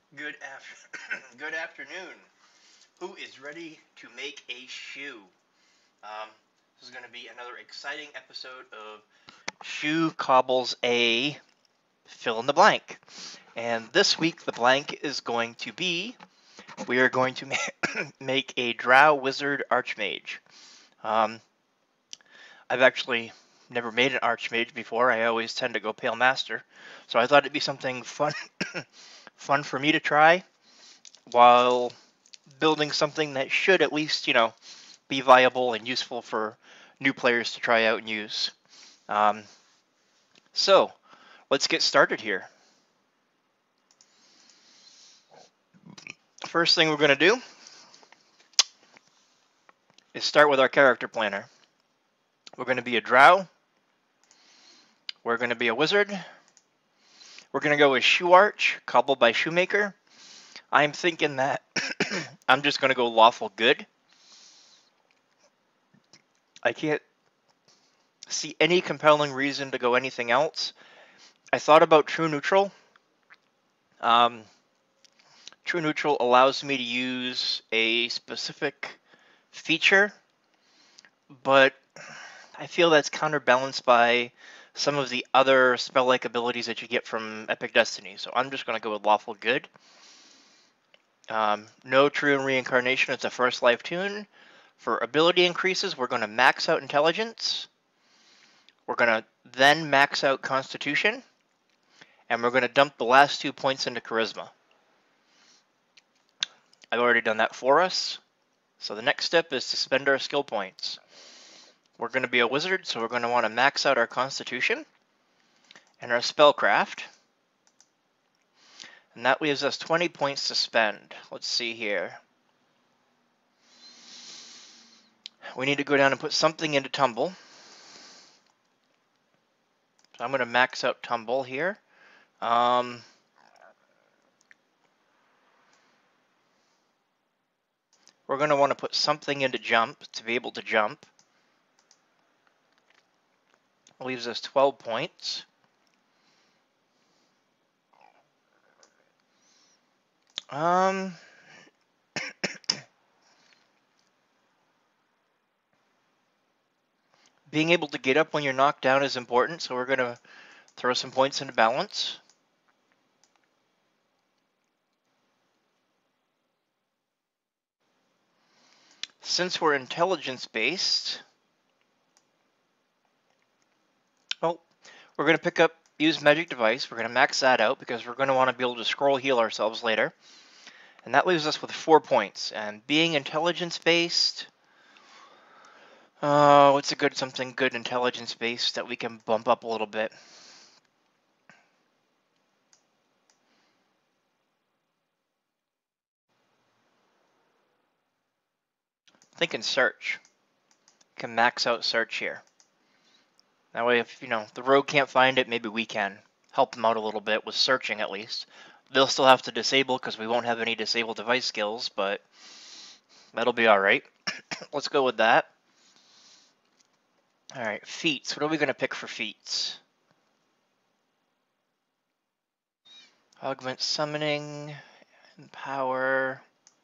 Good good afternoon. Who is ready to make a shoe? This is going to be another exciting episode of Shoe Cobbles A fill in the blank. And this week the blank is going to be we are going to make a Drow Wizard Archmage. Um, I've actually never made an Archmage before. I always tend to go Pale Master, so I thought it'd be something fun, fun for me to try while building something that should at least, be viable and useful for new players to try out and use. Um, so let's get started here. First thing we're going to do is start with our character planner. We're going to be a drow. We're going to be a wizard. We're going to go with shoe arch, cobbled by shoemaker. I'm thinking that I'm just going to go lawful good. I can't see any compelling reason to go anything else. I thought about true neutral. Um, True neutral allows me to use a specific feature, but I feel that's counterbalanced by some of the other spell-like abilities that you get from Epic Destiny. So I'm just going to go with Lawful Good. No True Reincarnation. It's a first life tune. For ability increases, we're going to max out Intelligence. We're going to then max out Constitution. And we're going to dump the last 2 points into Charisma. I've already done that for us. So the next step is to spend our skill points. We're going to be a wizard, so we're going to want to max out our Constitution and our Spellcraft. And that leaves us 20 points to spend. Let's see here. We need to go down and put something into Tumble. So I'm going to max out Tumble here. We're going to want to put something into Jump to be able to jump. It leaves us 12 points. Being able to get up when you're knocked down is important, so we're going to throw some points into balance. Since we're intelligence-based, well, we're going to use Magic Device. We're going to max that out because we're going to want to be able to scroll heal ourselves later. And that leaves us with 4 points. And being intelligence-based, what's something good intelligence-based that we can bump up a little bit? Thinking search. Can max out search here. That way, if the rogue can't find it, maybe we can help them out a little bit with searching at least. They'll still have to disable because we won't have any disable device skills, but that'll be all right. Let's go with that. All right, feats. What are we going to pick for feats? Augment summoning, empower,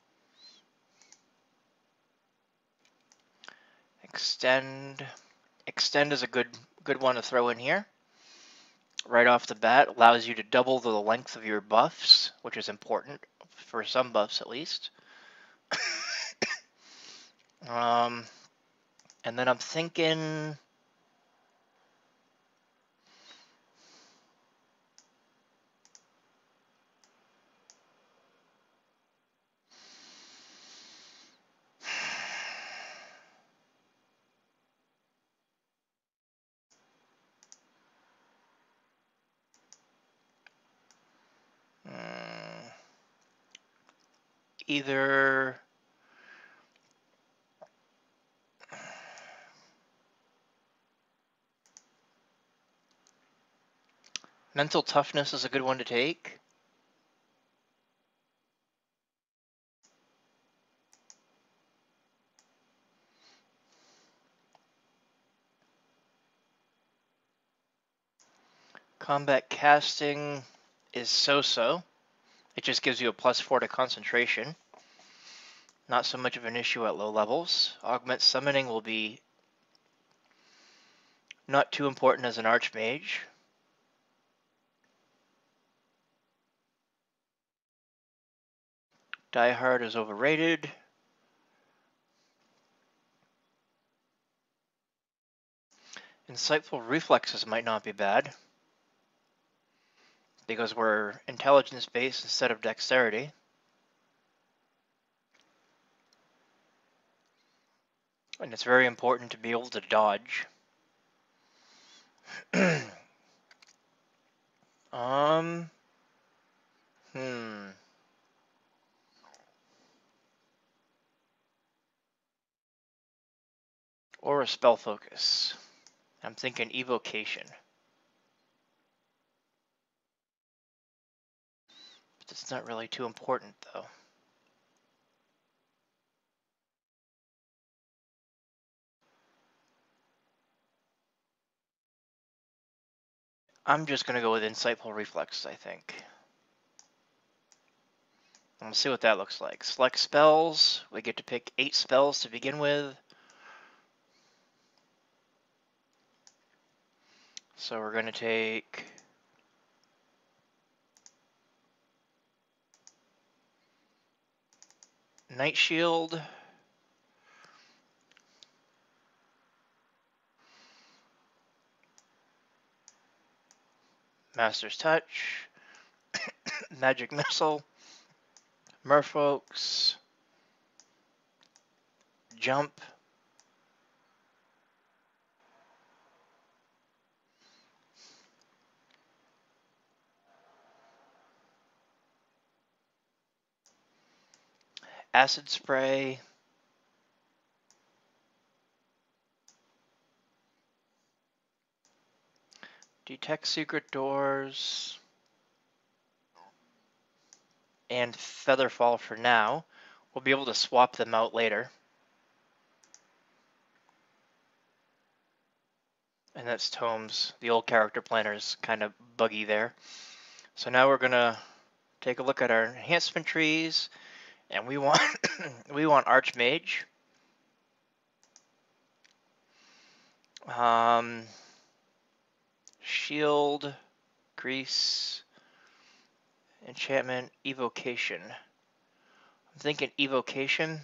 extend. Extend is a good one to throw in here. Right off the bat, allows you to double the length of your buffs, which is important for some buffs at least. And then I'm thinking either mental toughness is a good one to take. Combat casting is so-so. It just gives you a +4 to concentration. Not so much of an issue at low levels. Augment summoning will be not too important as an Archmage. Die Hard is overrated. Insightful Reflexes might not be bad, because we're intelligence based instead of dexterity. And it's very important to be able to dodge. um, hmm. Or a spell focus. I'm thinking evocation. But it's not really too important though. I'm just going to go with Insightful Reflex, I think. And we'll see what that looks like. Select spells. We get to pick 8 spells to begin with. So we're going to take Night Shield, Master's Touch, Magic Missile, Merfolk's, Jump, Acid Spray, Detect Secret Doors, and Featherfall for now. We'll be able to swap them out later. And that's Tomes. The old character planner is kind of buggy there. So now we're gonna take a look at our enhancement trees, and we want we want Archmage. Shield, Grease, Enchantment, Evocation. I'm thinking Evocation.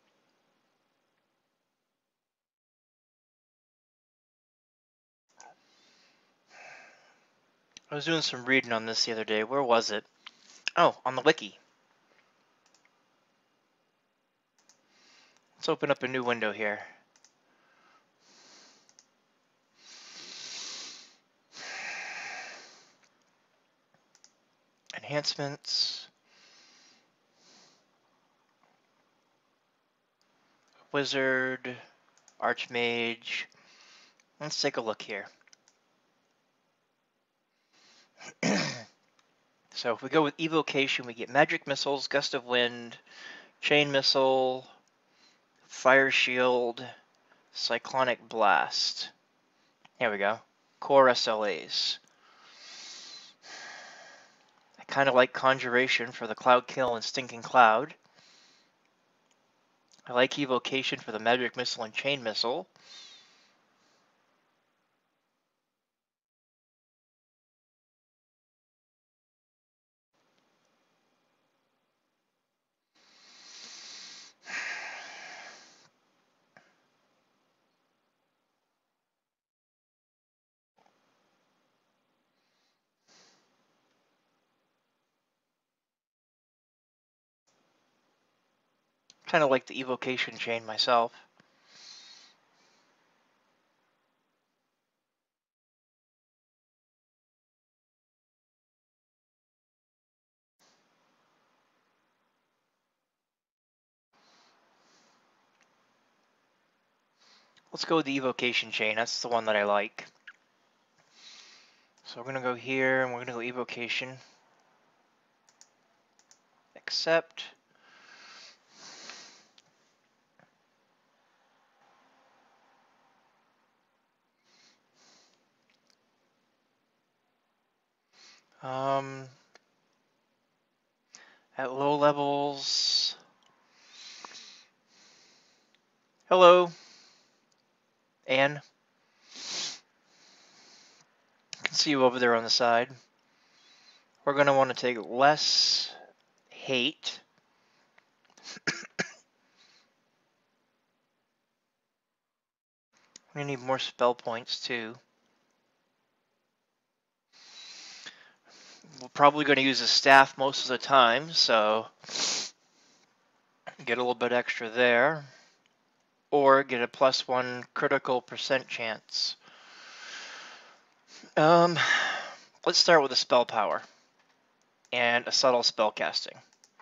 I was doing some reading on this the other day. Where was it? Oh, on the wiki. Let's open up a new window here. Enhancements. Wizard, Archmage. Let's take a look here. So if we go with Evocation, we get Magic Missiles, Gust of Wind, Chain Missile, Fire Shield, Cyclonic Blast. There we go. Core SLAs. I kind of like Conjuration for the Cloud Kill and Stinking Cloud. I like Evocation for the Magic Missile and Chain Missile. Kind of like the Evocation chain myself. Let's go with the Evocation chain. That's the one that I like. So we're going to go here and we're going to go Evocation. Accept. at low levels. Hello, Anne. I can see you over there on the side. We're going to want to take less hate. We need more spell points too. We're probably going to use a staff most of the time, so get a little bit extra there. Or get a +1 critical percent chance. Let's start with a spell power and a subtle spell casting.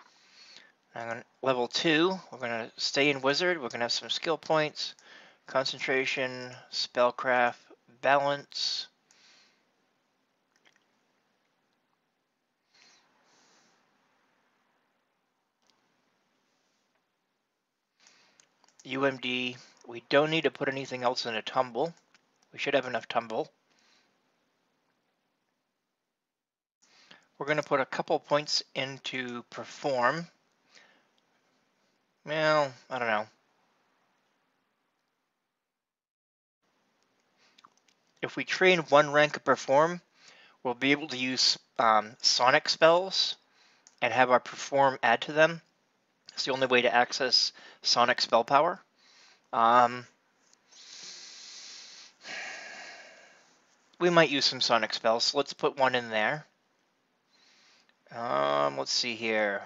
Level 2, we're going to stay in wizard. We're going to have some skill points, concentration, spellcraft, balance. UMD, we don't need to put anything else in a tumble. We should have enough tumble. We're going to put a couple points into perform. Well, I don't know. If we train one rank of perform, we'll be able to use sonic spells and have our perform add to them. It's the only way to access sonic spell power. We might use some sonic spells, so let's put one in there. Let's see here.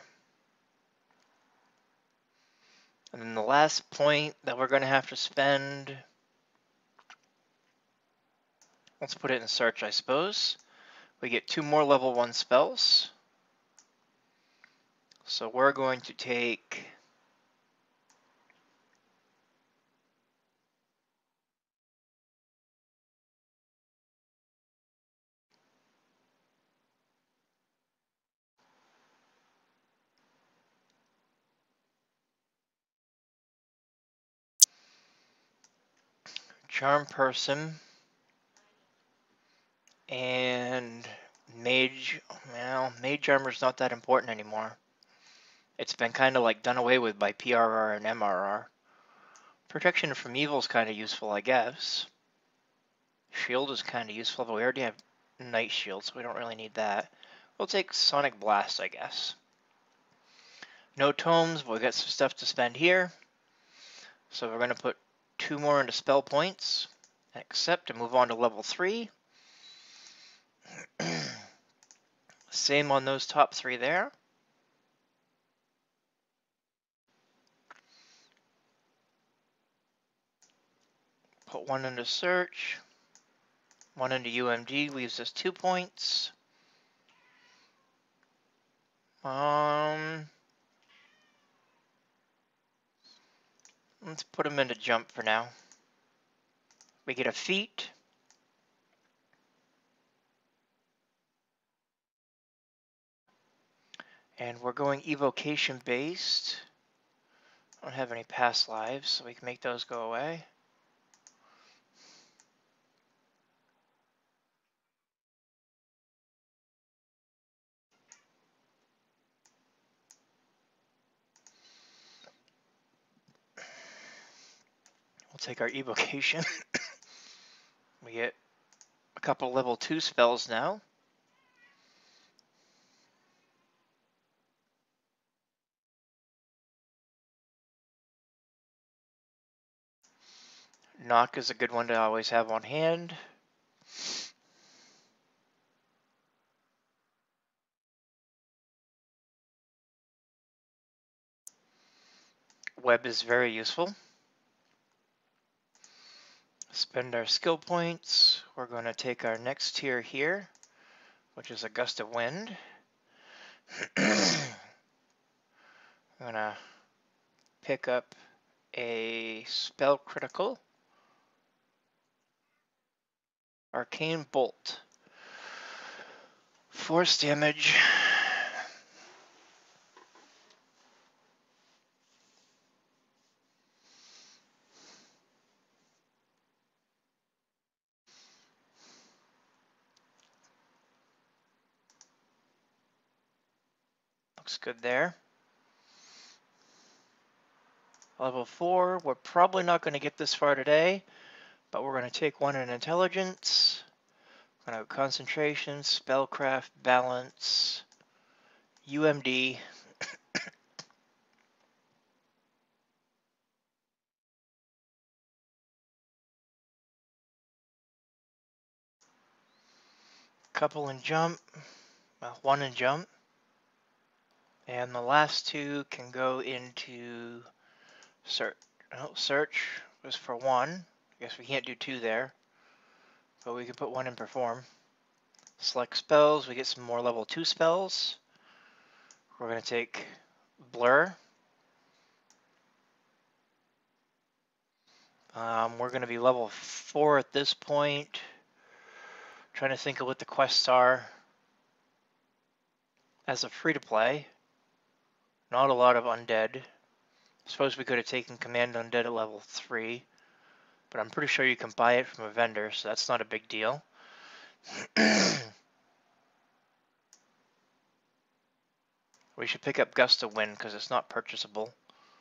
And then the last point that we're going to have to spend, let's put it in search, I suppose. We get 2 more level 1 spells. So we're going to take Charm Person and Mage. Well, Mage Armor's not that important anymore. It's been kind of like done away with by PRR and MRR. Protection from Evil is kind of useful, I guess. Shield is kind of useful, but we already have Night Shield, so we don't really need that. We'll take Sonic Blast, I guess. No tomes, but we got some stuff to spend here. So we're going to put 2 more into spell points, accept, and move on to level 3. Same on those top 3 there. Put 1 into search, 1 into UMD, leaves us 2 points. Let's put them into jump for now. We get a feat. And we're going evocation based. I don't have any past lives, so we can make those go away. We'll take our evocation. We get a couple level 2 spells now. Knock is a good one to always have on hand. Web is very useful. Spend our skill points. We're going to take our next tier here, which is a gust of wind. I'm going to pick up a spell critical. Arcane Bolt. Force damage. Looks Looks good there. Level 4, we're probably not going to get this far today, but we're going to take one in intelligence. We're going to have concentration, spellcraft, balance, UMD. Couple in jump, well, one in jump. And the last two can go into search. Oh, search was for one. I guess we can't do two there, but we could put one in perform. Select spells, we get some more level 2 spells. We're going to take blur. We're going to be level 4 at this point. Trying to think of what the quests are. As a free-to-play, not a lot of undead. I suppose we could have taken command undead at level 3, but I'm pretty sure you can buy it from a vendor, so that's not a big deal. We should pick up Gust of Wind because it's not purchasable.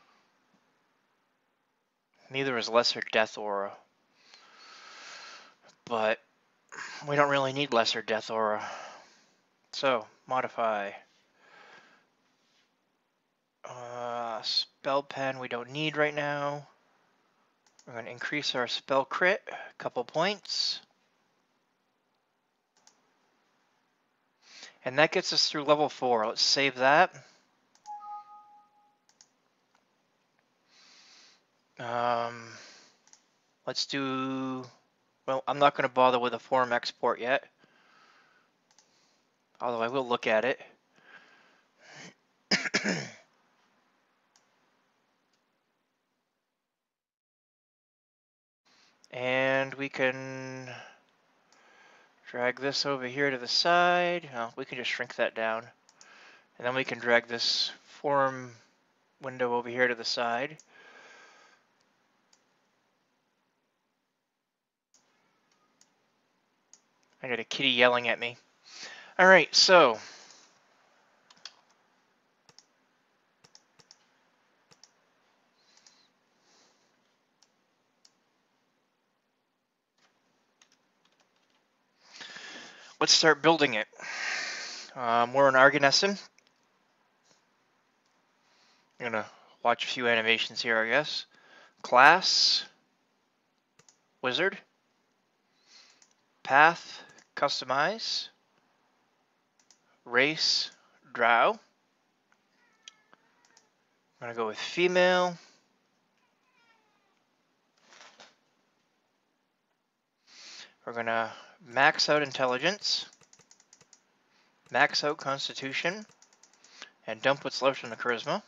Neither is Lesser Death Aura, but we don't really need Lesser Death Aura. So, modify. Spell pen we don't need right now. We're going to increase our spell crit a couple points. And that gets us through level 4. Let's save that. Let's do... Well, I'm not going to bother with a form export yet. Although I will look at it. And we can drag this over here to the side. Oh, we can just shrink that down. And then we can drag this form window over here to the side. I got a kitty yelling at me. Alright, so let's start building it. We're in Arganesson. I'm gonna watch a few animations here, I guess. Class, Wizard, Path, Customize, Race, Drow. I'm gonna go with female. We're gonna max out intelligence, max out constitution, and dump what's left in the charisma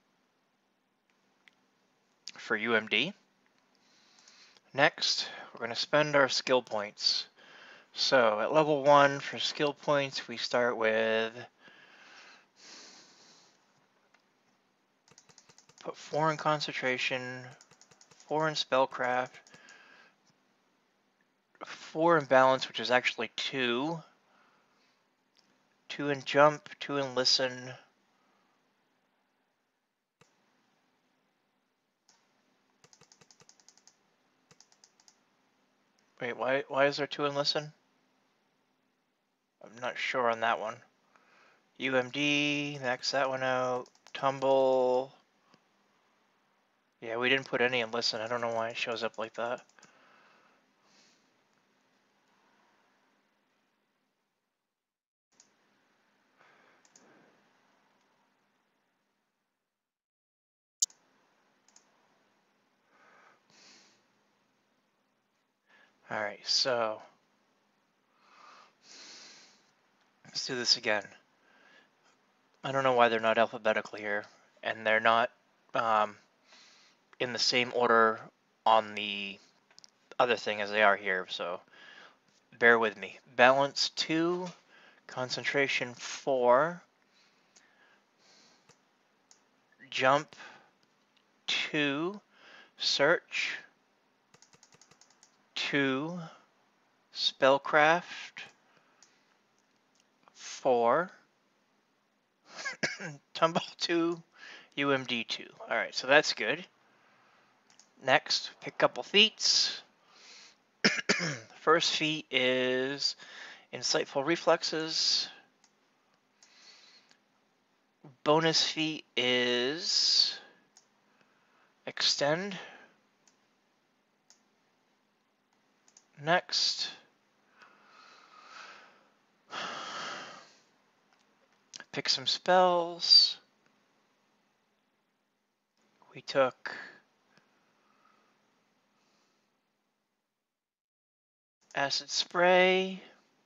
for UMD. Next, we're going to spend our skill points. So at level 1 for skill points, we start with put 4 in concentration, 4 in spellcraft, 4 in balance, which is actually 2, 2 in jump, 2 in listen, wait, why is there 2 in listen? I'm not sure on that one. UMD, max that one out, tumble. Yeah, we didn't put any in listen. I don't know why it shows up like that. Alright, so let's do this again. I don't know why they're not alphabetical here, and they're not in the same order on the other thing as they are here, so bear with me. Balance 2, concentration 4, jump 2, search 2, spellcraft 4, Tumble 2, UMD 2. Alright, so that's good. Next, pick a couple feats. First feat is Insightful Reflexes. Bonus feat is Extend. Next, pick some spells. We took Acid Spray,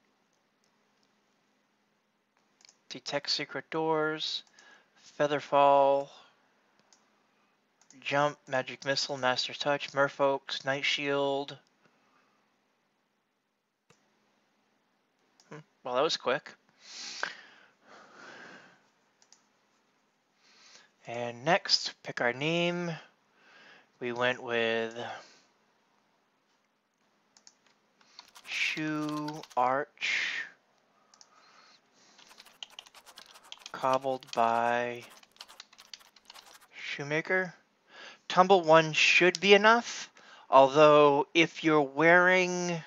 Detect Secret Doors, Featherfall, Jump, Magic Missile, Master Touch, Merfolk's, Night Shield. Well, that was quick. And next, pick our name. We went with Shoe Arch, cobbled by Shoemaker. Tumble 1 should be enough, although if you're wearing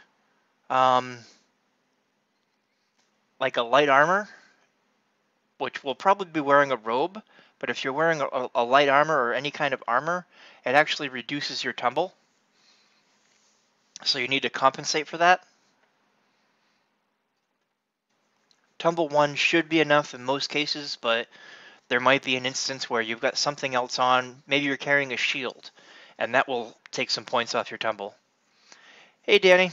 like a light armor, which will probably be wearing a robe, but if you're wearing a light armor or any kind of armor, it actually reduces your tumble. So you need to compensate for that. Tumble 1 should be enough in most cases, but there might be an instance where you've got something else on. Maybe you're carrying a shield, and that will take some points off your tumble. Hey, Danny.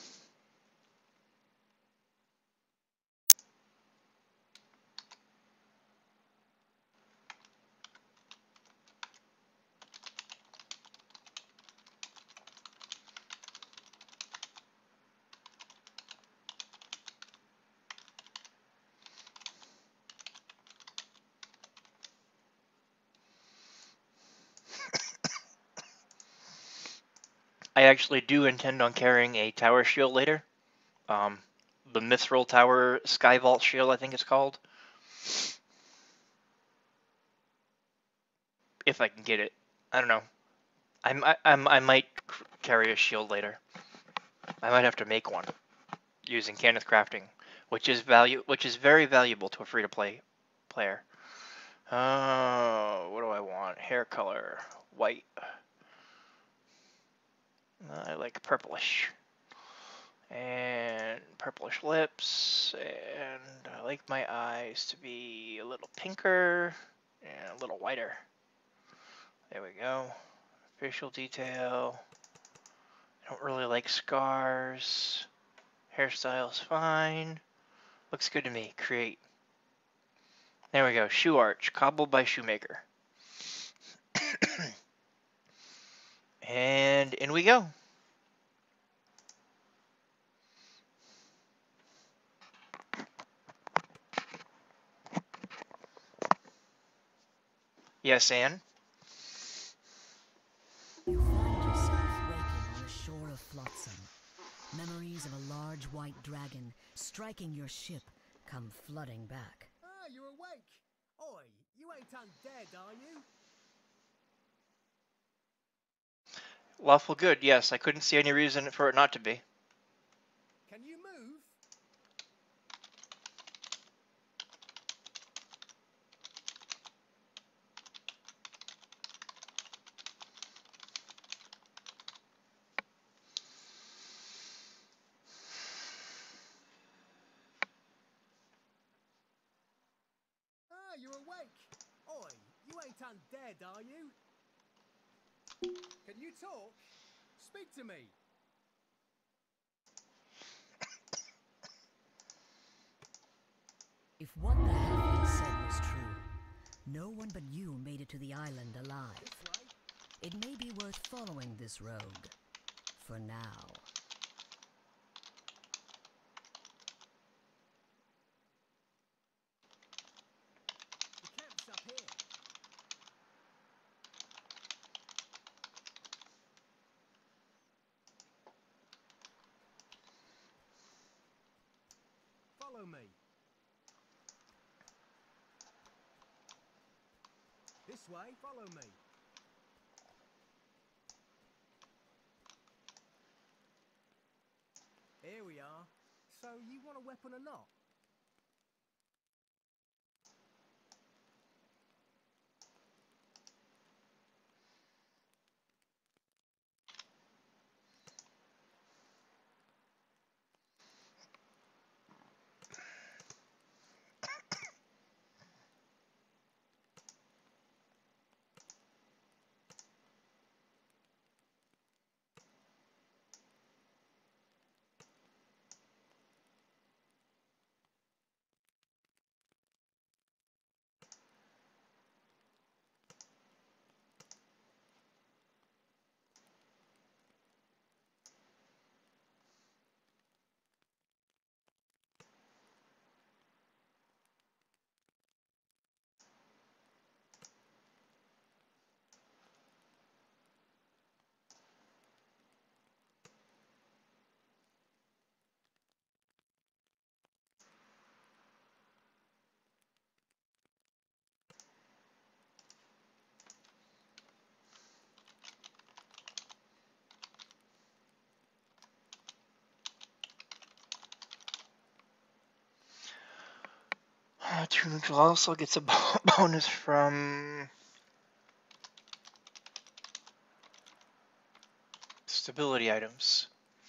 I actually do intend on carrying a tower shield later. The Mithril Tower Sky Vault shield, I think it's called. If I can get it. I don't know. I might carry a shield later. I might have to make one using Cannith Crafting, which is very valuable to a free-to-play player. What do I want? Hair color, white. I like purplish. And purplish lips, and I like my eyes to be a little pinker and a little whiter. There we go. Facial detail. I don't really like scars. Hairstyle's fine. Looks good to me. Create. There we go. Shoe Arch, cobbled by Shoemaker. And in we go. Yes, Anne? You find yourself waking on a shore of flotsam. Memories of a large white dragon striking your ship come flooding back. Ah, you're awake. Oi, you ain't undead, are you? Lawful good, yes. I couldn't see any reason for it not to be. Can you move? Ah, you're awake. Oi, you ain't undead, are you? Can you talk? Speak to me. If what the halfling said was true, no one but you made it to the island alive. This way. It may be worth following this rogue. For now. The camp's up here. Follow me. This way, follow me. Here we are. So, you want a weapon or not? True Neutral also gets a bonus from stability items.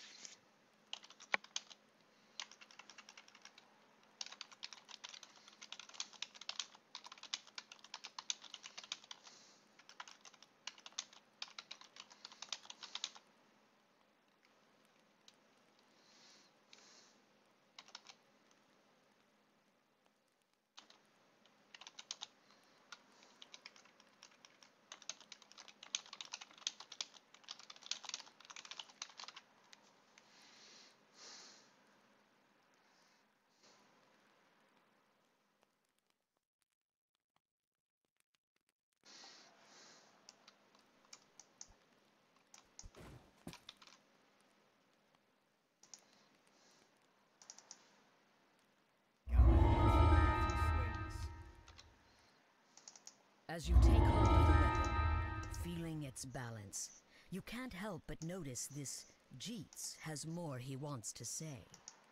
As you take hold of the weapon, feeling its balance, you can't help but notice this Jeets has more he wants to say.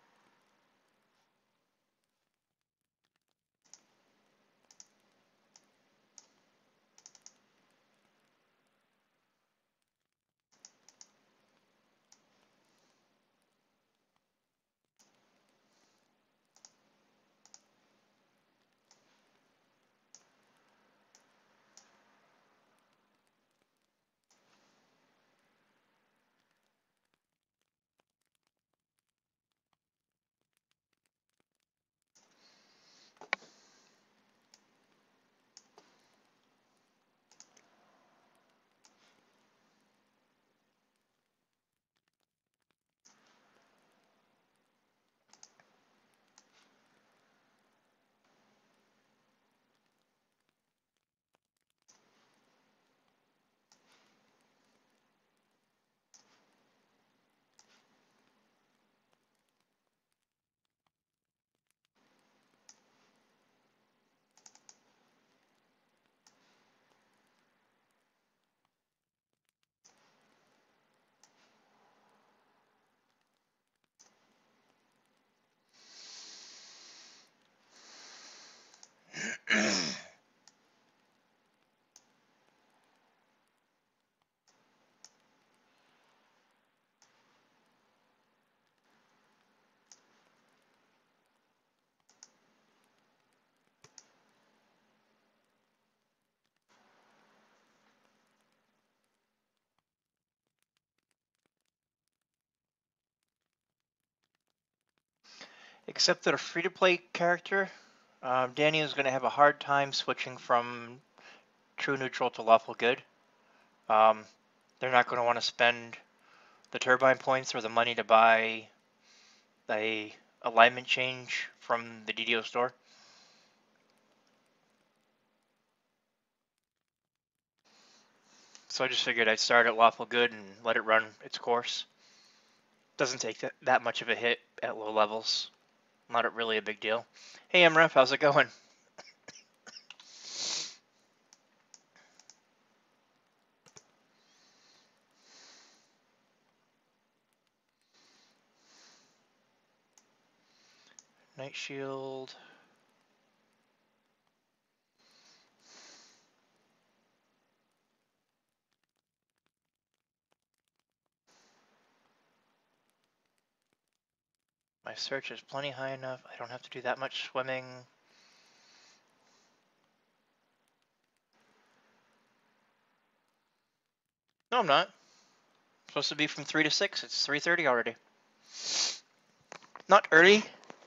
Except that a free-to-play character, Danny is going to have a hard time switching from true neutral to lawful good. They're not going to want to spend the turbine points or the money to buy a alignment change from the DDO store. So I just figured I'd start at lawful good and let it run its course. Doesn't take that much of a hit at low levels. Not really a big deal. Hey MRF, how's it going? Night shield. My search is plenty high enough. I don't have to do that much swimming. No, I'm not. I'm supposed to be from 3 to 6. It's 3:30 already. Not early.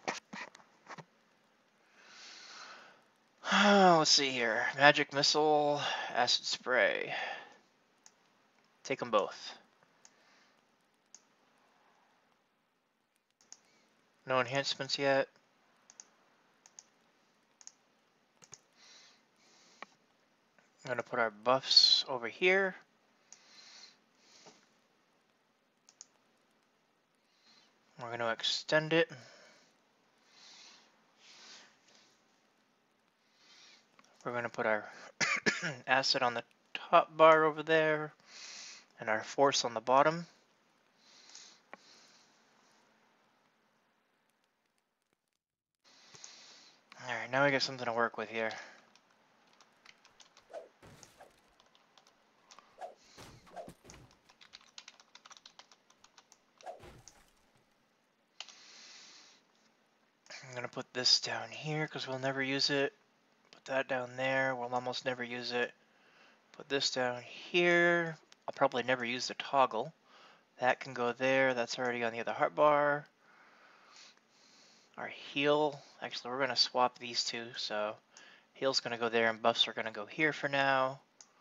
Let's see here. Magic missile, acid spray. Take them both. No enhancements yet. I'm going to put our buffs over here. We're going to extend it. We're going to put our acid on the top bar over there and our force on the bottom. Alright, now we got something to work with here. I'm going to put this down here because we'll never use it. Put that down there. We'll almost never use it. Put this down here. I'll probably never use the toggle. That can go there. That's already on the other hotbar. Our heal. Actually, we're going to swap these two. So heal's going to go there and buffs are going to go here for now.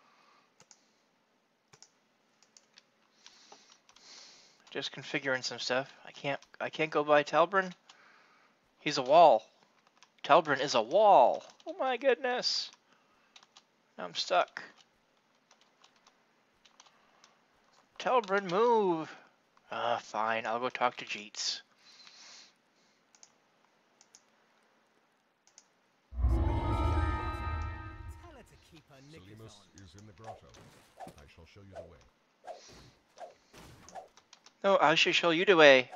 Just configuring some stuff. I can't go by Talbrin. He's a wall. Talbrin is a wall. Oh my goodness. I'm stuck. Talbrin, move. Fine. I'll go talk to Jeets. Tell her to keep her knickers Salimus on. is in the grotto. I shall show you the way. No, I should show you the way.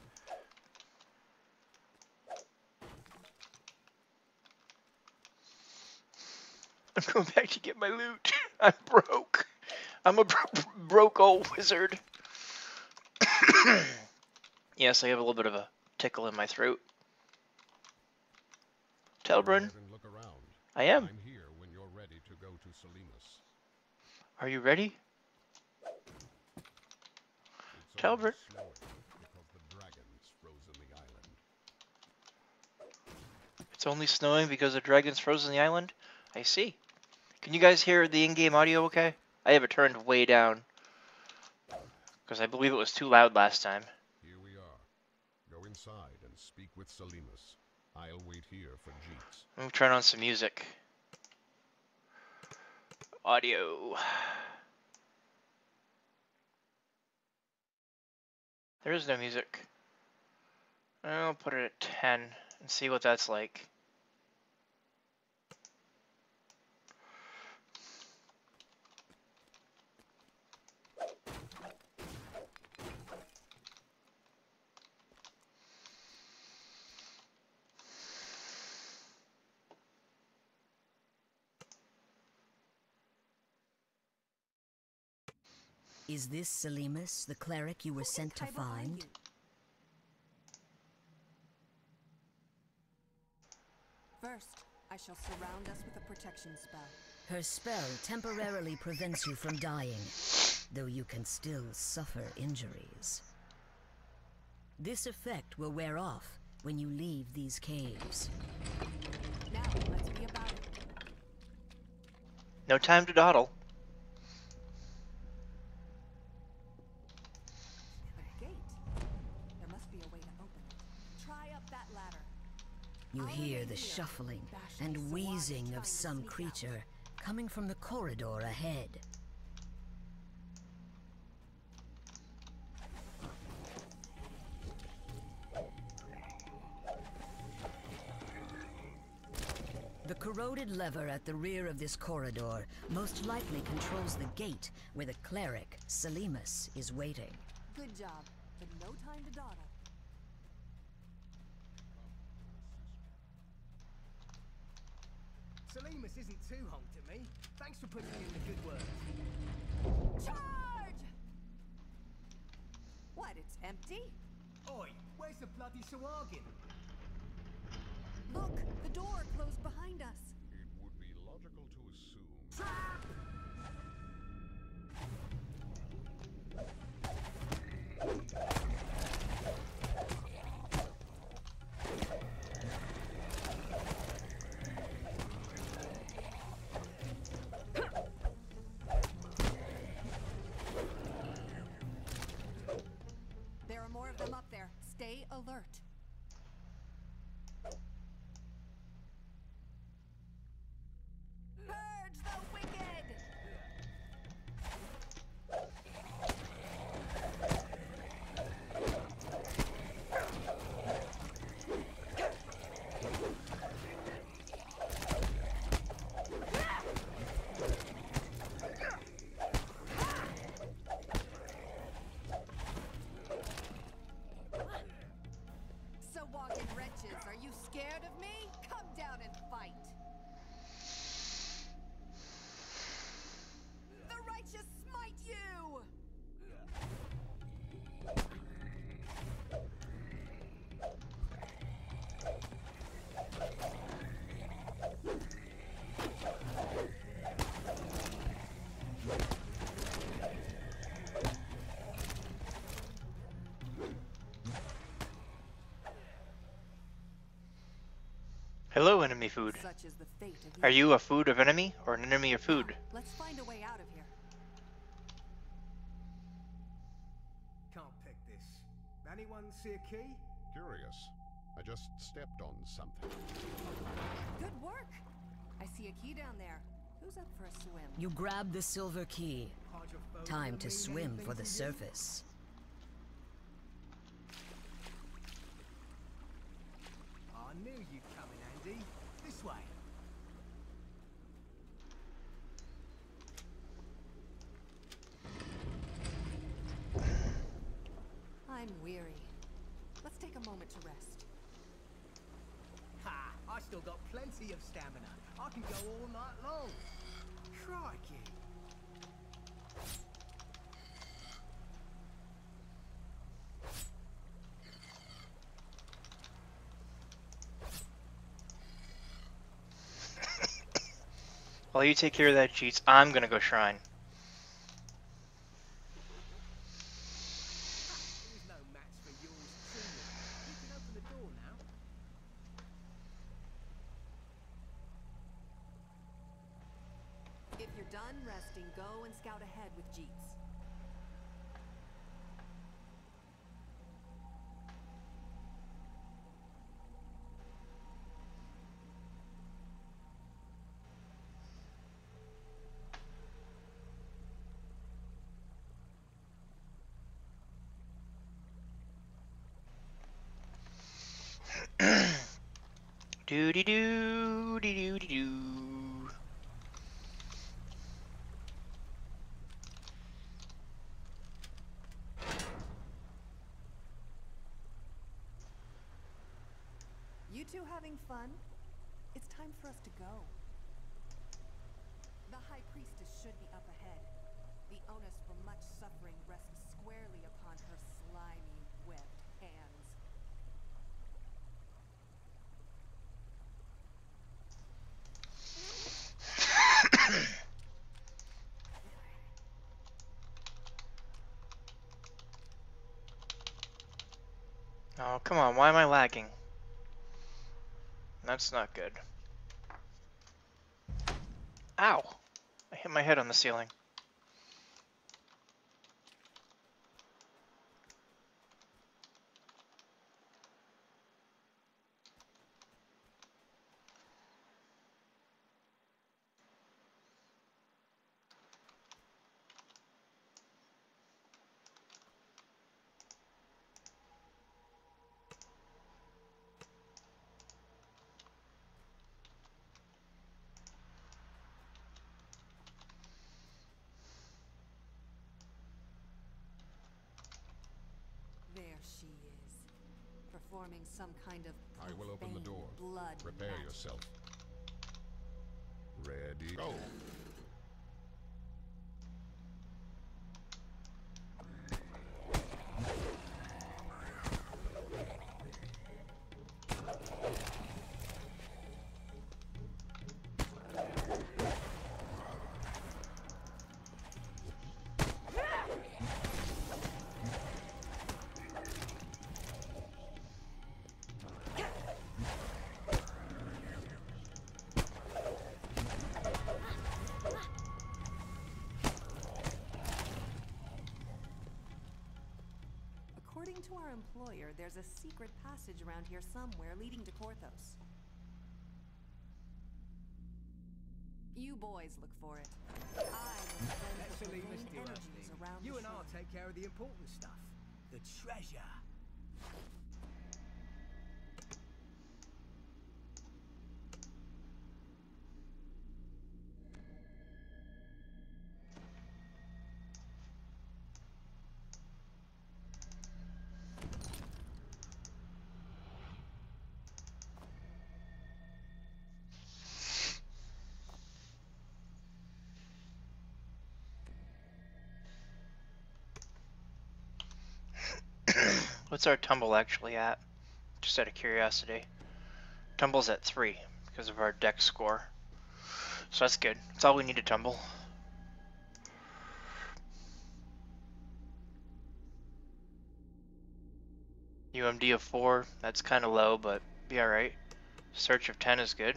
I'm going back to get my loot. I'm broke. I'm a broke old wizard. Yes, I have a little bit of a tickle in my throat. Go Talbrin, ahead and look around. I am. I'm here when you're ready to go to Salimus. Are you ready? It's Talbot. only snowing because the dragons frozen the island. It's only snowing because the dragon's frozen the island? I see. Can you guys hear the in-game audio okay? I have it turned way down. Because I believe it was too loud last time. Here we are. Go inside and speak with Salimus. I'll wait here for Jeets. I'm going to turn on some music. Audio. There is no music. I'll put it at 10 and see what that's like. Is this Salimus, the cleric you were sent to find? First, I shall surround us with a protection spell. Her spell temporarily prevents you from dying, though you can still suffer injuries. This effect will wear off when you leave these caves. Now, let's be about it. No time to dawdle. A gate. There must be a way to open it. Try up that ladder. You hear the shuffling and wheezing of some creature coming from the corridor ahead. The corroded lever at the rear of this corridor most likely controls the gate where the cleric, Salimus, is waiting. Good job, but no time to dawdle. Salimus isn't too honked at me. Thanks for putting in the good work. Charge! What, it's empty? Oi, where's the bloody Sahuagin? Look, the door closed behind us. It would be logical to assume. Trap! There are more of them up there. Stay alert. Purge the wicked! Sahuagin wretches, are you scared of me? Come down and fight. The righteous smite you! Hello, enemy food. Such is the fate of Are you a food of enemy or an enemy of food? Let's find a way out of here. Can't pick this. Anyone see a key? Curious. I just stepped on something. Good work. I see a key down there. Who's up for a swim? You grab the silver key. Hydrophobia Time to mean swim anything for the to you? surface. I knew you'd come in handy. This way. I'm weary. Let's take a moment to rest. Ha! I still got plenty of stamina. I can go all night long. Crikey. While you take care of that, Jeets, I'm gonna go shrine. There's no match for yours truly. You can open the door now. If you're done resting, go and scout ahead with Jeets. Doody doo dee doo dee doo. You two having fun? It's time for us to go. The High Priestess should be up ahead. The onus for much suffering rests squarely upon her slimy, webbed hands. Oh, come on, why am I lagging? That's not good. Ow! I hit my head on the ceiling. There she is, performing some kind of I will open the profane door. blood Prepare magic. yourself. Ready, go. According to our employer, there's a secret passage around here somewhere leading to Korthos. You boys look for it. I will Let cleanse the Selena's profane do her energies thing. around You the and I'll shrine. take care of the important stuff. The treasure. What's our tumble actually at? Just out of curiosity. Tumble's at 3 because of our deck score. So that's good. That's all we need to tumble. UMD of 4, that's kind of low, but be alright. Search of 10 is good.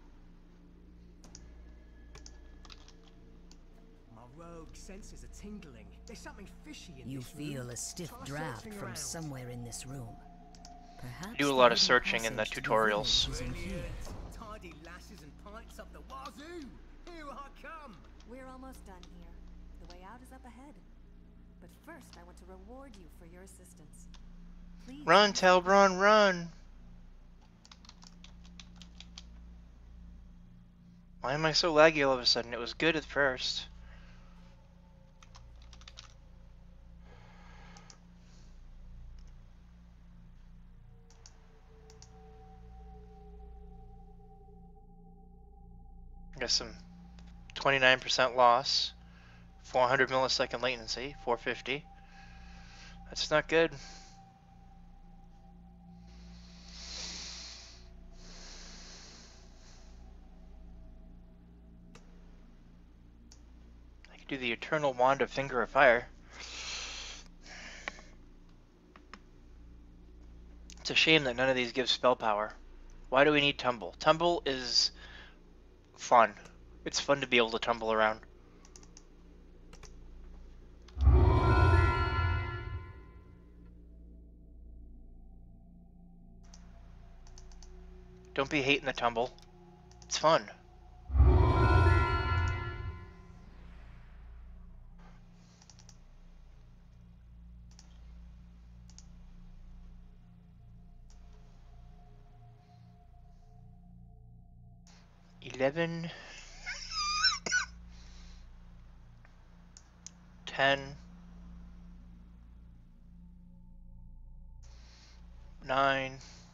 My rogue senses are tingling. There's something fishy in You this feel room. a stiff Try draft searching from around. somewhere in this room. Perhaps You do a the lot of hidden searching in the passage to the tutorials. village is in here. Brilliant. Tidy lasses and pints up the wazoo. Here I come. We're almost done here. The way out is up ahead. But first, I want to reward you for your assistance. Please Run, use Telbron, run! Why am I so laggy all of a sudden? It was good at first. Got some 29% loss, 400 millisecond latency, 450. That's not good. I could do the Eternal Wand of Finger of Fire. It's a shame that none of these give spell power. Why do we need Tumble? Tumble is fun. It's fun to be able to tumble around. Don't be hating the tumble. It's fun. $11, 10, 9.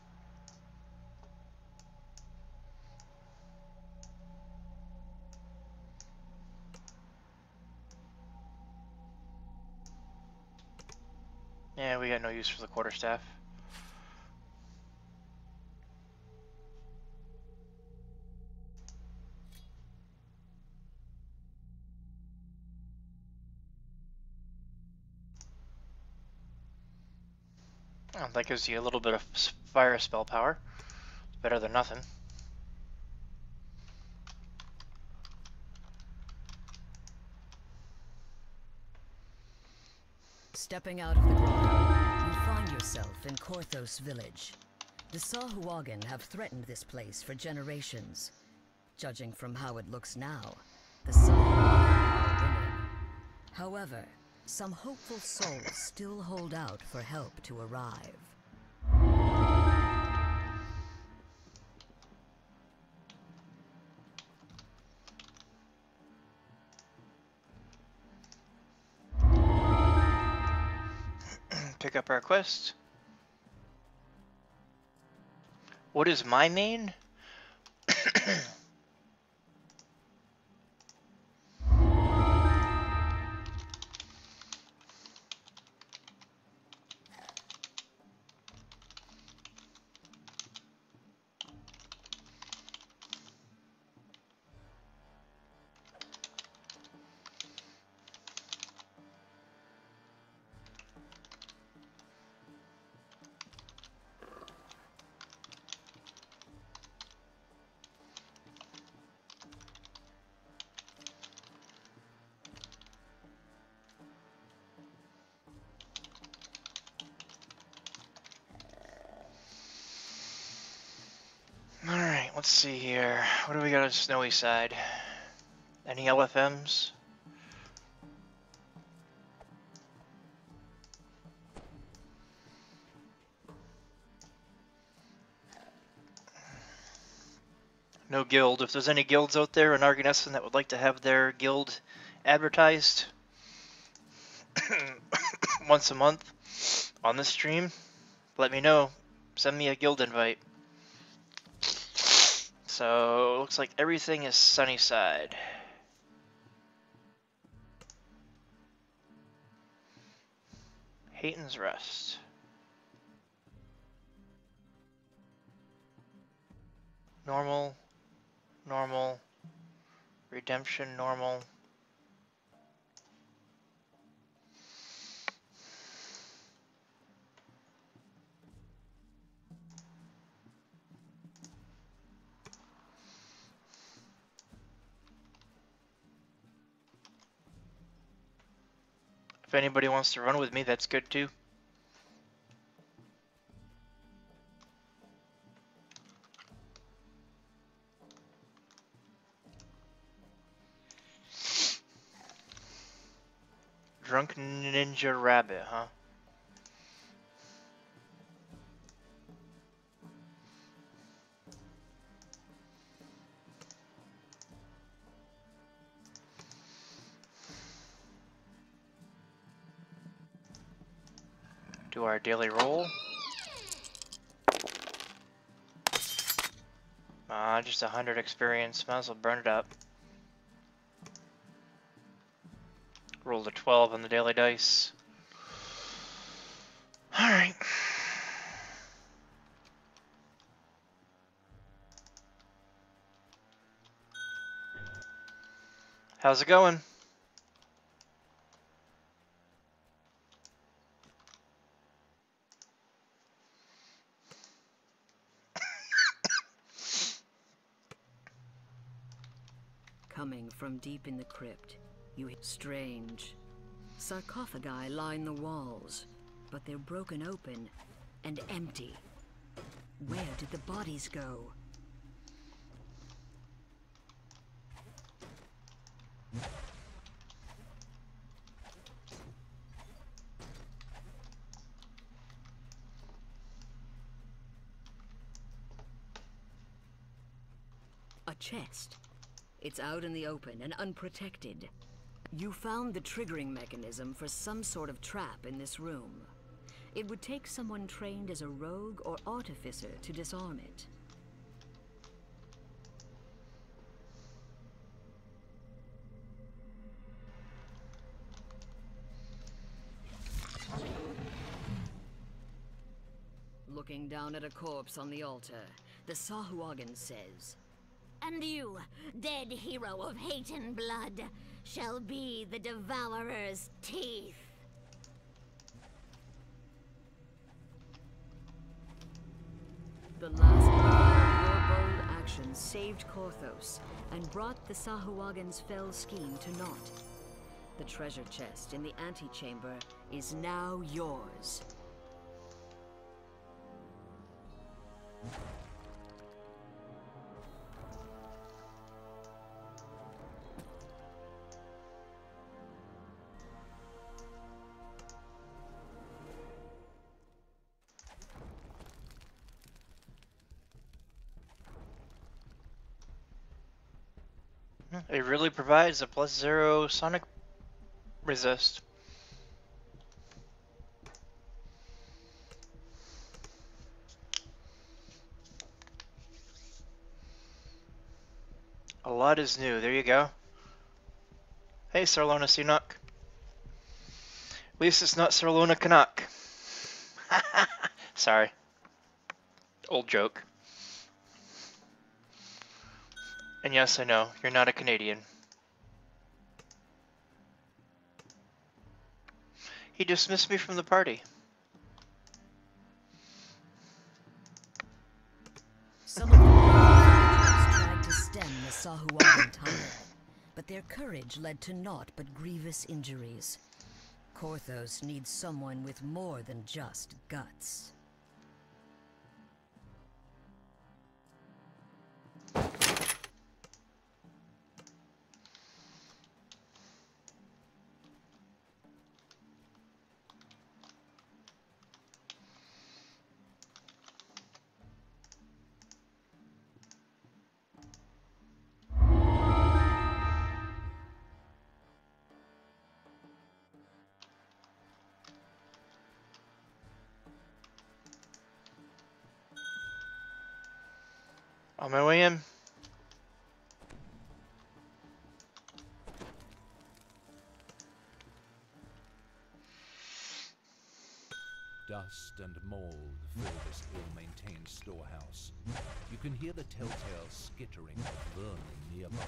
Yeah, we got no use for the quarterstaff. Oh, that gives you a little bit of fire spell power. Better than nothing. Stepping out of the grotto, you find yourself in Korthos village. The Sahuagin have threatened this place for generations. Judging from how it looks now, the Sahuagin are winning. However, some hopeful souls still hold out for help to arrive. Pick up our quest. What is my main? Let's see here. What do we got on Snowy Side? Any LFMs? No guild. If there's any guilds out there in Arganesson that would like to have their guild advertised once a month on this stream, let me know. Send me a guild invite. So, looks like everything is Sunnyside. Hayton's Rest. Normal. Normal. Redemption, normal. If anybody wants to run with me, that's good too. Drunk Ninja Rabbit, huh? Do our daily roll. Just 100 experience. Might as well burn it up. Rolled a 12 on the daily dice. Alright. How's it going? Coming from deep in the crypt, you hear strange. Sarcophagi line the walls, but they're broken open and empty. Where did the bodies go? A chest. It's out in the open and unprotected. You found the triggering mechanism for some sort of trap in this room. It would take someone trained as a rogue or artificer to disarm it. Looking down at a corpse on the altar, the Sahuagin says, "And you, dead hero of hate and blood, shall be the Devourer's teeth." The last hour of your bold action saved Korthos and brought the Sahuagin's fell scheme to naught. The treasure chest in the antechamber is now yours. It really provides a +0 sonic resist. A lot is new. There you go. Hey, Sarlona Sinok. At least it's not Sarlona Canuck. Sorry. Old joke. And yes, I know, you're not a Canadian. He dismissed me from the party. Some of the warriors tried to stem the Sahuagin tide, but their courage led to naught but grievous injuries. Korthos needs someone with more than just guts. On my way in. Dust and mold fill this ill-maintained storehouse. You can hear the telltale skittering of vermin nearby.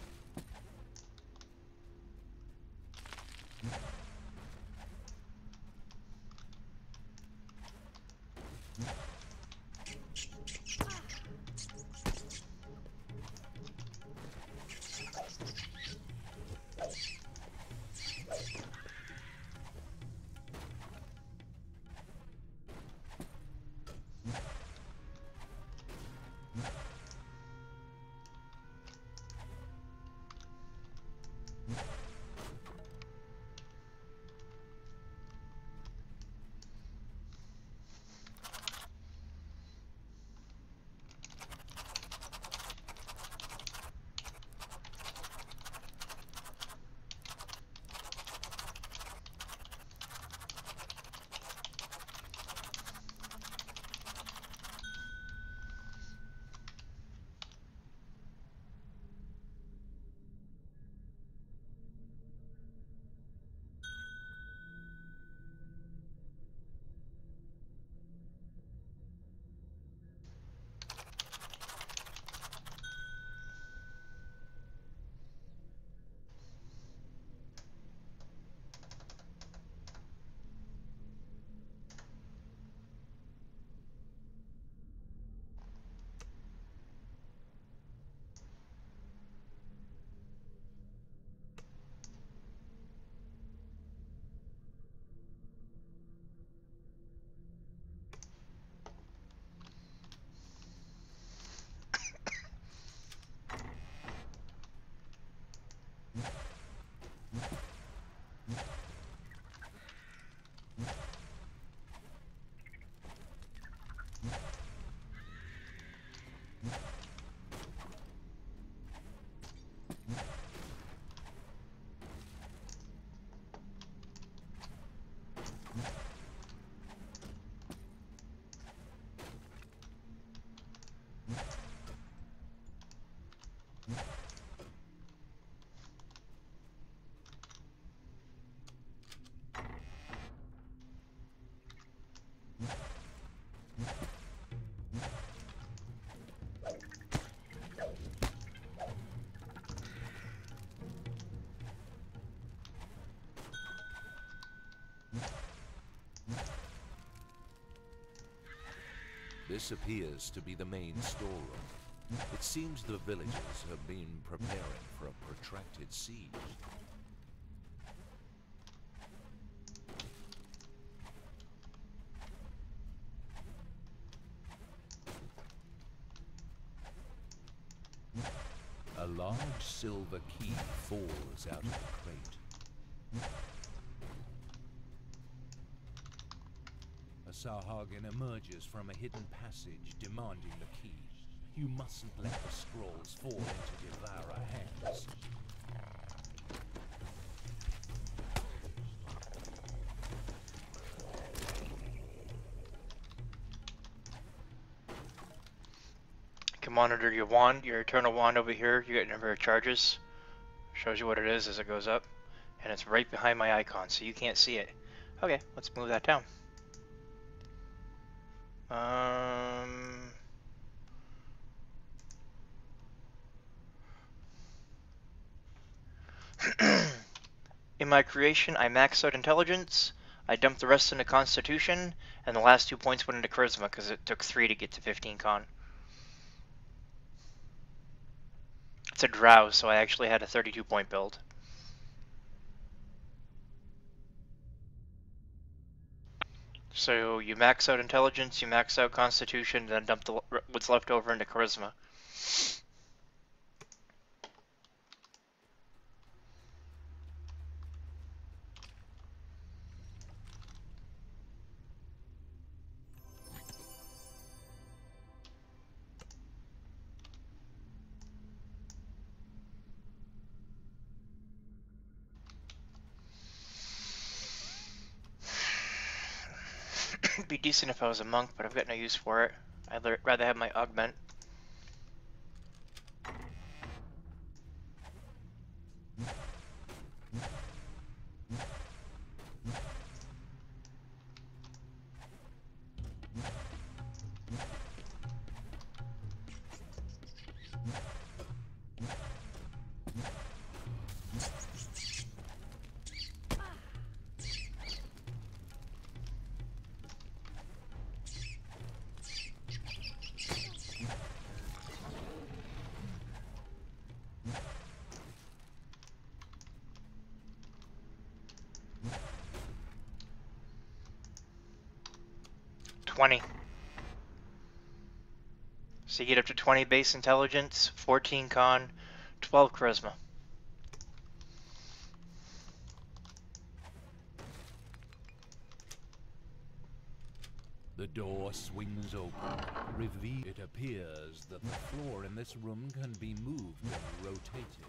This appears to be the main storeroom. It seems the villagers have been preparing for a protracted siege. A large silver key falls out of the crate. A Sarhagan emerges from a hidden passage, demanding the key. You mustn't let the scrolls fall into Devourer hands. You can monitor your wand, your eternal wand over here. You get a number of charges. Shows you what it is as it goes up. And it's right behind my icon, so you can't see it. Okay, let's move that down. In my creation, I maxed out intelligence, I dumped the rest into constitution, and the last 2 points went into charisma because it took 3 to get to 15 con. It's a drow, so I actually had a 32-point build. So you max out intelligence, you max out constitution, then dump what's left over into charisma. It'd be decent if I was a monk, but I've got no use for it. I'd rather have my augment. $20. So you get up to 20 base intelligence, 14 con, 12 charisma. The door swings open. It appears that the floor in this room can be moved and rotated.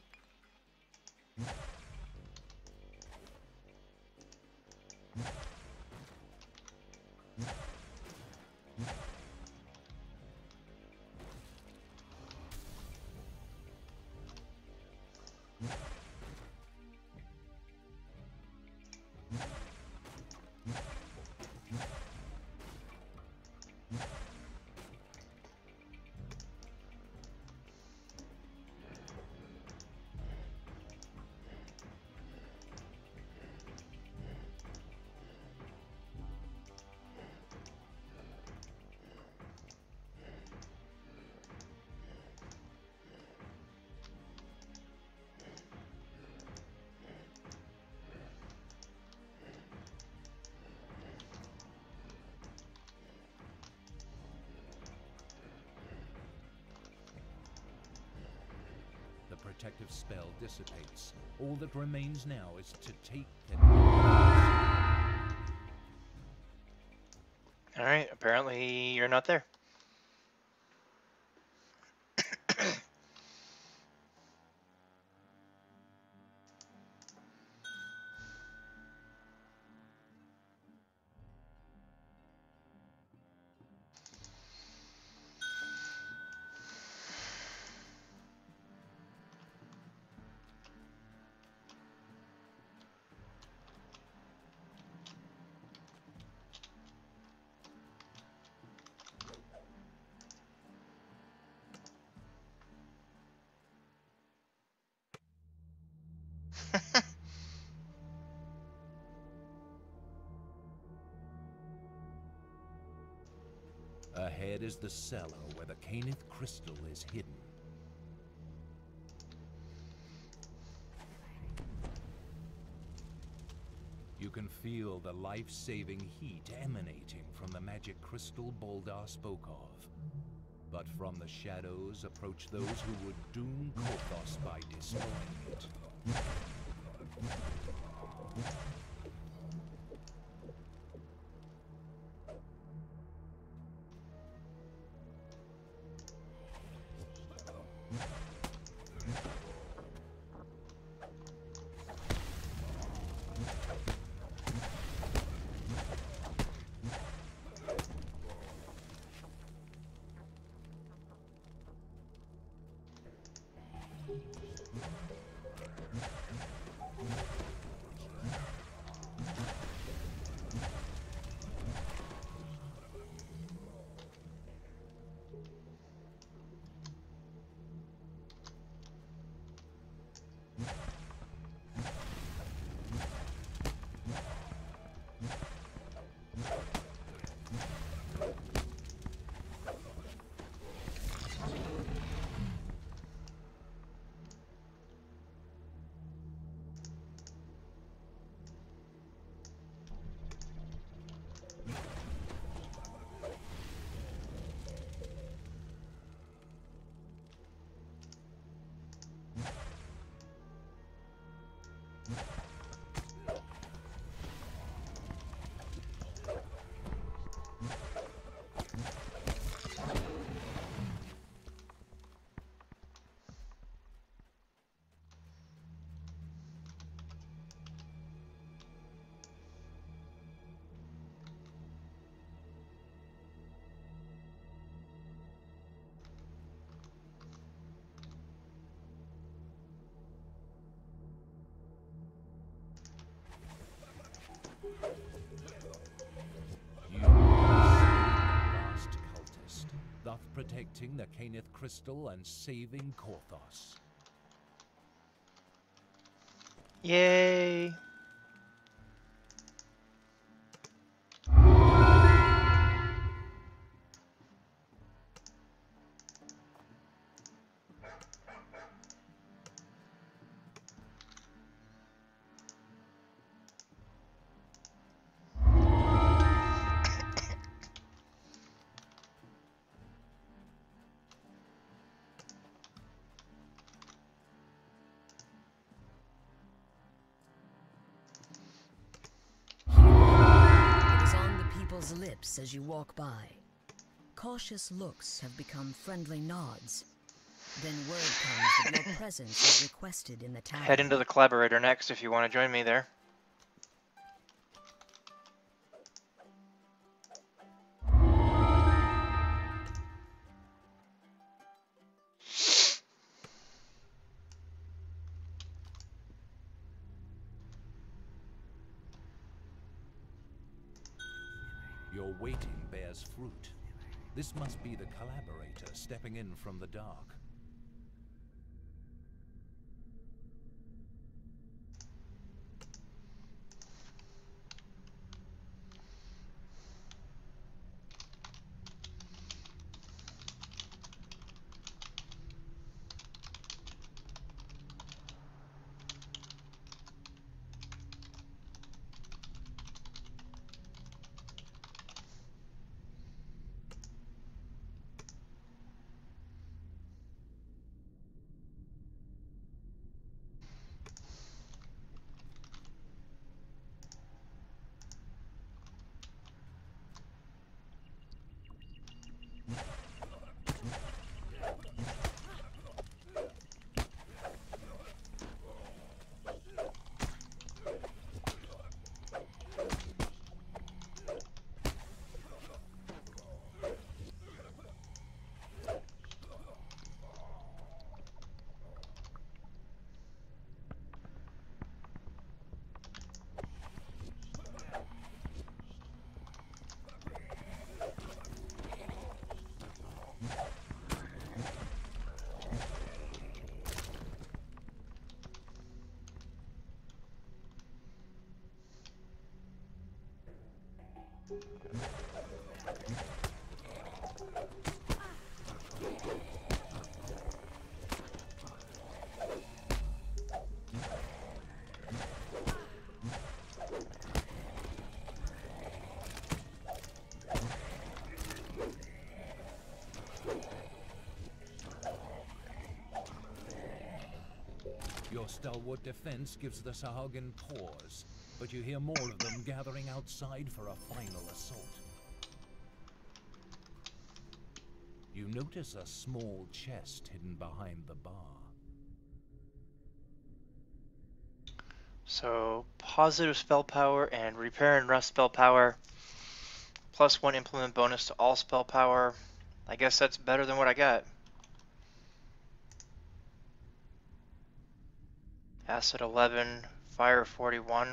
The protective spell dissipates. All that remains now is to take the... Alright, apparently you're not there. Ahead is the cellar where the Caneth crystal is hidden. You can feel the life-saving heat emanating from the magic crystal Boldar spoke of. But from the shadows approach those who would doom Kothos by destroying it. You are the last cultist, the protecting the Caneth Crystal and saving Korthos. Yay! Lips as you walk by. Cautious looks have become friendly nods. Then word comes that your presence is requested in the town. Head into the collaborator next if you want to join me there. Your waiting bears fruit. This must be the collaborator stepping in from the dark. Your stalwart defense gives the Sahagin pause, but you hear more of them gathering outside for a final assault. You notice a small chest hidden behind the bar. So, positive spell power and repair and rest spell power, +1 implement bonus to all spell power. I guess that's better than what I got. Acid 11, Fire 41.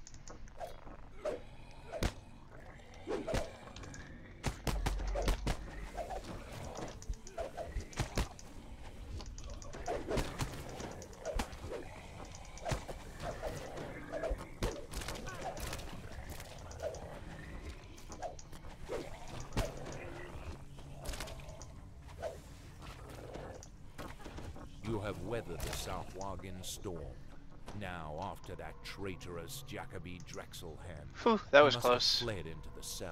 You have weathered the Southwagen storm. Now, after that traitorous Jacoby Drexelhand, Whew, that was you must close. have fled into the cellar.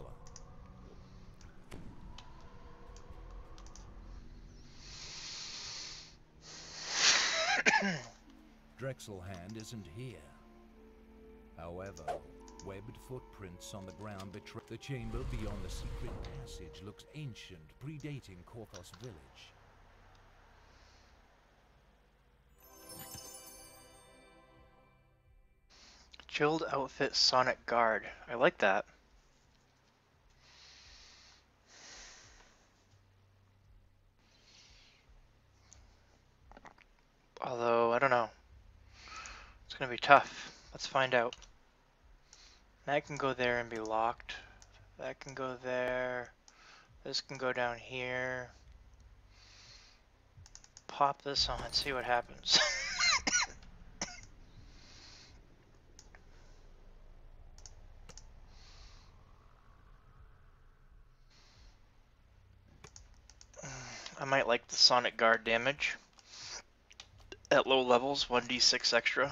Drexelhand isn't here. However, webbed footprints on the ground betray the chamber beyond the secret passage looks ancient, predating Korthos village. Chilled outfit Sonic Guard. I like that. Although, I don't know. It's going to be tough. Let's find out. That can go there and be locked. That can go there. This can go down here. pop this on and see what happens. I might like the Sonic Guard damage. At low levels, 1d6 extra.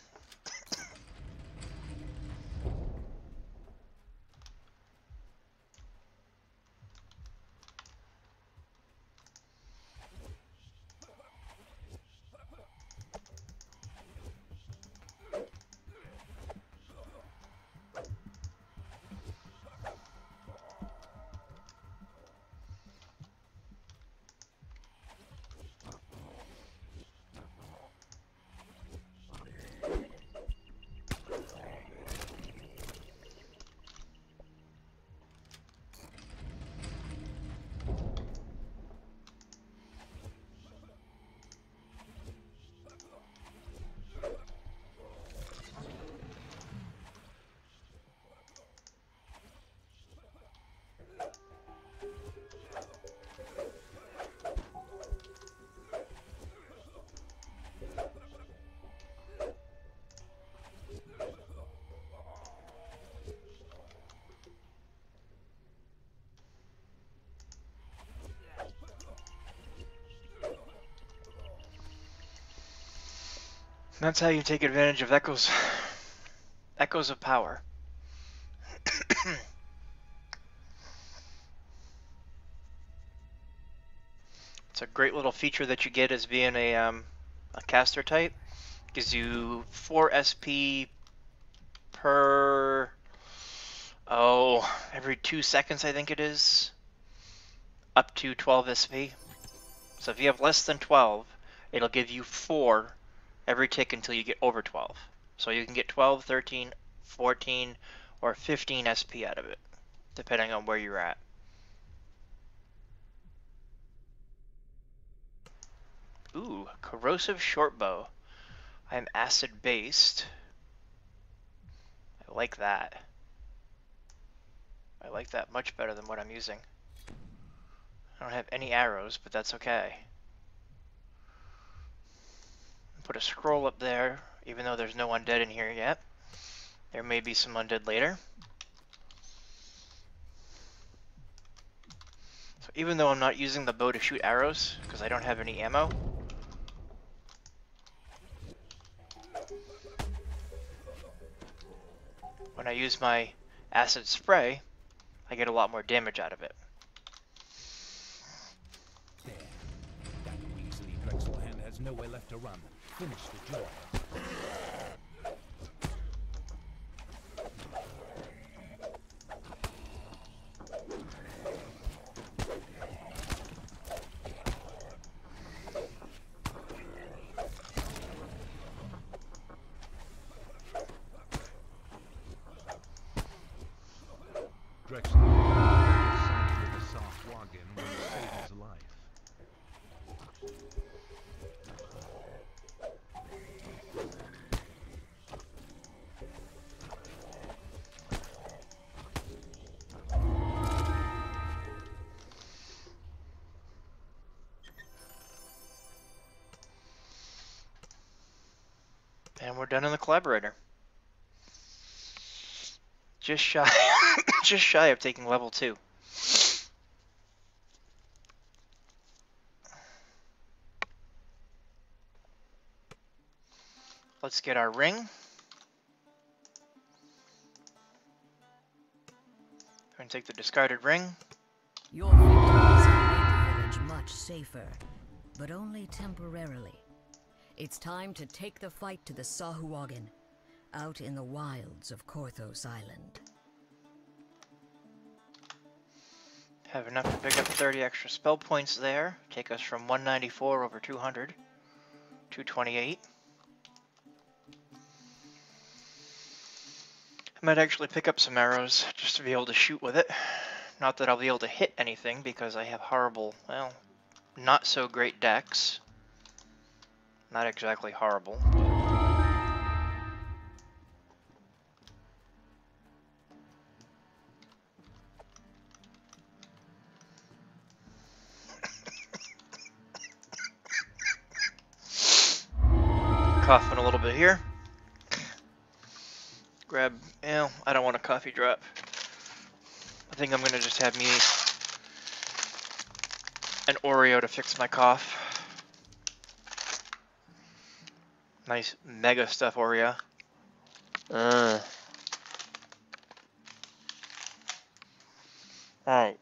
That's how you take advantage of echoes. Echoes of power. It's a great little feature that you get as being a caster type. Gives you 4 SP per, every 2 seconds I think it is. Up to 12 SP. So if you have less than 12, it'll give you 4 every tick until you get over 12. So you can get 12, 13, 14, or 15 SP out of it, depending on where you're at. Ooh, corrosive shortbow. I'm acid based. I like that. I like that much better than what I'm using. I don't have any arrows, but that's okay. Put a scroll up there, even though there's no undead in here yet. There may be some undead later. So even though I'm not using the bow to shoot arrows, because I don't have any ammo, when I use my acid spray, I get a lot more damage out of it. There. That weaselly Drexelhand has nowhere left to run. Finish the job. And we're done in the collaborator. Just shy, just shy of taking level 2. Let's get our ring. And take the discarded ring. Your victories have made the village much safer, but only temporarily. It's time to take the fight to the Sahuagin, out in the wilds of Korthos Island. Have enough to pick up 30 extra spell points there. Take us from 194 over 200. 228. I might actually pick up some arrows just to be able to shoot with it. Not that I'll be able to hit anything because I have horrible, well, not so great dex. Not exactly horrible. coughing a little bit here. Grab, I don't want a coffee drop. I think I'm gonna just have me an Oreo to fix my cough. Nice mega stuff Oreo. Alright.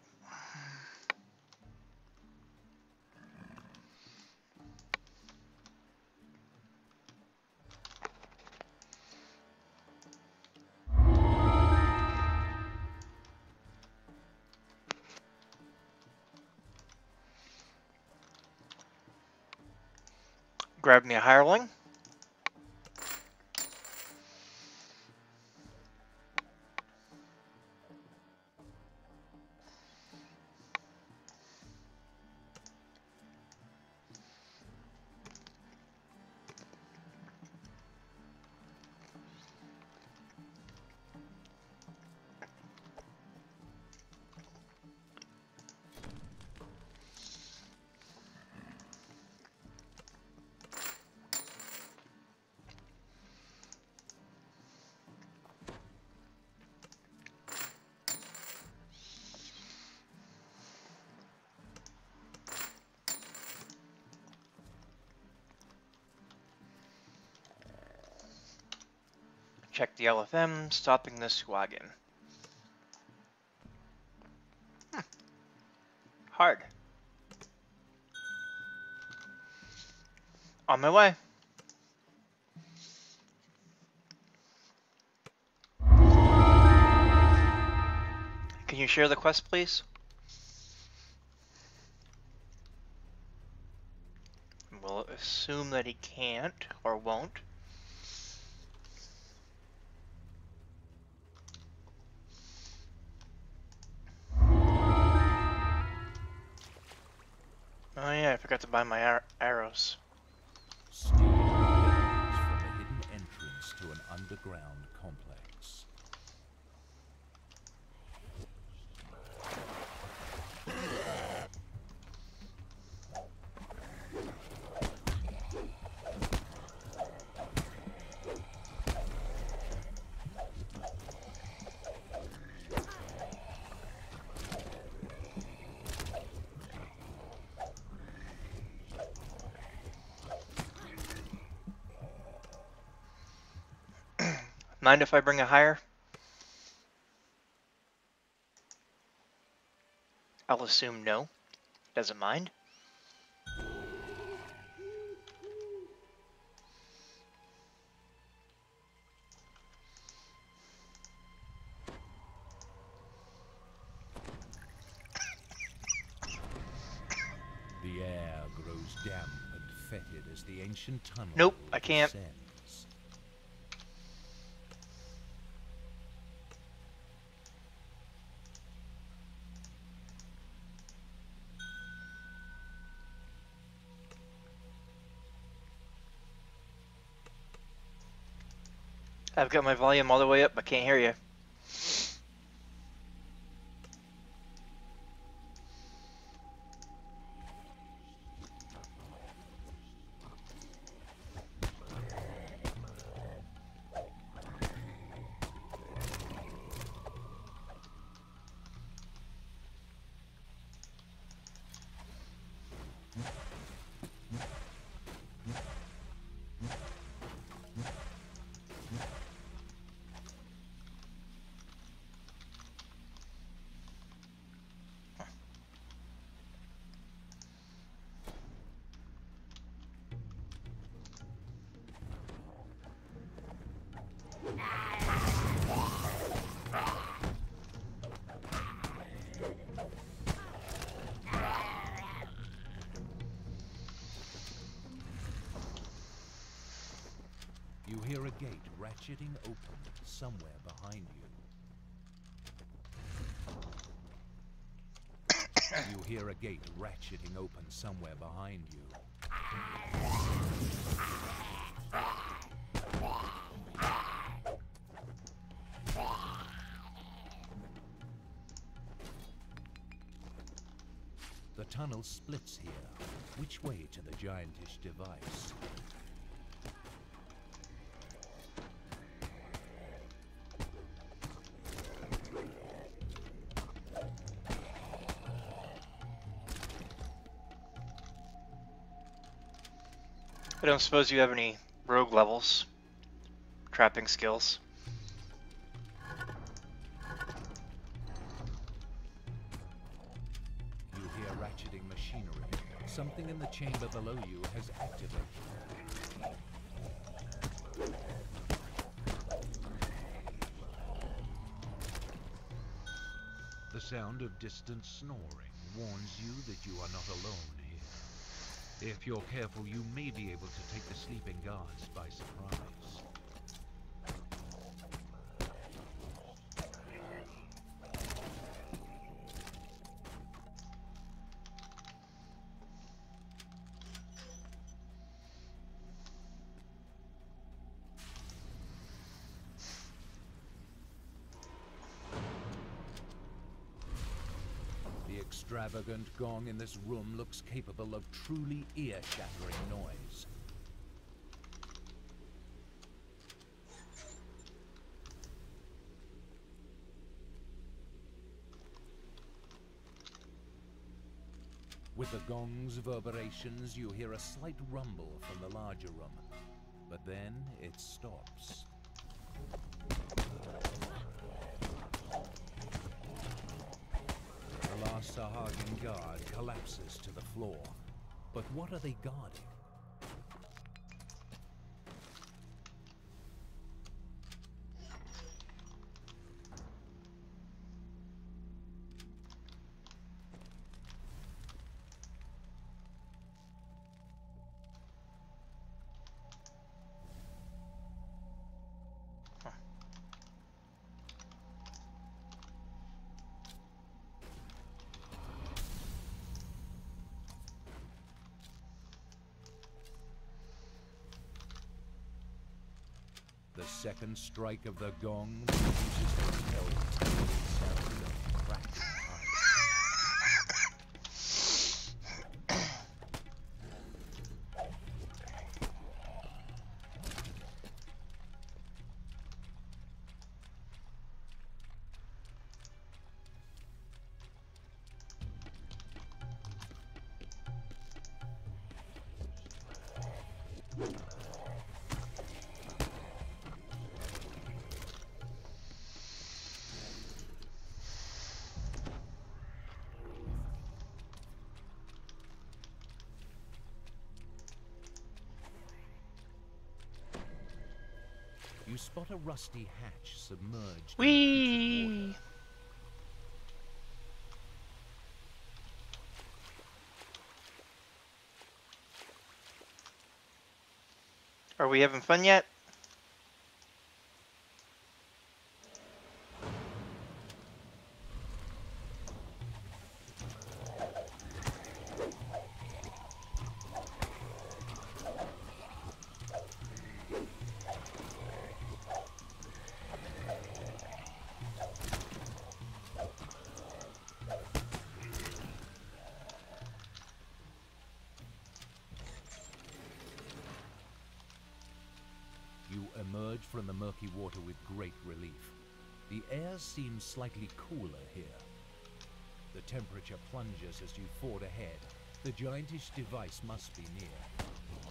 Grab me a hireling. Check the LFM, stopping this wagon. Hard. On my way. Can you share the quest, please? We'll assume that he can't or won't. Oh yeah, I forgot to buy my arrows. Stealing pillars from a hidden entrance to an underground complex. Mind if I bring a hire? I'll assume no. Doesn't mind. The air grows damp and fetid as the ancient tunnel Nope, I can't. descends. I've got my volume all the way up, but can't hear you. You hear a gate ratcheting open somewhere behind you. You hear a gate ratcheting open somewhere behind you. The tunnel splits here. Which way to the giantish device? I don't suppose you have any rogue levels, trapping skills. You hear ratcheting machinery. Something in the chamber below you has activated. The sound of distant snoring warns you that you are not alone here. If you're careful, you may be able to take the sleeping guards by surprise. The extravagant gong in this room looks capable of truly ear-shattering noise. With the gong's reverberations, you hear a slight rumble from the larger room, but then it stops. The last Sahagin guard collapses to the floor. But what are they guarding? The second strike of the gong produces the telltale sound of cracking ice. You spot a rusty hatch submerged in putrid water. Are we having fun yet? You emerge from the murky water with great relief. The air seems slightly cooler here. The temperature plunges as you ford ahead. The giantish device must be near.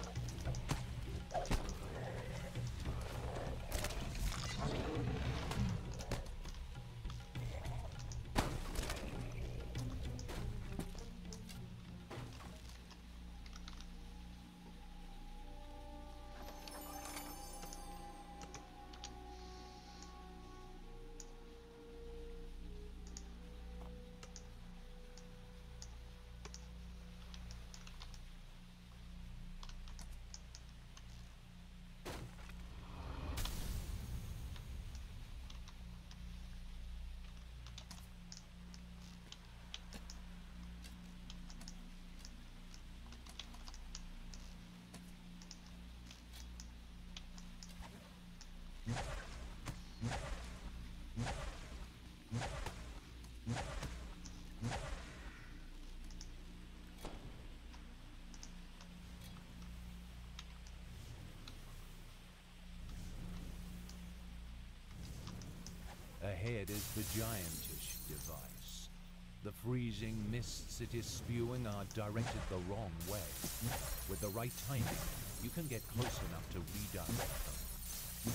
Ahead is the giantish device. The freezing mists it is spewing are directed the wrong way. With the right timing, You can get close enough to redirect them.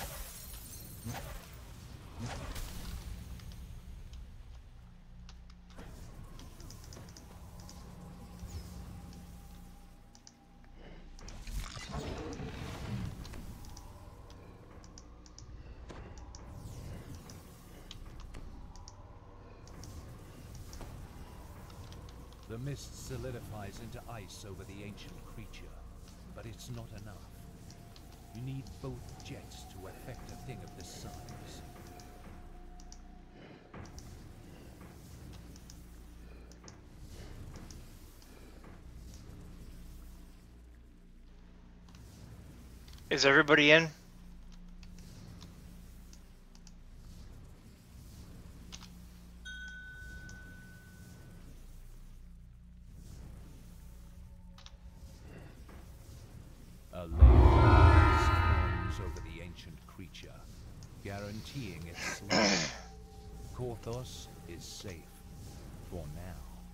The mist solidifies into ice over the ancient creature, but it's not enough. You need both jets to affect a thing of this size. Is everybody in? A layer of ice forms over the ancient creature, guaranteeing its slaughter. Korthos is safe for now.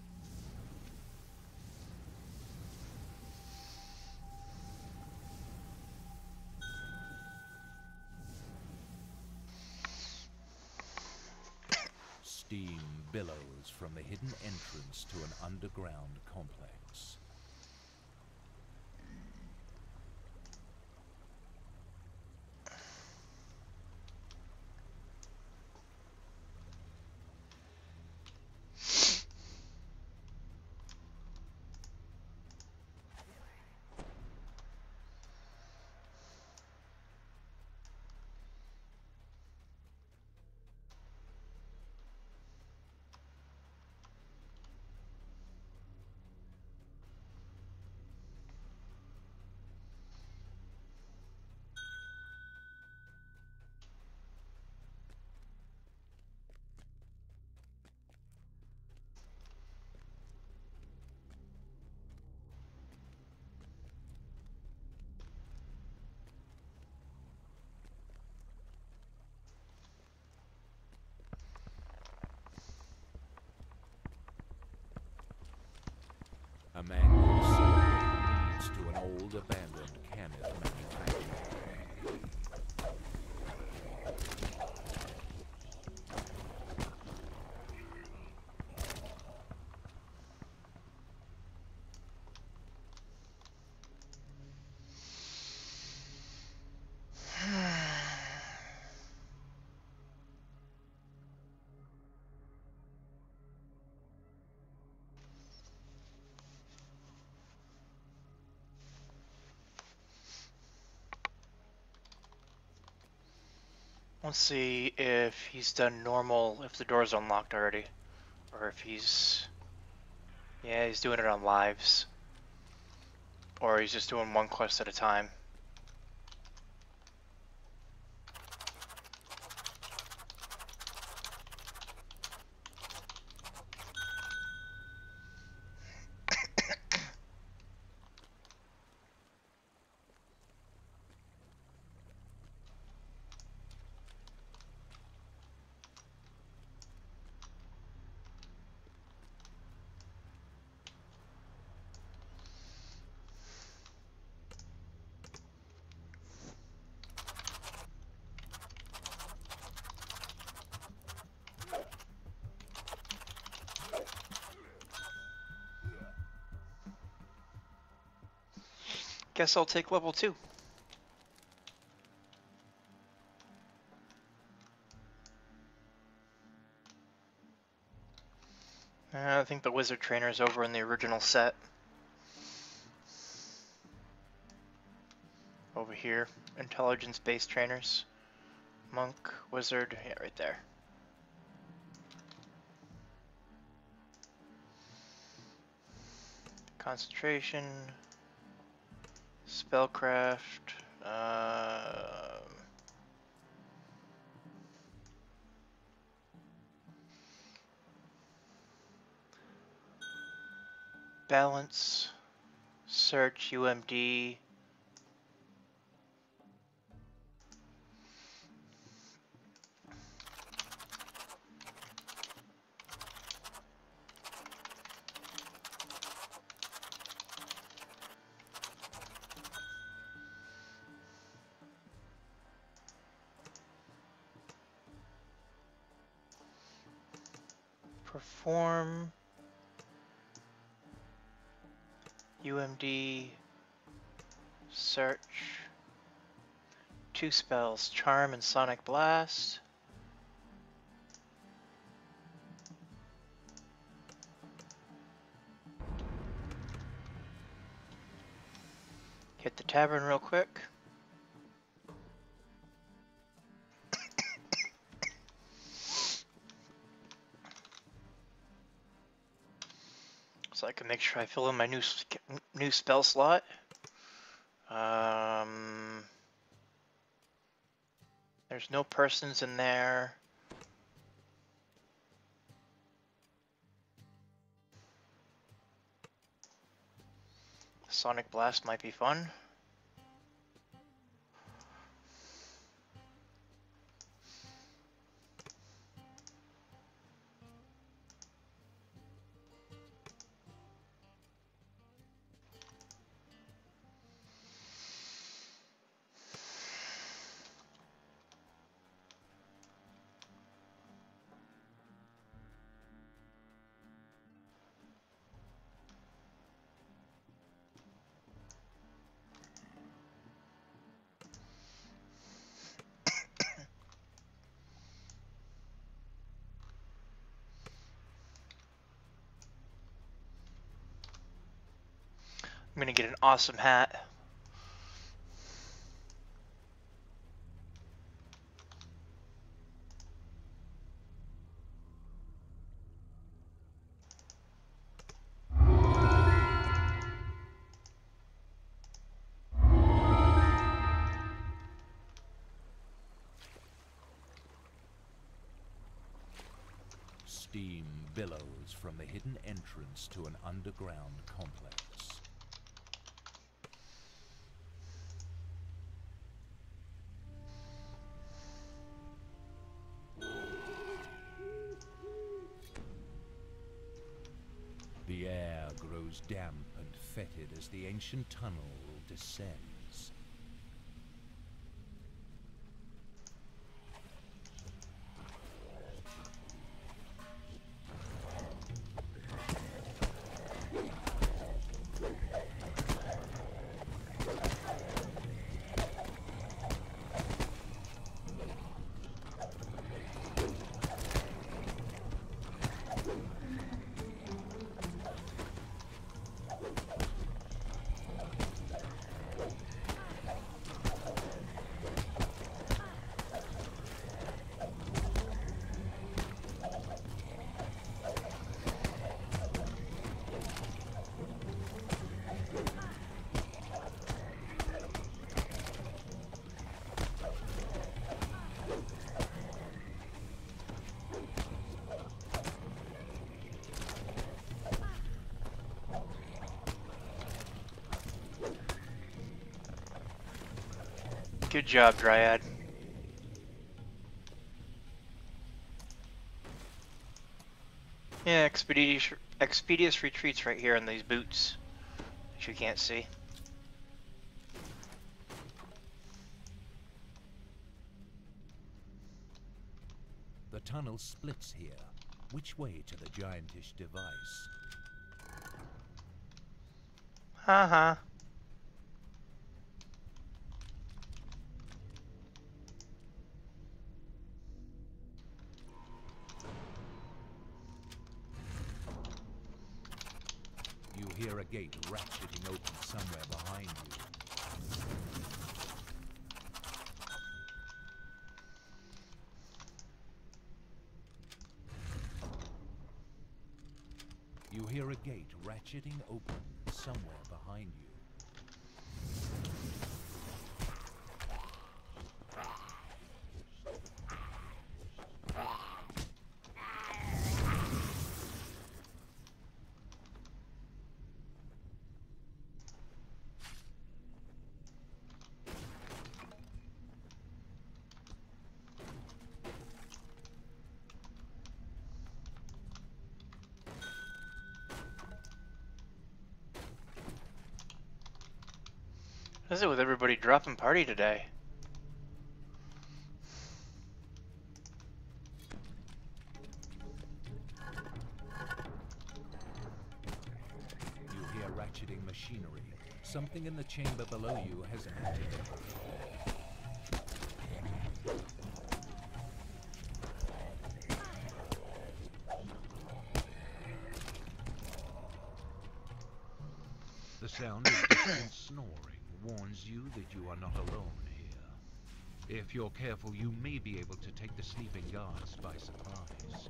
Steam billows from the hidden entrance to an underground complex. A manual circuit leads to an old abandoned cannon manufacturer. Let's see if he's done normal, if the door's unlocked already. Or if he's... Yeah, he's doing it on lives. Or he's just doing one quest at a time. Guess I'll take level 2. I think the wizard trainer is over in the original set. Over here, intelligence-based trainers. Monk, wizard, yeah, right there. Concentration, spellcraft, balance, search, UMD, Perform UMD search. 2 spells, Charm and Sonic Blast. Hit the tavern real quick. So I can make sure I fill in my new spell slot. There's no persons in there. Sonic Blast might be fun. I'm gonna get an awesome hat. Steam billows from the hidden entrance to an underground complex. The air grows damp and fetid as the ancient tunnel descends. Good job, Dryad. Yeah, expeditious retreats right here in these boots that you can't see. The tunnel splits here. Which way to the giantish device? Haha. You hear a gate ratcheting open somewhere behind you. You hear a gate ratcheting open somewhere behind you. What is it with everybody dropping party today? machinery. Something in the chamber below you has activated. The sound of distant snoring warns you that you are not alone here. If you're careful, you may be able to take the sleeping guards by surprise.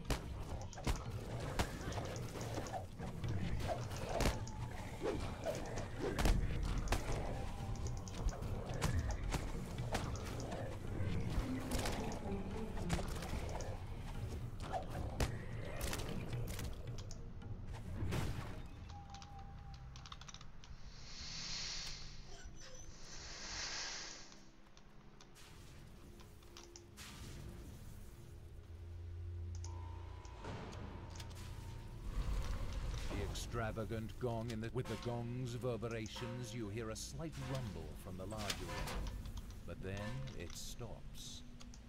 Extravagant gong with the gong's reverberations, you hear a slight rumble from the larger room, but then it stops.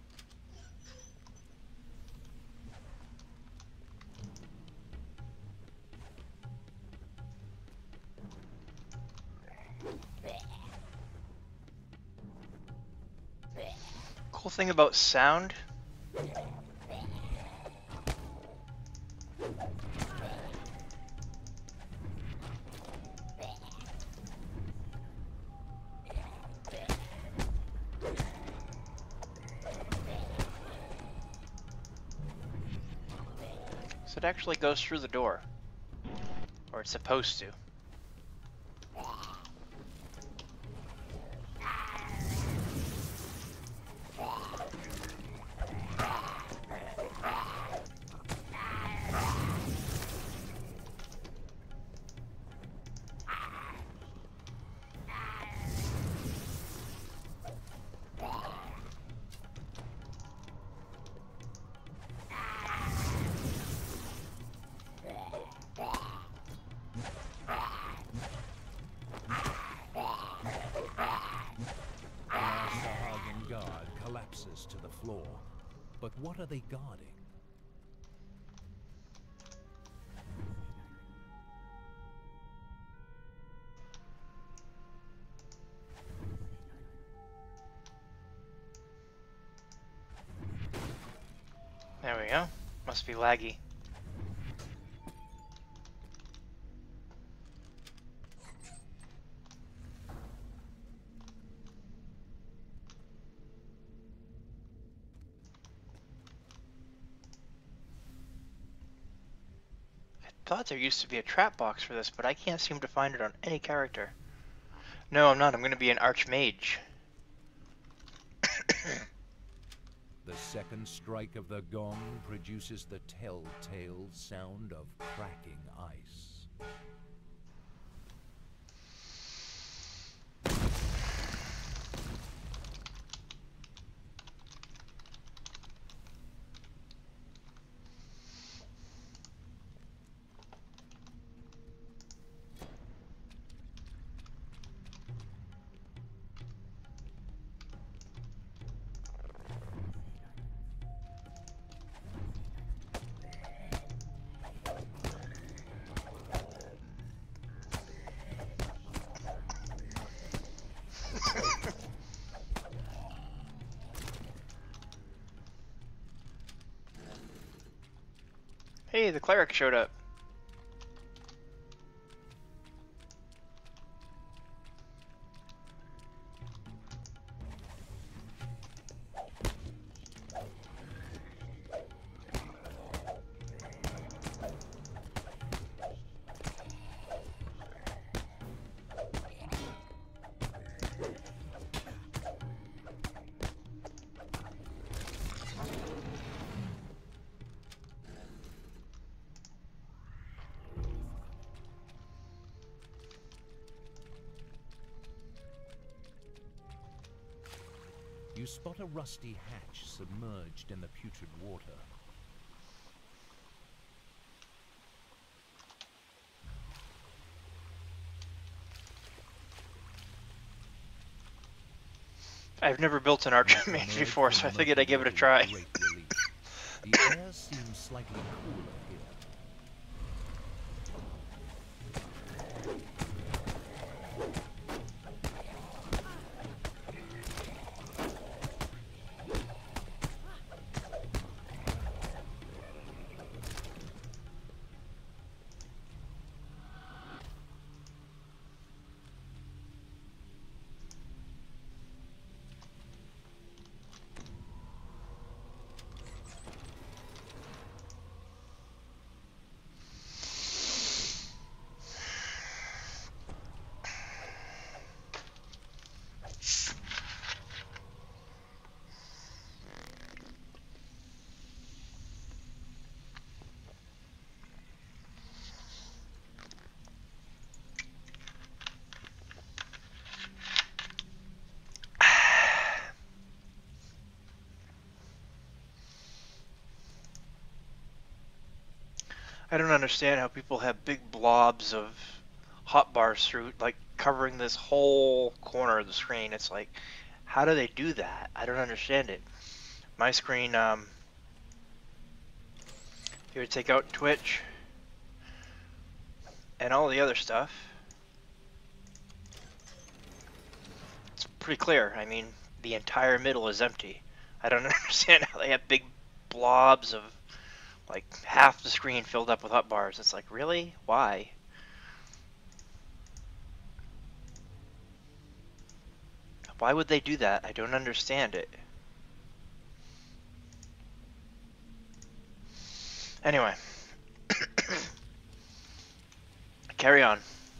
Cool thing about sound. So it actually goes through the door. Or it's supposed to. To the floor. But what are they guarding? There we go. Must be laggy. I thought there used to be a trap box for this, but I can't seem to find it on any character. No, I'm not. I'm going to be an Archmage. The second strike of the gong produces the telltale sound of cracking ice. Hey, the cleric showed up. You spot a rusty hatch submerged in the putrid water. I've never built an Archmage before, so I figured I'd give it a try. The air seems slightly cooler here. I don't understand how people have big blobs of hotbars through, like, covering this whole corner of the screen. It's like, how do they do that? I don't understand it. My screen, here to take out Twitch and all the other stuff. It's pretty clear. I mean, the entire middle is empty. I don't understand how they have big blobs of, like, half the screen filled up with hotbars. It's like, really? Why? Why would they do that? I don't understand it. Anyway. Carry on.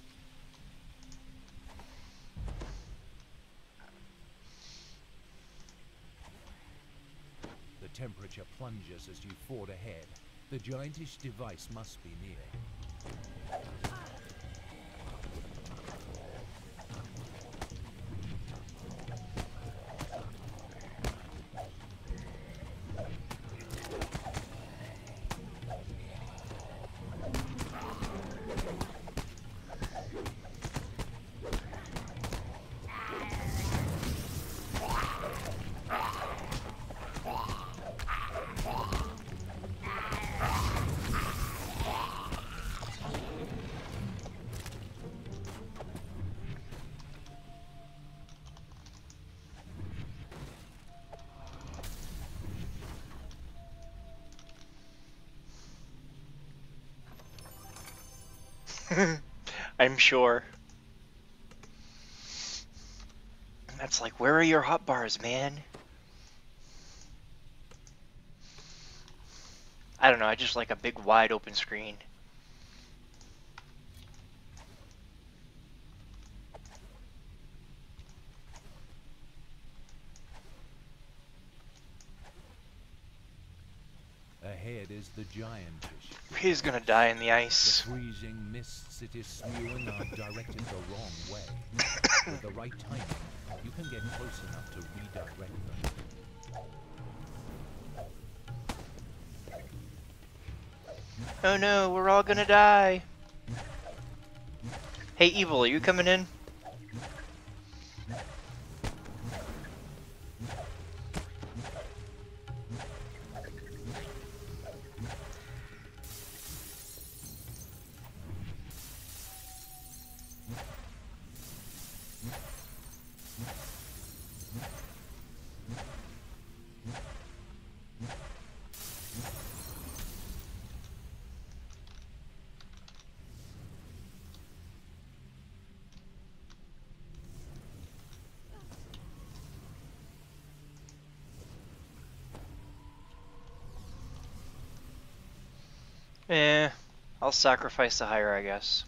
The temperature plunges as you ford ahead. The giantish device must be near. I'm sure. That's like, where are your hotbars, man? I don't know, I just like a big wide open screen. Ahead is the giantish. He's gonna die in the The ice. freezing mists it is spewing are directed the wrong way. With the right timing, you can get close enough to redirect them. Oh no, we're all gonna die. Hey, Evil, are you coming in? I'll sacrifice the hire, I guess.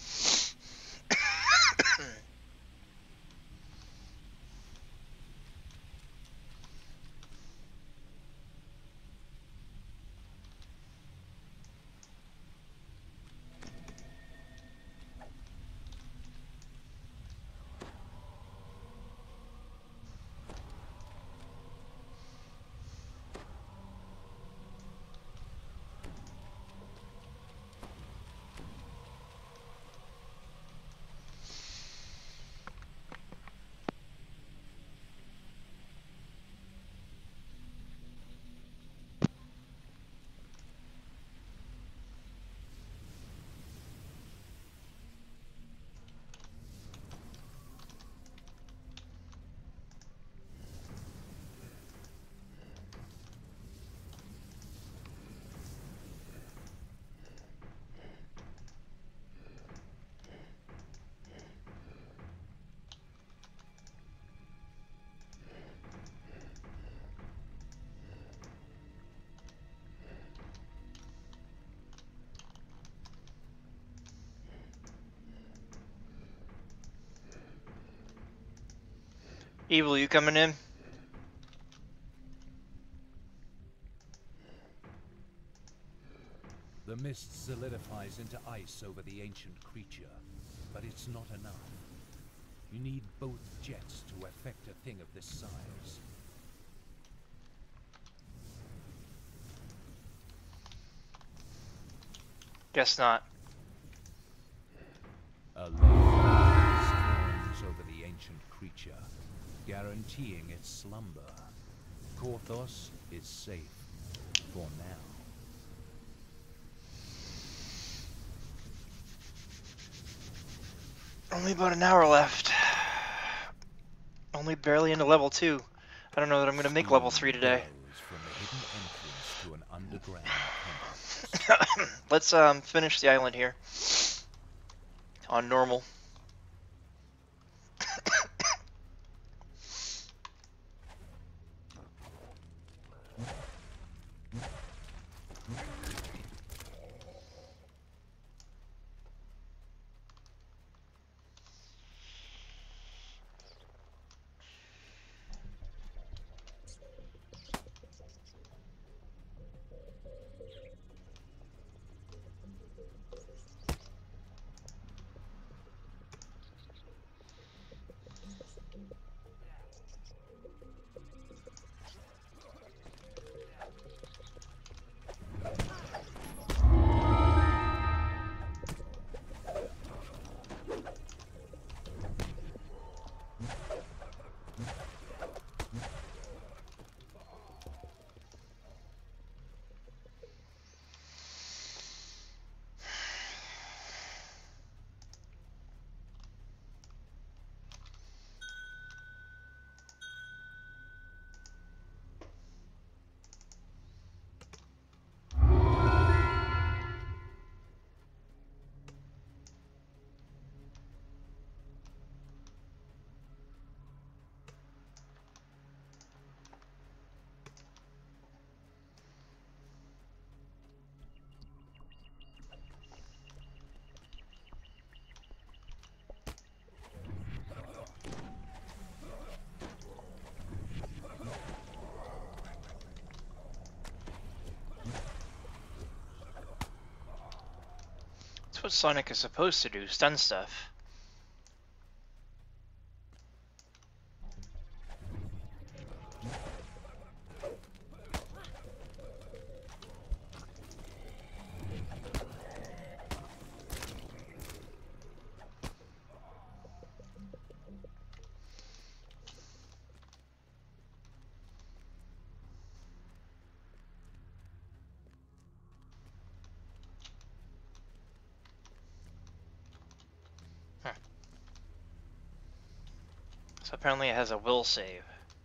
Evil, you coming in? The mist solidifies into ice over the ancient creature, but it's not enough. You need both jets to affect a thing of this size. Guess not. A layer forms over the ancient creature, guaranteeing its slumber. Korthos is safe for now. Only about an hour left. Only barely into level 2. I don't know that I'm going to make level 3 today. From the hidden entrance to an underground temple. Let's finish the island here. On normal. That's what Sonic is supposed to do, stun stuff. So apparently it has a will save.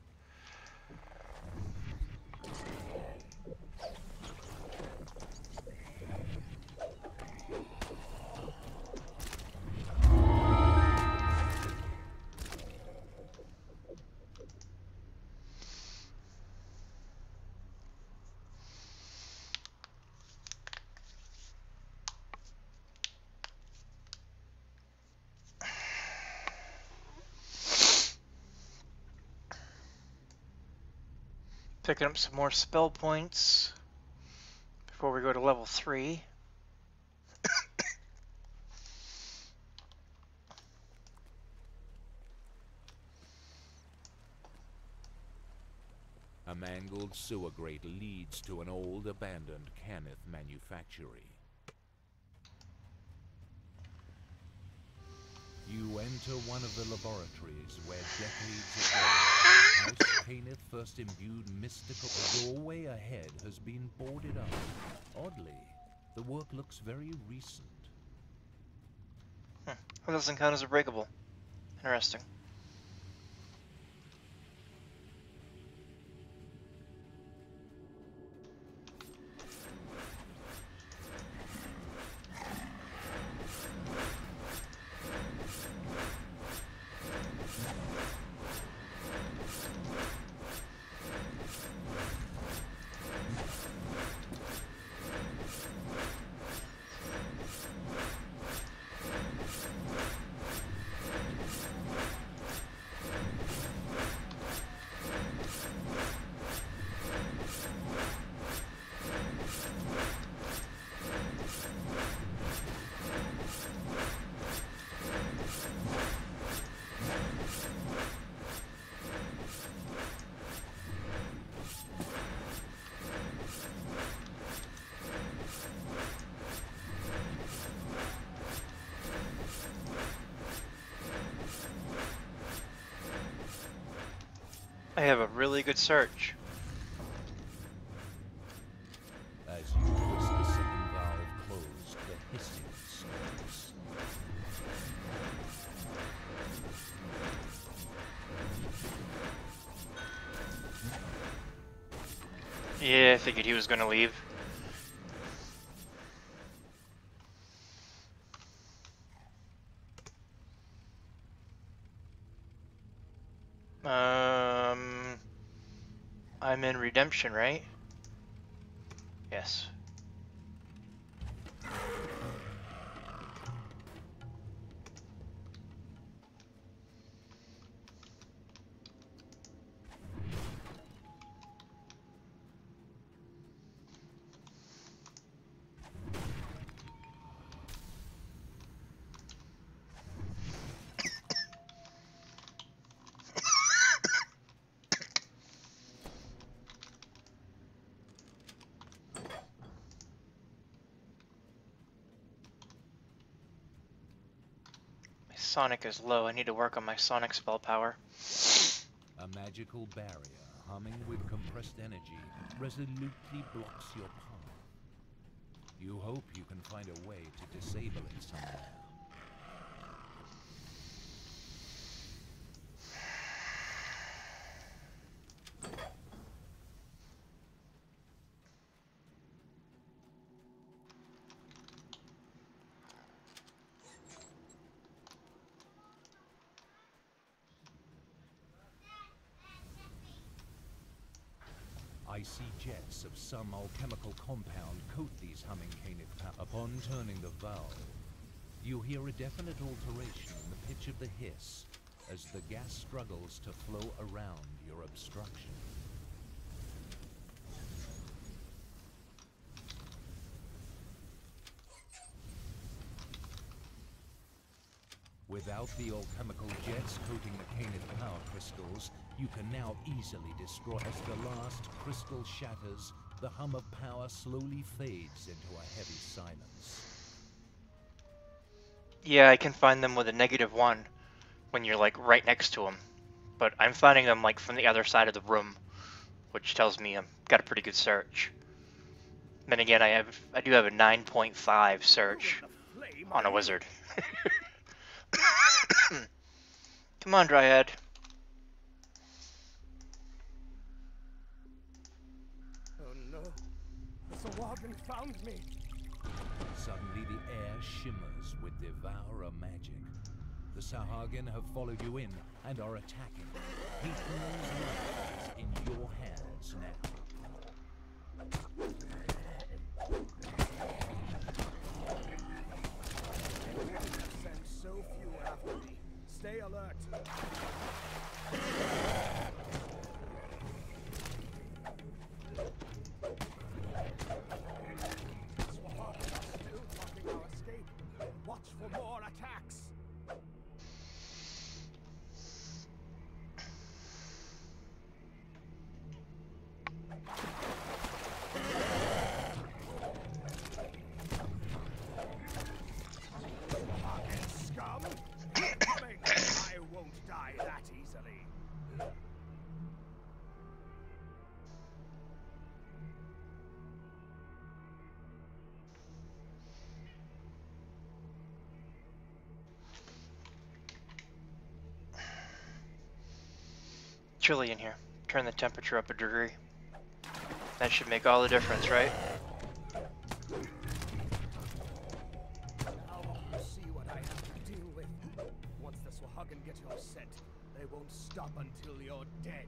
Picking up some more spell points before we go to level 3. A mangled sewer grate leads to an old abandoned Cannith manufactory. You enter one of the laboratories where decades ago, House Cannith first imbued mystical. The doorway ahead has been boarded up. Oddly, the work looks very recent. That doesn't count as a breakable. Interesting. I have a really good search. As you twist the second valve closed, the hissing stops. Yeah, I figured he was gonna leave. I'm in Redemption, right? Yes. Sonic is low. I need to work on my Sonic spell power. A magical barrier, humming with compressed energy, resolutely blocks your path. You hope you can find a way to disable it somewhere. Icy jets of some alchemical compound coat these humming canid powers. Upon turning the valve, you hear a definite alteration in the pitch of the hiss as the gas struggles to flow around your obstruction. Without the alchemical jets coating the canid power crystals, you can now easily destroy. As the last crystal shatters, the hum of power slowly fades into a heavy silence. Yeah, I can find them with a -1 when you're like right next to them, but I'm finding them like from the other side of the room, which tells me I've got a pretty good search. Then again, I do have a 9.5 search on a wizard. Come on, Dryad. Oh no, the Sahuagin found me. Suddenly the air shimmers with devourer magic. The Sahuagin have followed you in and are attacking. Haten's life is in your hands now. Sent so few after me. Stay alert. Sahuagin are still blocking our escape. Watch for more attacks. Scum! Coming! I won't die that easily. Chilly in here. Turn the temperature up a degree. That should make all the difference, right? Now you see what I have to deal with. Once the Sahuagin get your scent, they won't stop until you're dead.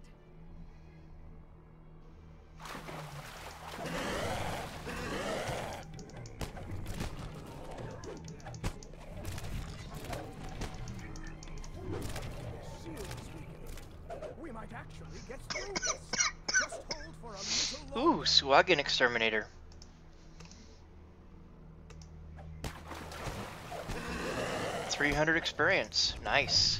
Shield is weakening. We might actually get through this. Just hold for a little Ooh, Sahuagin Exterminator. $300 experience. Nice.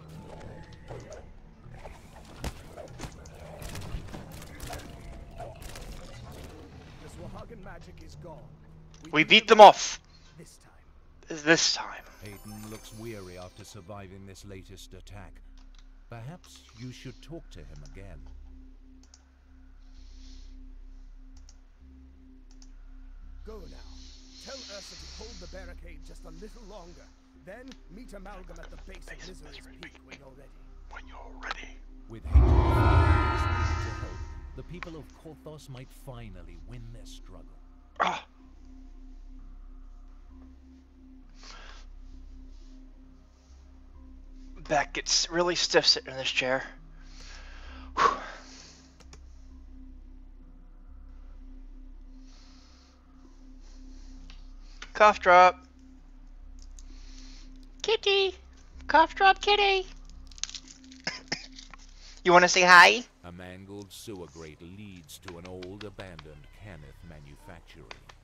The Sahuagin magic is gone. We beat them off. This time. This time. Hayden looks weary after surviving this latest attack. Perhaps you should talk to him again. Go now. Tell Ursa to hold the barricade just a little longer. Then meet Amalgam at the base of Misery's Peak when you're ready. When you're ready. With Hayten Blood to help, the people of Kothos might finally win their struggle. Ah. Back gets really stiff sitting in this chair. Whew. Cough drop. Kitty. Cough drop kitty. You want to say hi? A mangled sewer grate leads to an old abandoned Cannith manufactory.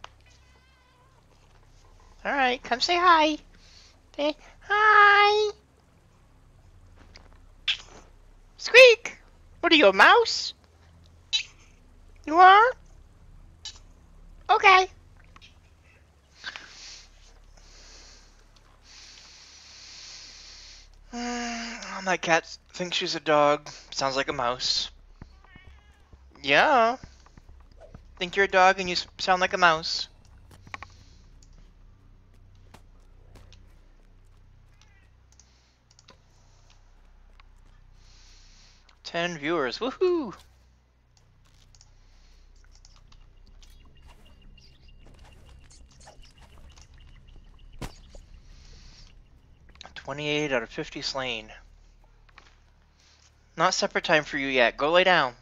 Alright, come say hi. Say hi. Squeak! What are you, a mouse? You are? Okay. My cat thinks she's a dog. Sounds like a mouse. Yeah. Think you're a dog and you sound like a mouse. $10 viewers. Woohoo! $28 out of 50 slain. Not separate time for you yet. Go lay down.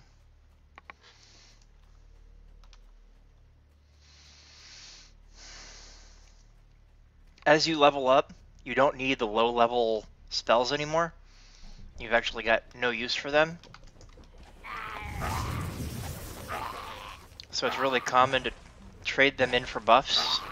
As you level up, you don't need the low-level spells anymore. You've actually got no use for them. So it's really common to trade them in for buffs.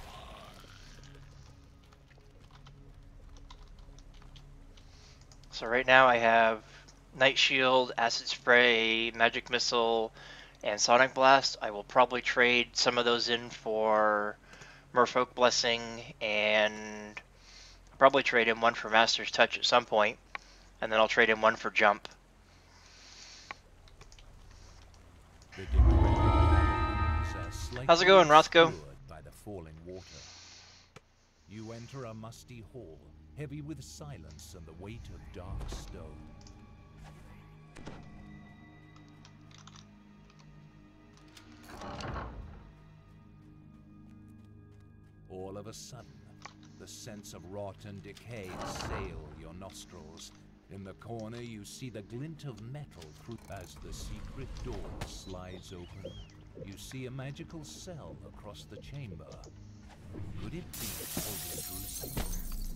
So right now I have Night Shield, Acid Spray, Magic Missile, and Sonic Blast. I will probably trade some of those in for Merfolk Blessing, and probably trade in one for Master's Touch at some point, and then I'll trade in one for Jump. How's it going, Rothko? By the falling water. You enter a musty hall, heavy with silence and the weight of dark stone. All of a sudden, the sense of rot and decay assail your nostrils. In the corner, you see the glint of metal through. As the secret door slides open, you see a magical cell across the chamber. Could it be Holy Jerusalem?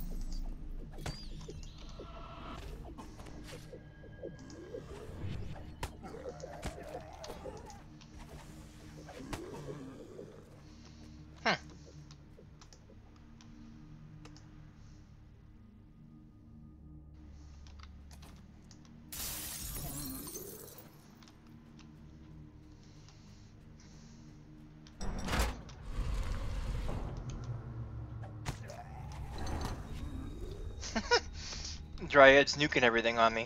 Dryad's nuking everything on me.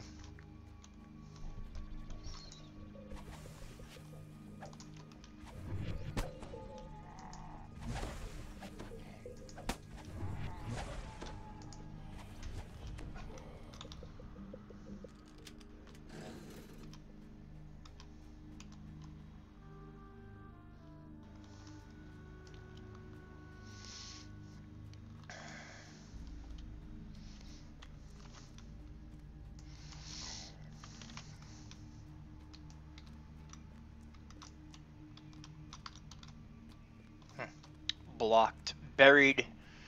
Blocked, buried.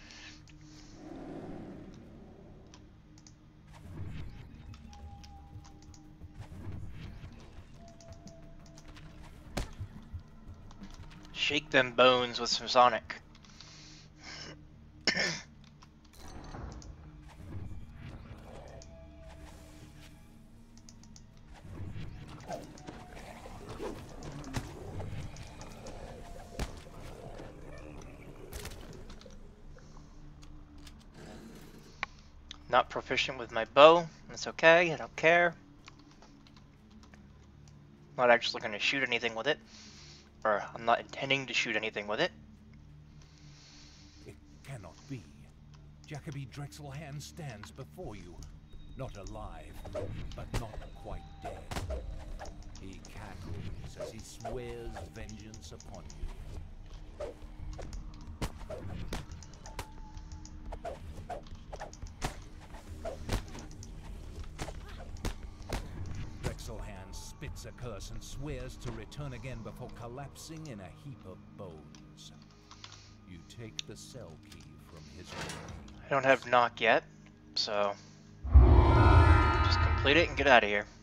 Shake them bones with some Sonic. Not proficient with my bow. It's okay, I don't care. I'm not actually going to shoot anything with it. Or, I'm not intending to shoot anything with it. It cannot be. Jacoby Drexelhand stands before you. Not alive, but not quite dead. He cackles as he swears vengeance upon you. Drexelhand spits a curse and swears to return again before collapsing in a heap of bones. You take the cell key from his remains. I don't have knock yet, so just complete it and get out of here.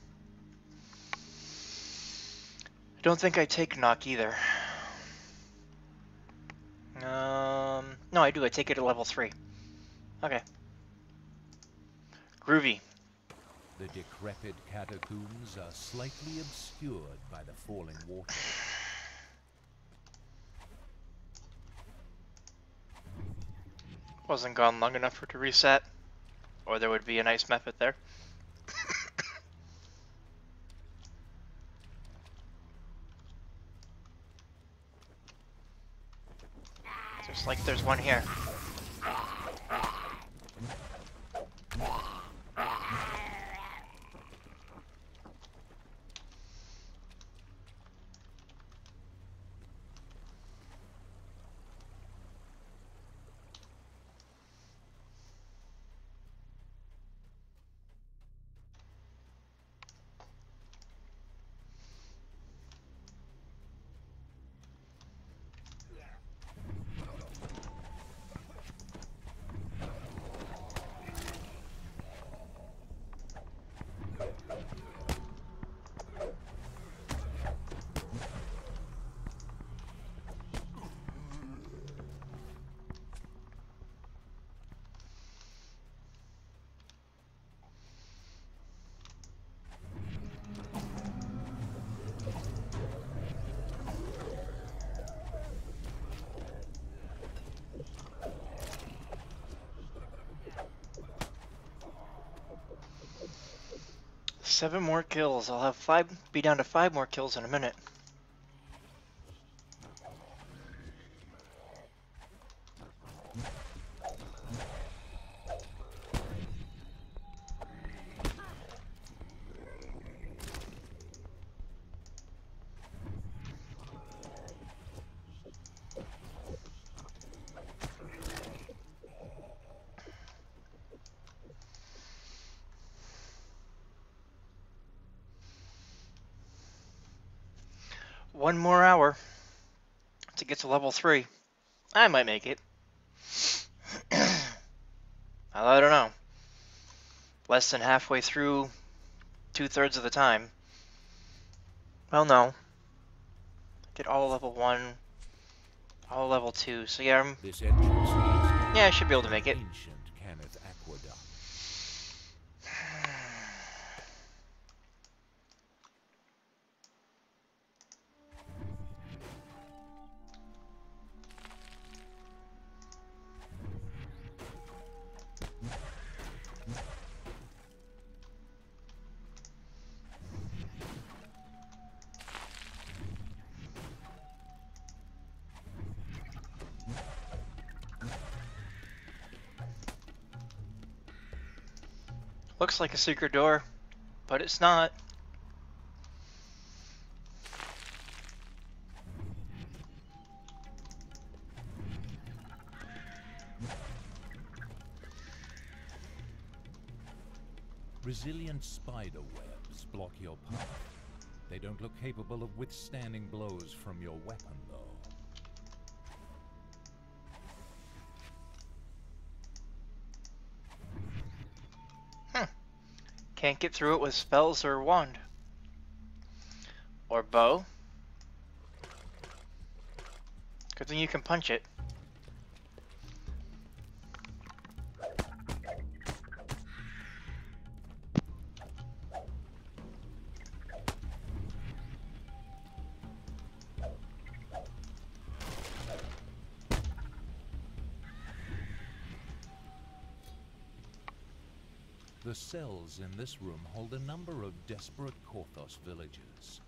I don't think I take knock either. No, I do. I take it at level 3. Okay. Groovy. The decrepit catacombs are slightly obscured by the falling water. Wasn't gone long enough for it to reset, or there would be a nice method there. Just like there's one here. Seven more kills. I'll have be down to 5 more kills in a minute. One more hour to get to level 3. I might make it. I don't know. Less than halfway through, 2/3 of the time. Well, no. Did all level 1, all level 2. So yeah, This entrance leads I should be able to make it. ancient Kenneth Aqueduct. Looks like a secret door, but it's not. Resilient spider webs block your path. They don't look capable of withstanding blows from your weapon, though. Can't get through it with spells or wand. Or bow. Good thing you can punch it. The cells in this room hold a number of desperate Korthos villagers.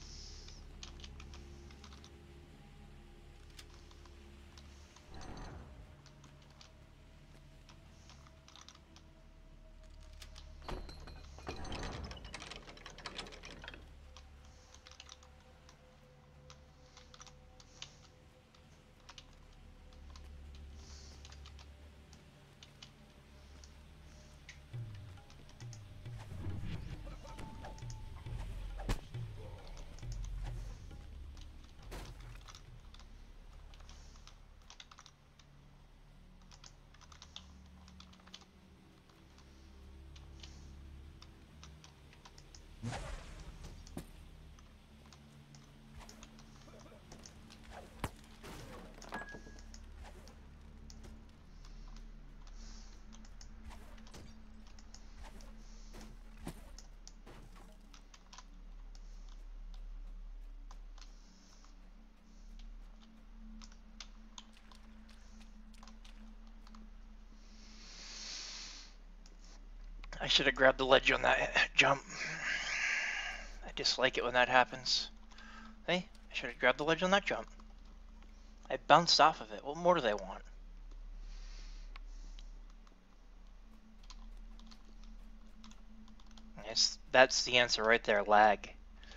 I should have grabbed the ledge on that jump. I dislike it when that happens. Hey, I should have grabbed the ledge on that jump. I bounced off of it. What more do they want? Yes, that's the answer right there, lag.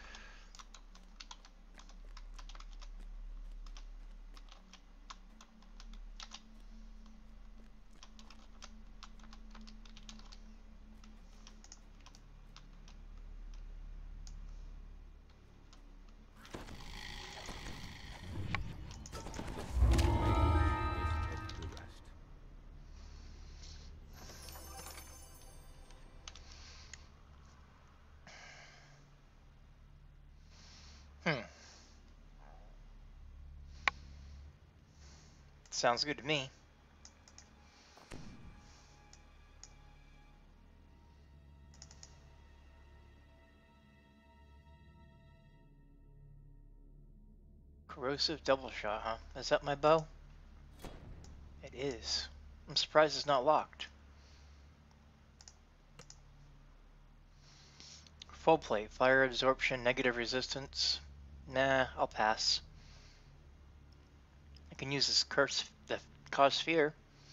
Sounds good to me. Corrosive double shot, huh? Is that my bow? It is. I'm surprised it's not locked. Full plate, fire absorption, negative resistance. Nah, I'll pass. I can use this curse that cause fear.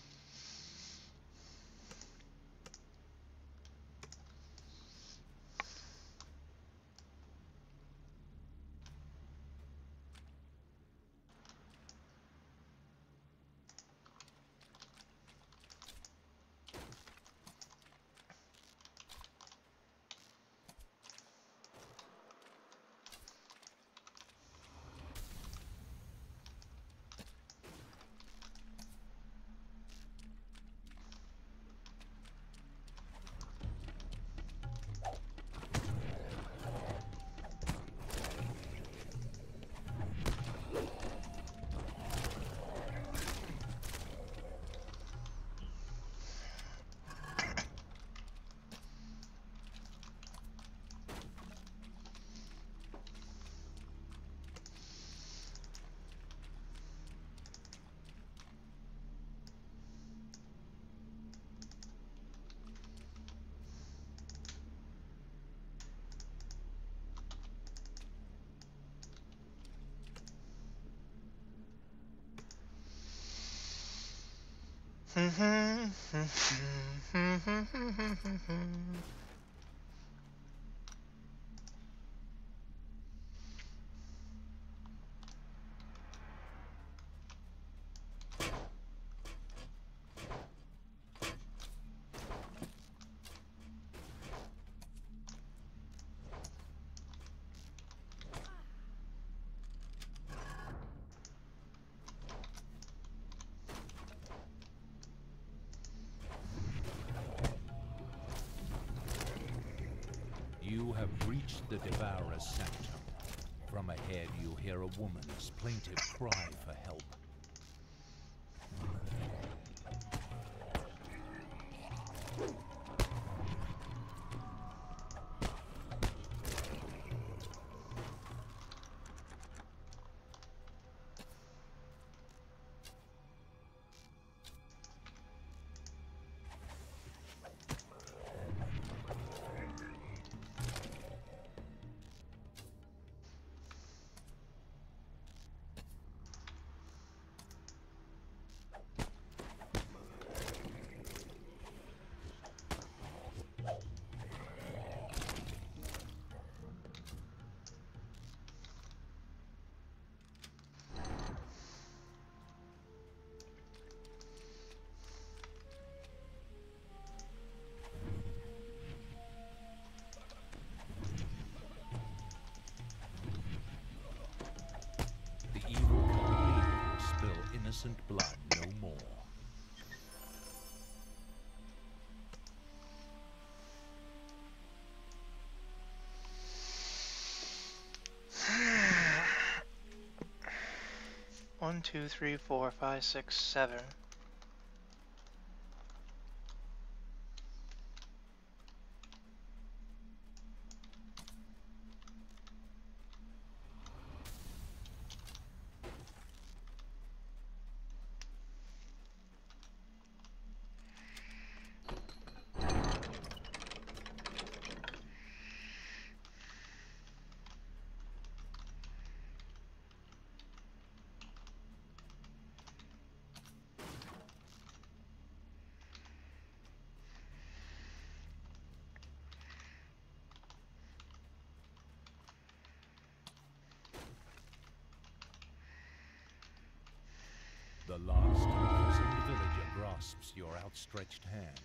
You have reached the Devourer's sanctum. From ahead, you hear a woman's plaintive cry for help. drink blood no more. One, two, three, 4, 5, 6, 7. The last imprisoned villager grasps your outstretched hand.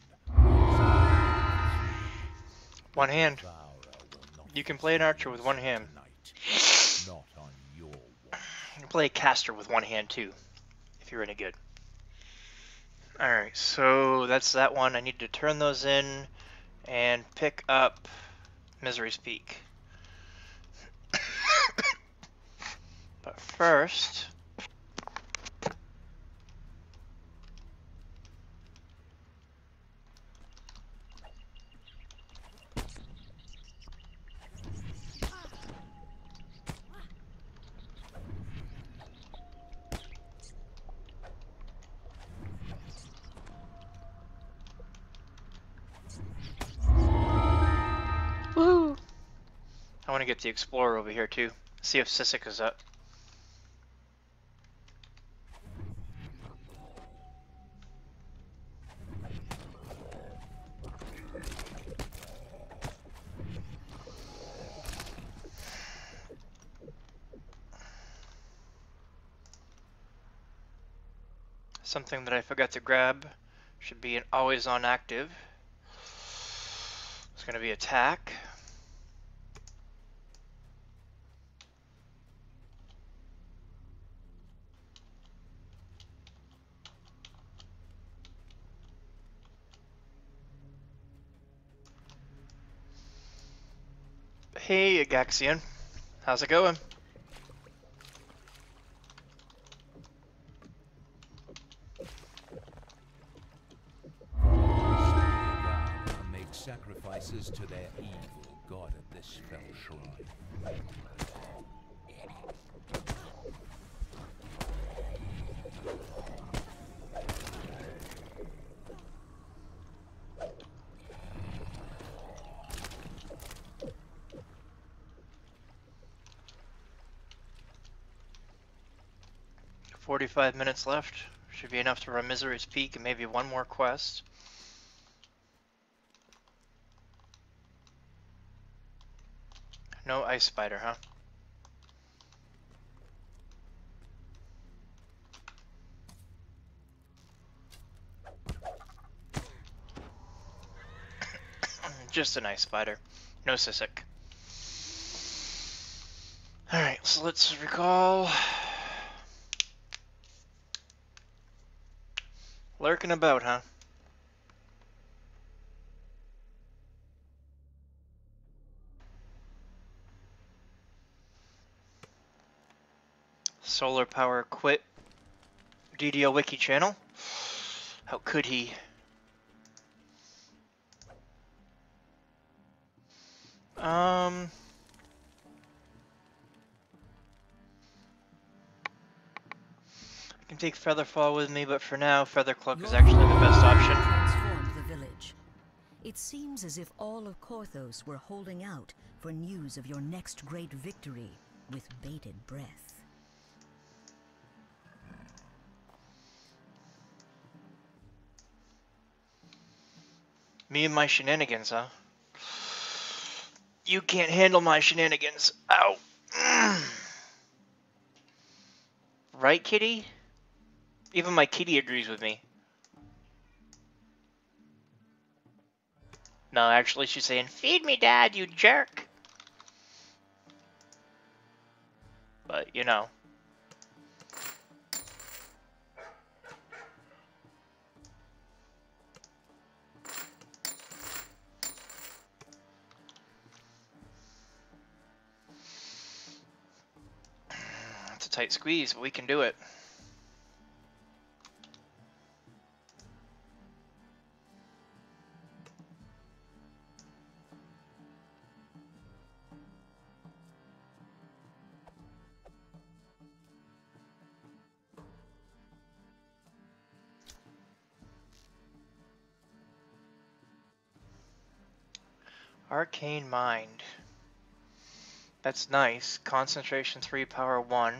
One hand. Devourer will not You can play an archer with one feast hand. tonight. Not on your watch. You can play a caster with one hand too, if you're any good. Alright, so that's that one. I need to turn those in and pick up Misery's Peak. But first... Woo! I want to get the Explorer over here too. See if Sissik is up. Something that I forgot to grab should be an always on active. It's going to be attack. Hey, Agaxian. How's it going? Make sacrifices to their evil god at this fell shrine. 45 minutes left. Should be enough to run Misery's Peak and maybe one more quest. No ice spider, huh? Just an ice spider. No Sissik. Alright, so let's recall. Lurking about, huh? Solar Power quit DDO Wiki channel. How could he? I can take Featherfall with me, but for now, Feathercloak is actually the best option. Transformed the village. It seems as if all of Korthos were holding out for news of your next great victory with bated breath. Me and my shenanigans, huh? You can't handle my shenanigans. Ow. Right, kitty? Even my kitty agrees with me. No, actually she's saying, "Feed me, Dad, you jerk." But, you know. a tight squeeze, but we can do it. Arcane Mind. That's nice. Concentration 3, power 1.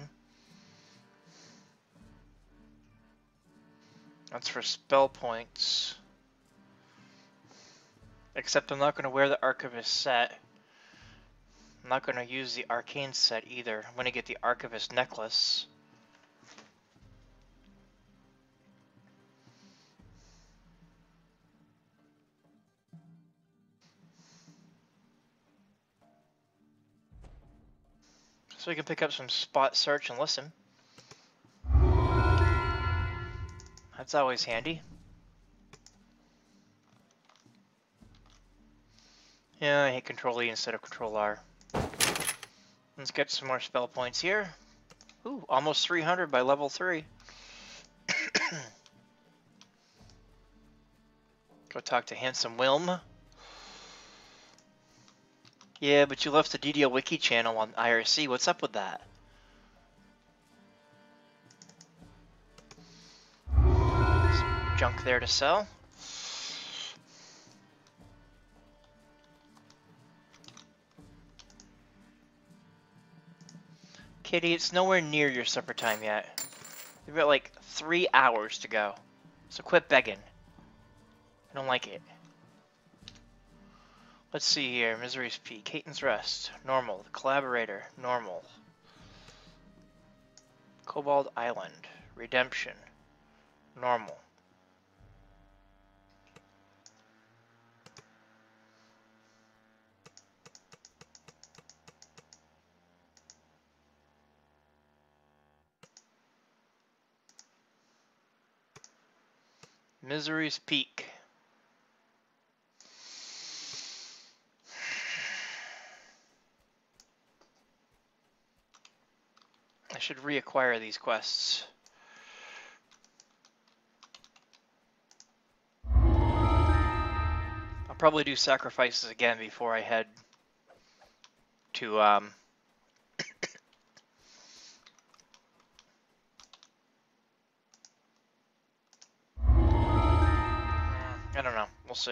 That's for spell points. Except I'm not going to wear the Archivist set. I'm not going to use the Arcane set either. I'm going to get the Archivist necklace. So we can pick up some spot search and listen. That's always handy. Yeah, I hit Control E instead of Control R. Let's get some more spell points here. Ooh, almost 300 by level 3. Go talk to Handsome Wilm. Yeah, but you left the DDL Wiki channel on IRC. What's up with that? Some junk there to sell. Kitty, it's nowhere near your supper time yet. You've got like 3 hours to go. So quit begging. I don't like it. Let's see here. Misery's Peak. Caton's Rest. Normal. The Collaborator. Normal. Cobalt Island. Redemption. Normal. Misery's Peak. I should reacquire these quests. I'll probably do sacrifices again before I head to I don't know. We'll see.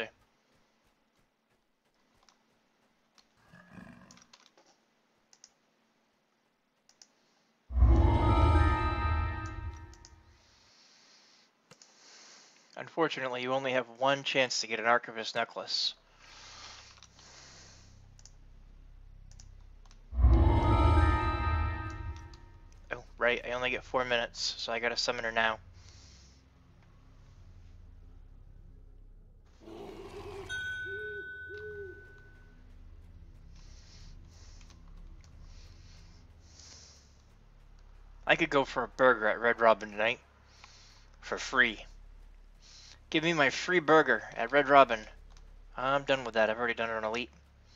Unfortunately, you only have one chance to get an Archivist necklace. Oh, right. I only get 4 minutes, so I gotta summon her now. I could go for a burger at Red Robin tonight. For free. Give me my free burger at Red Robin. I'm done with that. I've already done it on Elite.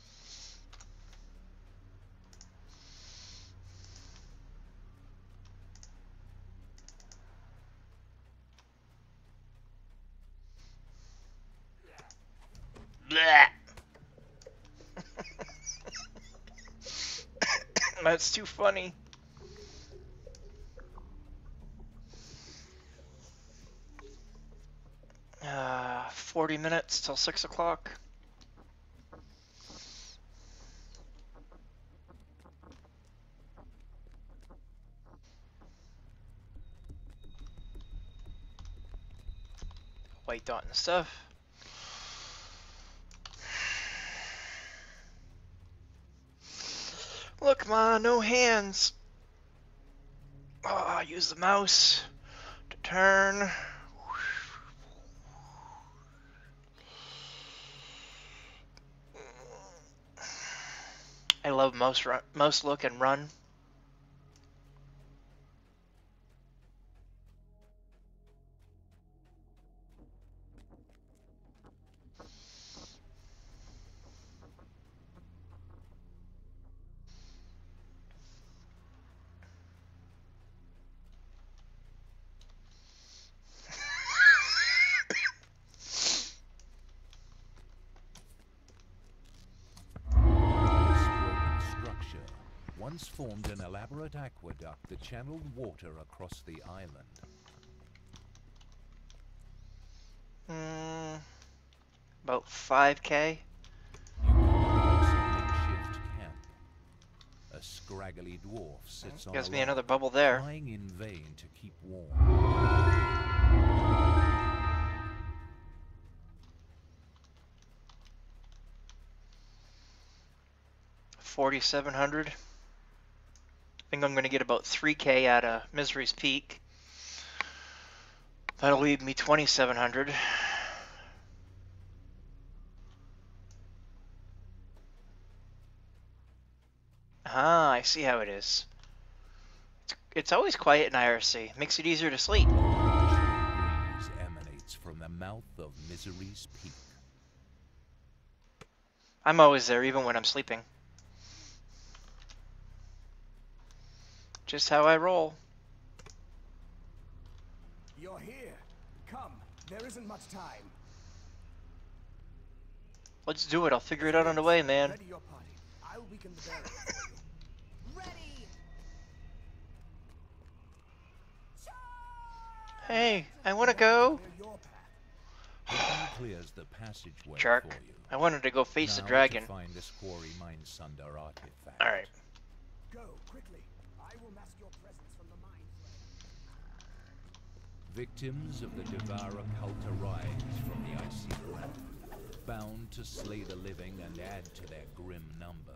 Blah. That's too funny. 40 minutes till 6 o'clock. White dot and stuff. Look, Ma, no hands. Oh, use the mouse to turn. I love mouse look and run. once formed an elaborate aqueduct that channeled water across the island. About 5K. You come across a makeshift camp. A scraggly dwarf sits on Gives a me log, another bubble there. trying in vain to keep warm. 4,700. I think I'm going to get about 3K out of Misery's Peak. That'll leave me 2,700. Ah, I see how it is. It's always quiet in IRC. Makes it easier to sleep. A breeze emanates from the mouth of Misery's Peak. I'm always there, even when I'm sleeping. Just how I roll. You're here. Come. There isn't much time. Let's do it. I'll figure it out on the way, man. Ready your party. I'll weaken the barrier for you. Ready! Hey, I want to go. Clear your path. It clears the passageway Jerk. for you. I wanted to go face the Now dragon. to find this quarry mine Sunder artifact. Alright. Go, quickly. I will mask your presence from the mind flare. Victims of the Devourer cult arise from the icy ground, bound to slay the living and add to their grim number.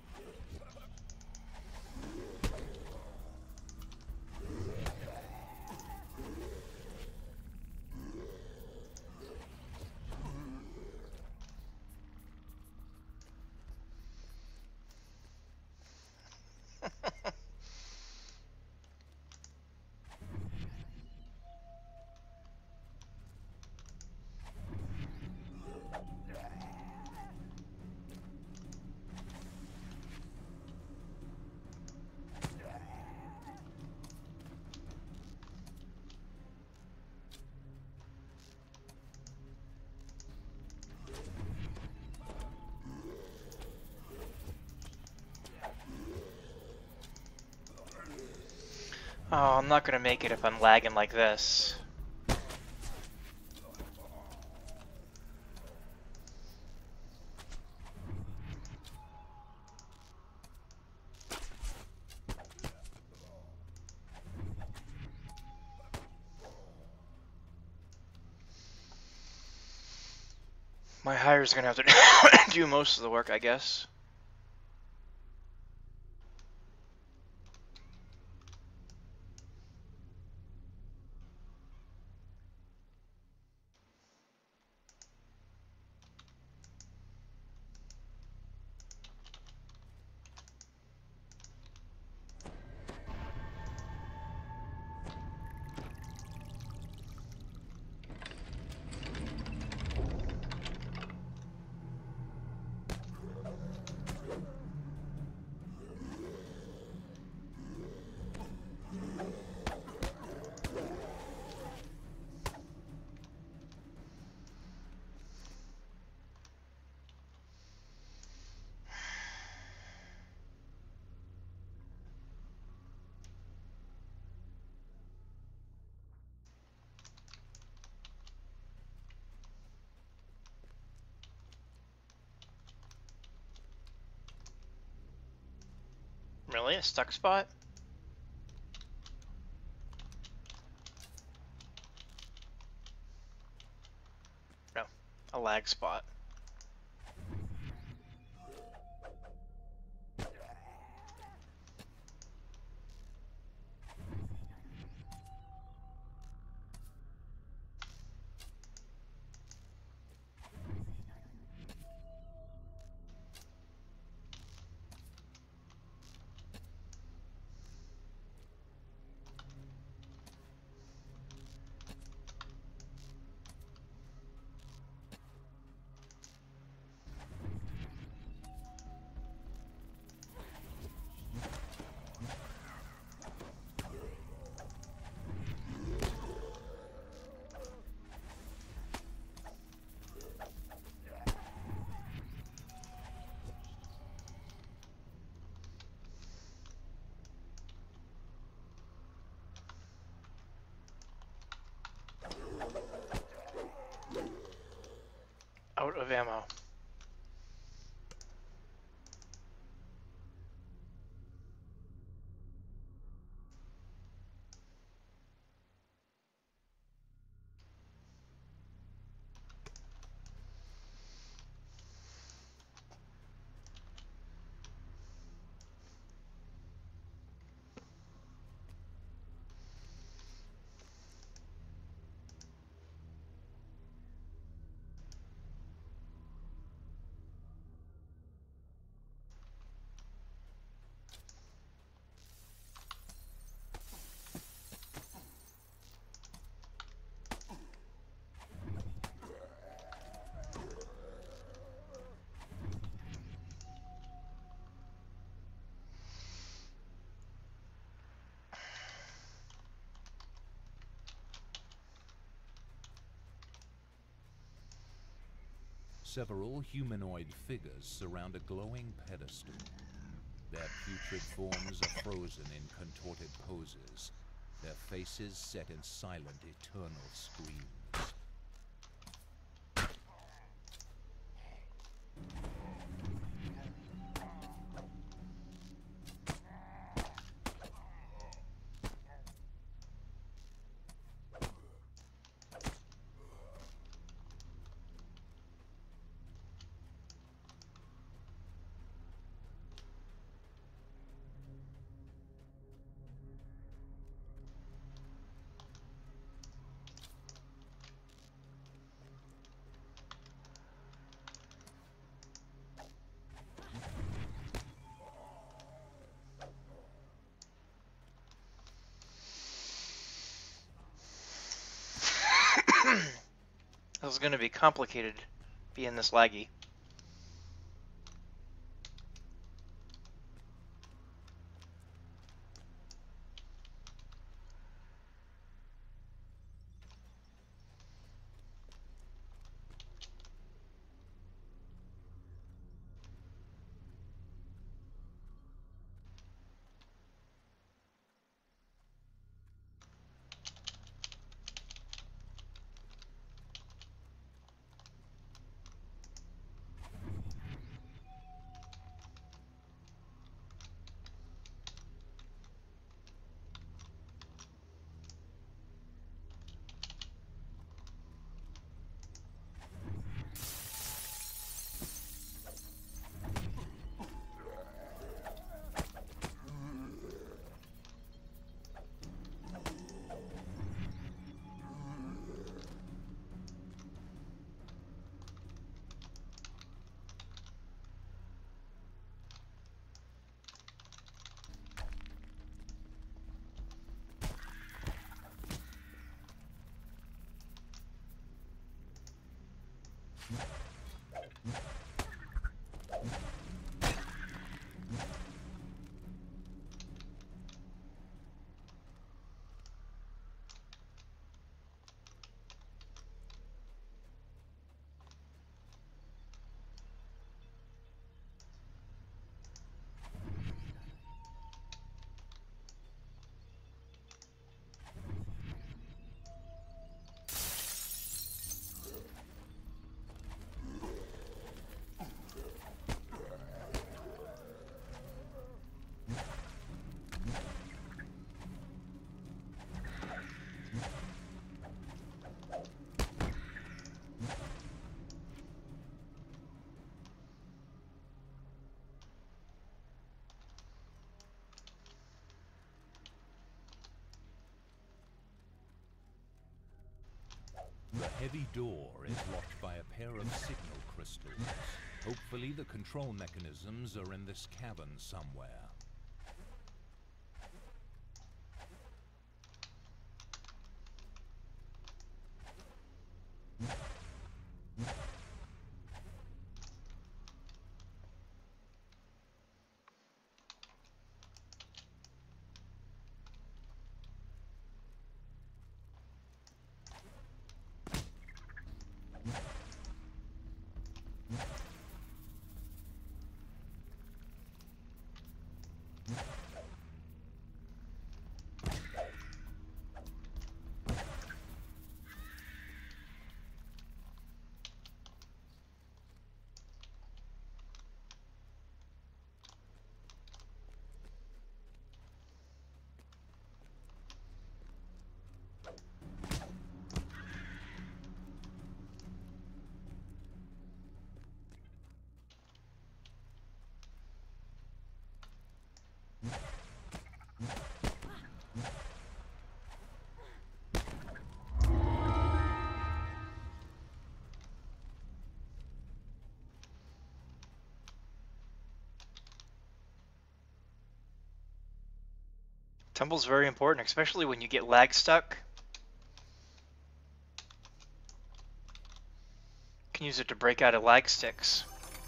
Oh, I'm not gonna make it if I'm lagging like this. My hire's gonna have to do most of the work, I guess. Really? A stuck spot? No, a lag spot. of ammo. Several humanoid figures surround a glowing pedestal. Their putrid forms are frozen in contorted poses, their faces set in silent, eternal screams. This is going to be complicated, being this laggy. The heavy door is locked by a pair of signal crystals. Hopefully the control mechanisms are in this cavern somewhere. Tumble's very important, especially when you get lag stuck. You can use it to break out of lag sticks.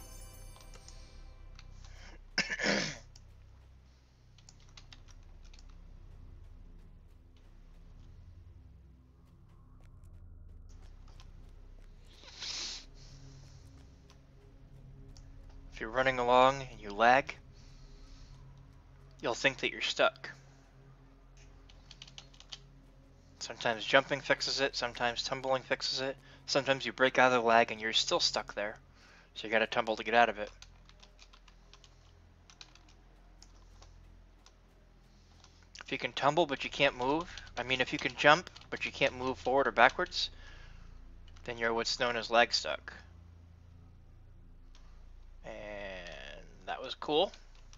If you're running along and you lag, you'll think that you're stuck. Sometimes jumping fixes it, sometimes tumbling fixes it, sometimes you break out of the lag and you're still stuck there. So you gotta tumble to get out of it. If you can tumble but you can't move, if you can jump but you can't move forward or backwards, then you're what's known as lag stuck. And that was cool.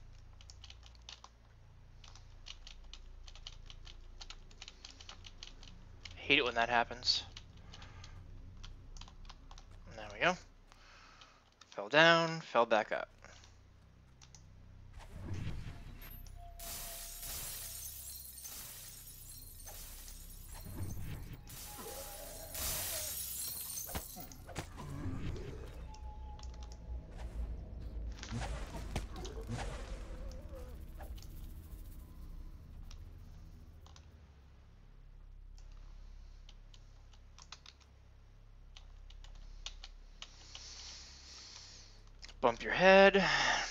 Hate it when that happens. There we go. Fell down, fell back up. Bump your head.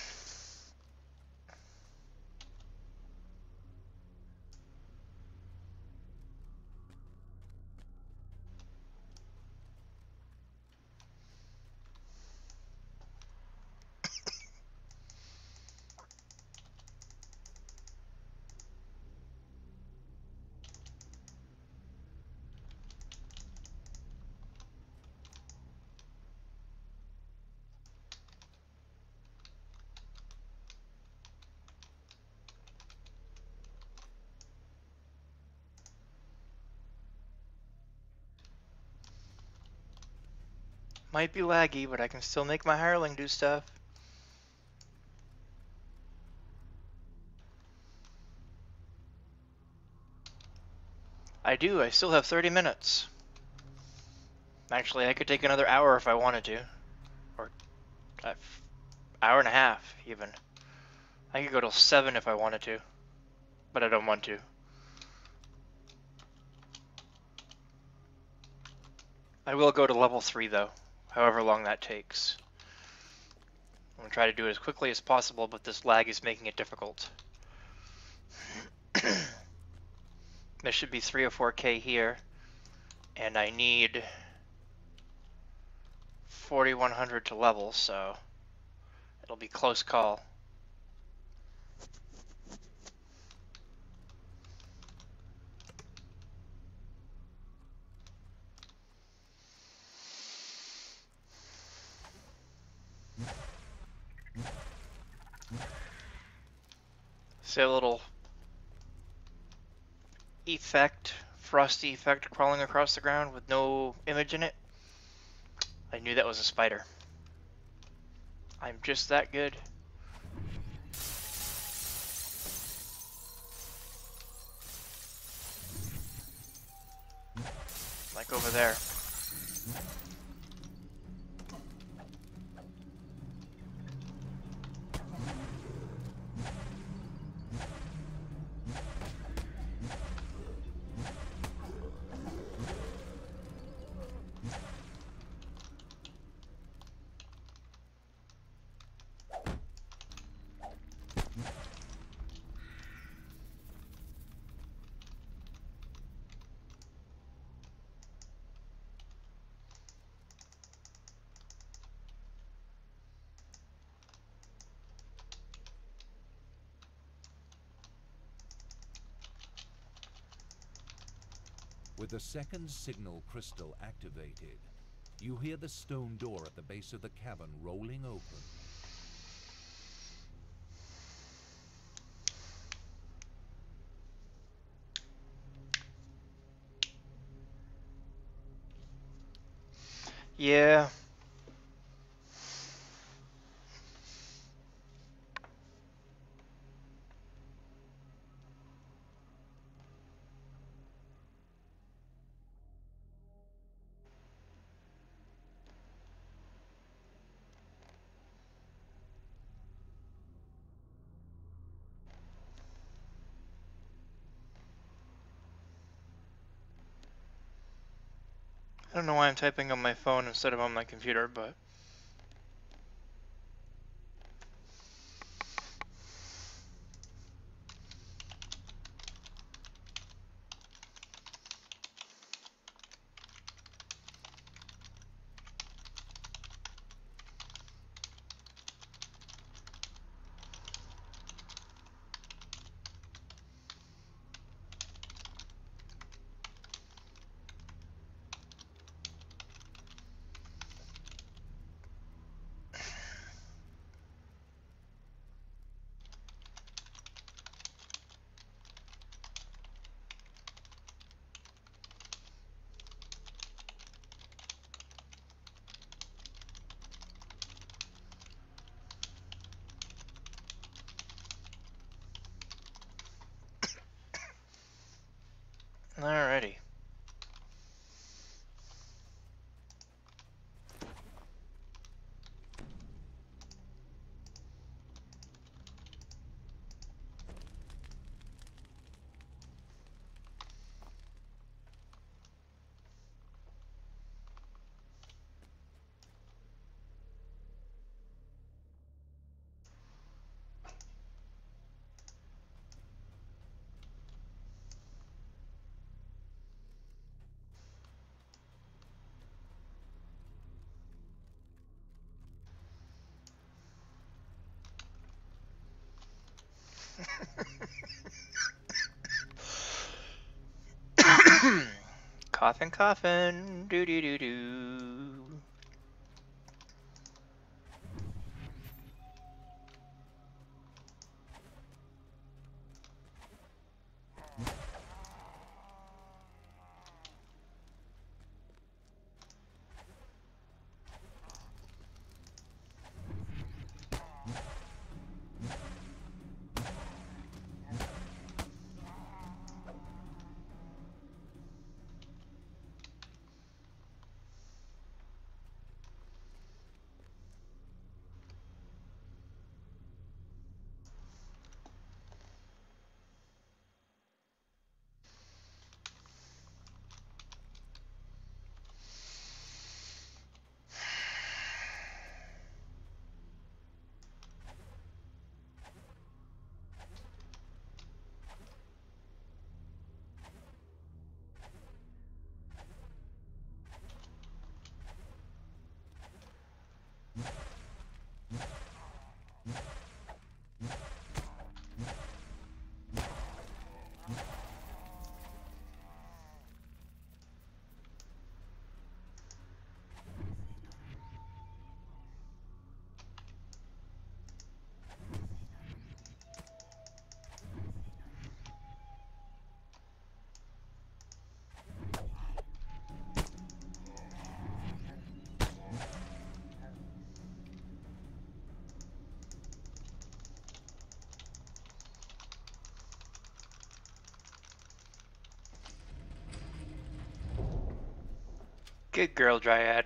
Might be laggy, but I can still make my hireling do stuff. I do, I still have 30 minutes. Actually, I could take another hour if I wanted to. Or hour and a half, even. I could go till 7 if I wanted to. But I don't want to. I will go to level 3 though, however long that takes. I'm going to try to do it as quickly as possible, but this lag is making it difficult. There should be 3 or 4k here, and I need 4100 to level, so it'll be close call. See a little effect, frosty effect crawling across the ground with no image in it? I knew that was a spider. I'm just that good. Like over there. With the second signal crystal activated, you hear the stone door at the base of the cavern rolling open. Yeah. don't know why I'm typing on my phone instead of on my computer, but... Alrighty. Coffin, coffin, doo doo doo doo. Good girl, Dryad.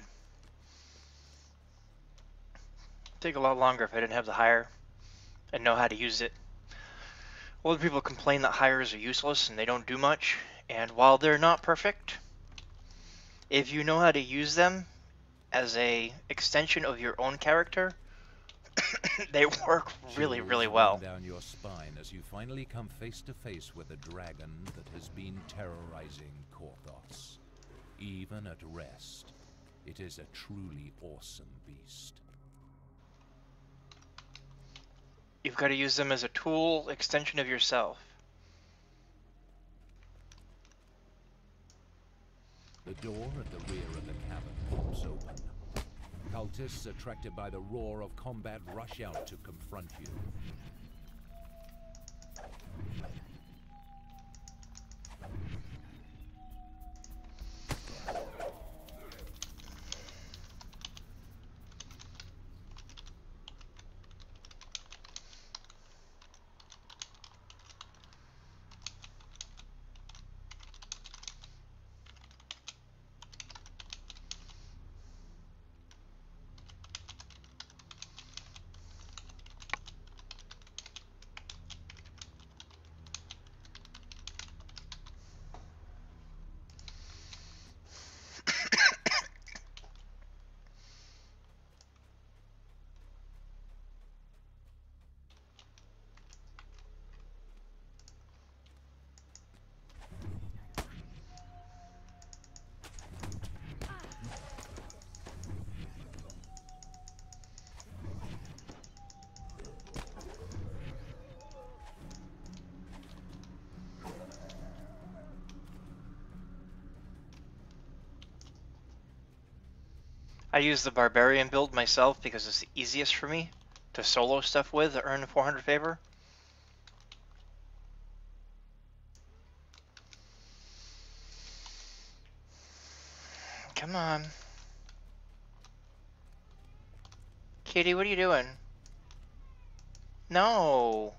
Take a lot longer if I didn't have the hire and know how to use it. Other people complain that hires are useless and they don't do much, and while they're not perfect, if you know how to use them as a extension of your own character, they work really, Chills really run well. down your spine as you finally come face to face with a dragon that has been terrorizing Korthos. Even at rest, it is a truly awesome beast. You've got to use them as a tool, extension of yourself. The door at the rear of the cavern pops open. Cultists attracted by the roar of combat rush out to confront you. I use the Barbarian build myself because it's the easiest for me to solo stuff with to earn 400 favor. Come on. Kitty, what are you doing? No.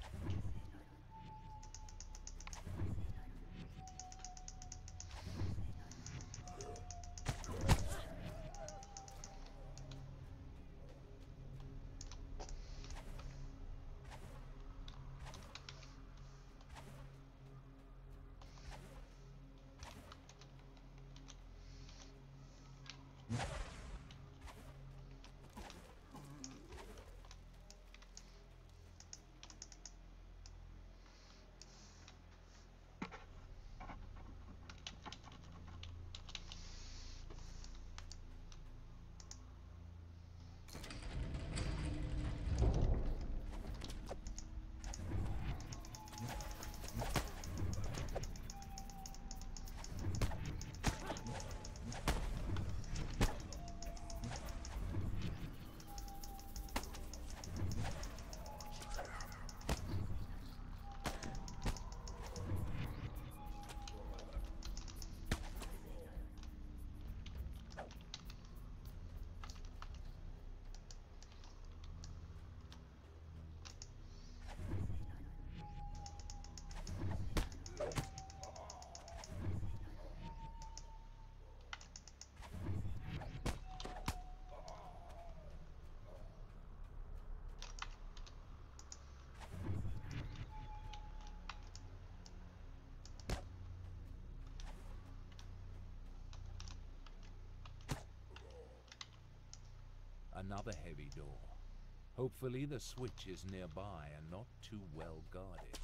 Another heavy door. Hopefully the switch is nearby and not too well guarded.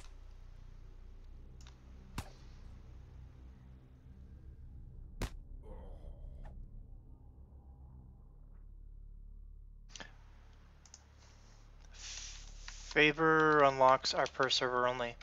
Favor unlocks are per server only.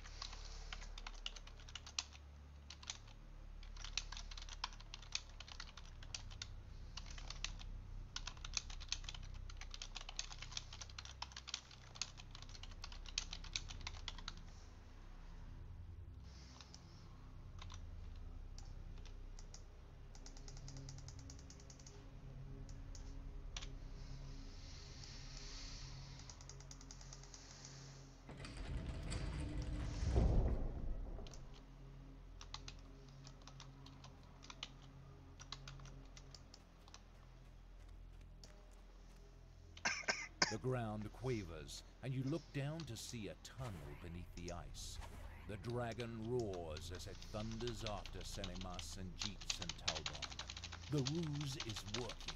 The ground quavers, and you look down to see a tunnel beneath the ice. The dragon roars as it thunders after Selimas and Jeets and Talbot. The ruse is working.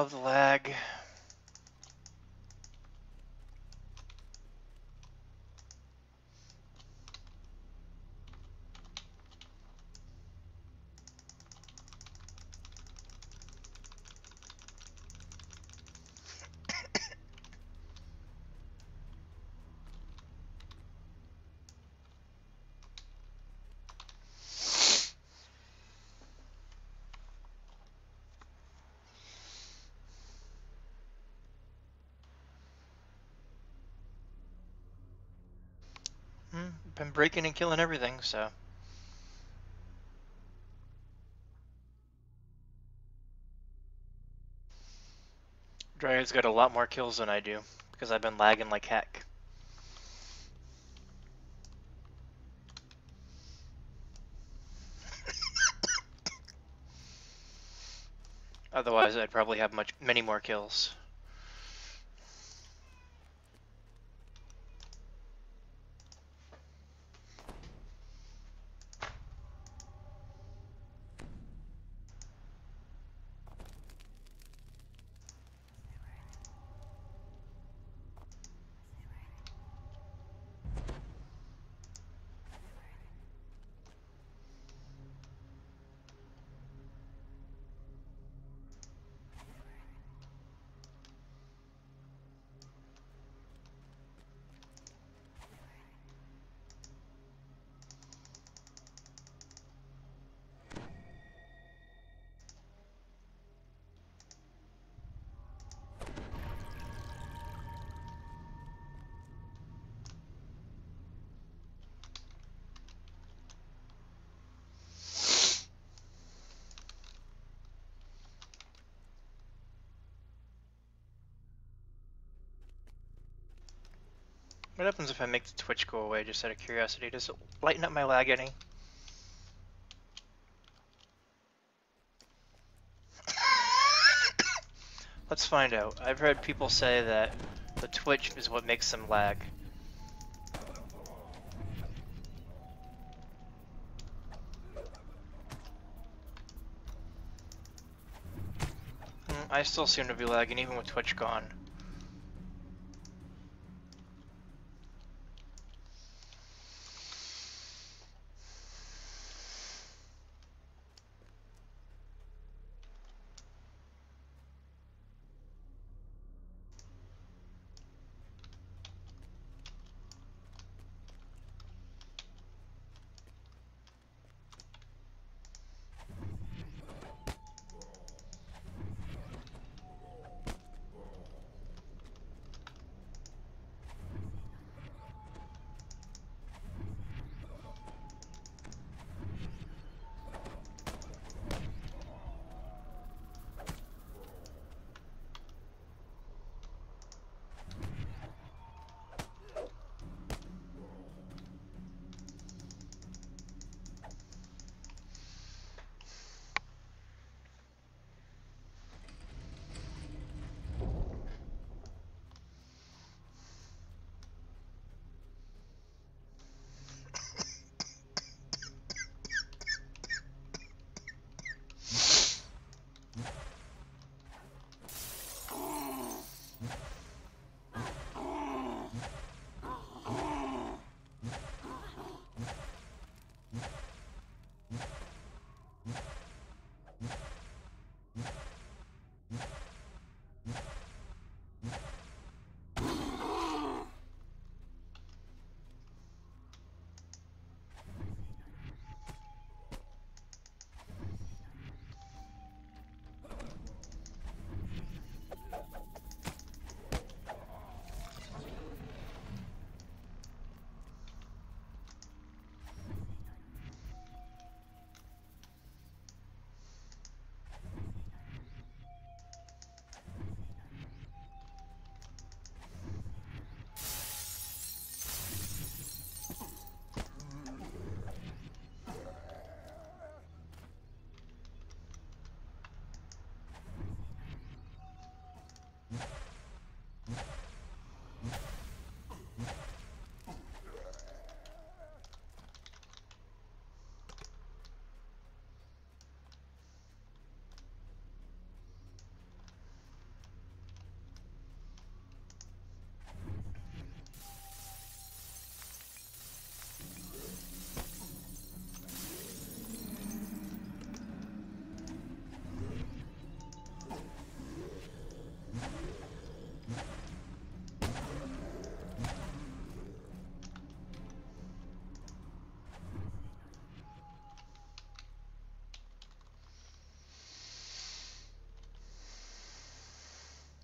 love the lag. Been breaking and killing everything, so. Dryad's got a lot more kills than I do, because I've been lagging like heck. Otherwise, I'd probably have many more kills. What happens if I make the Twitch go away, just out of curiosity? Does it lighten up my lag any? Let's find out. I've heard people say that the Twitch is what makes them lag. I still seem to be lagging even with Twitch gone.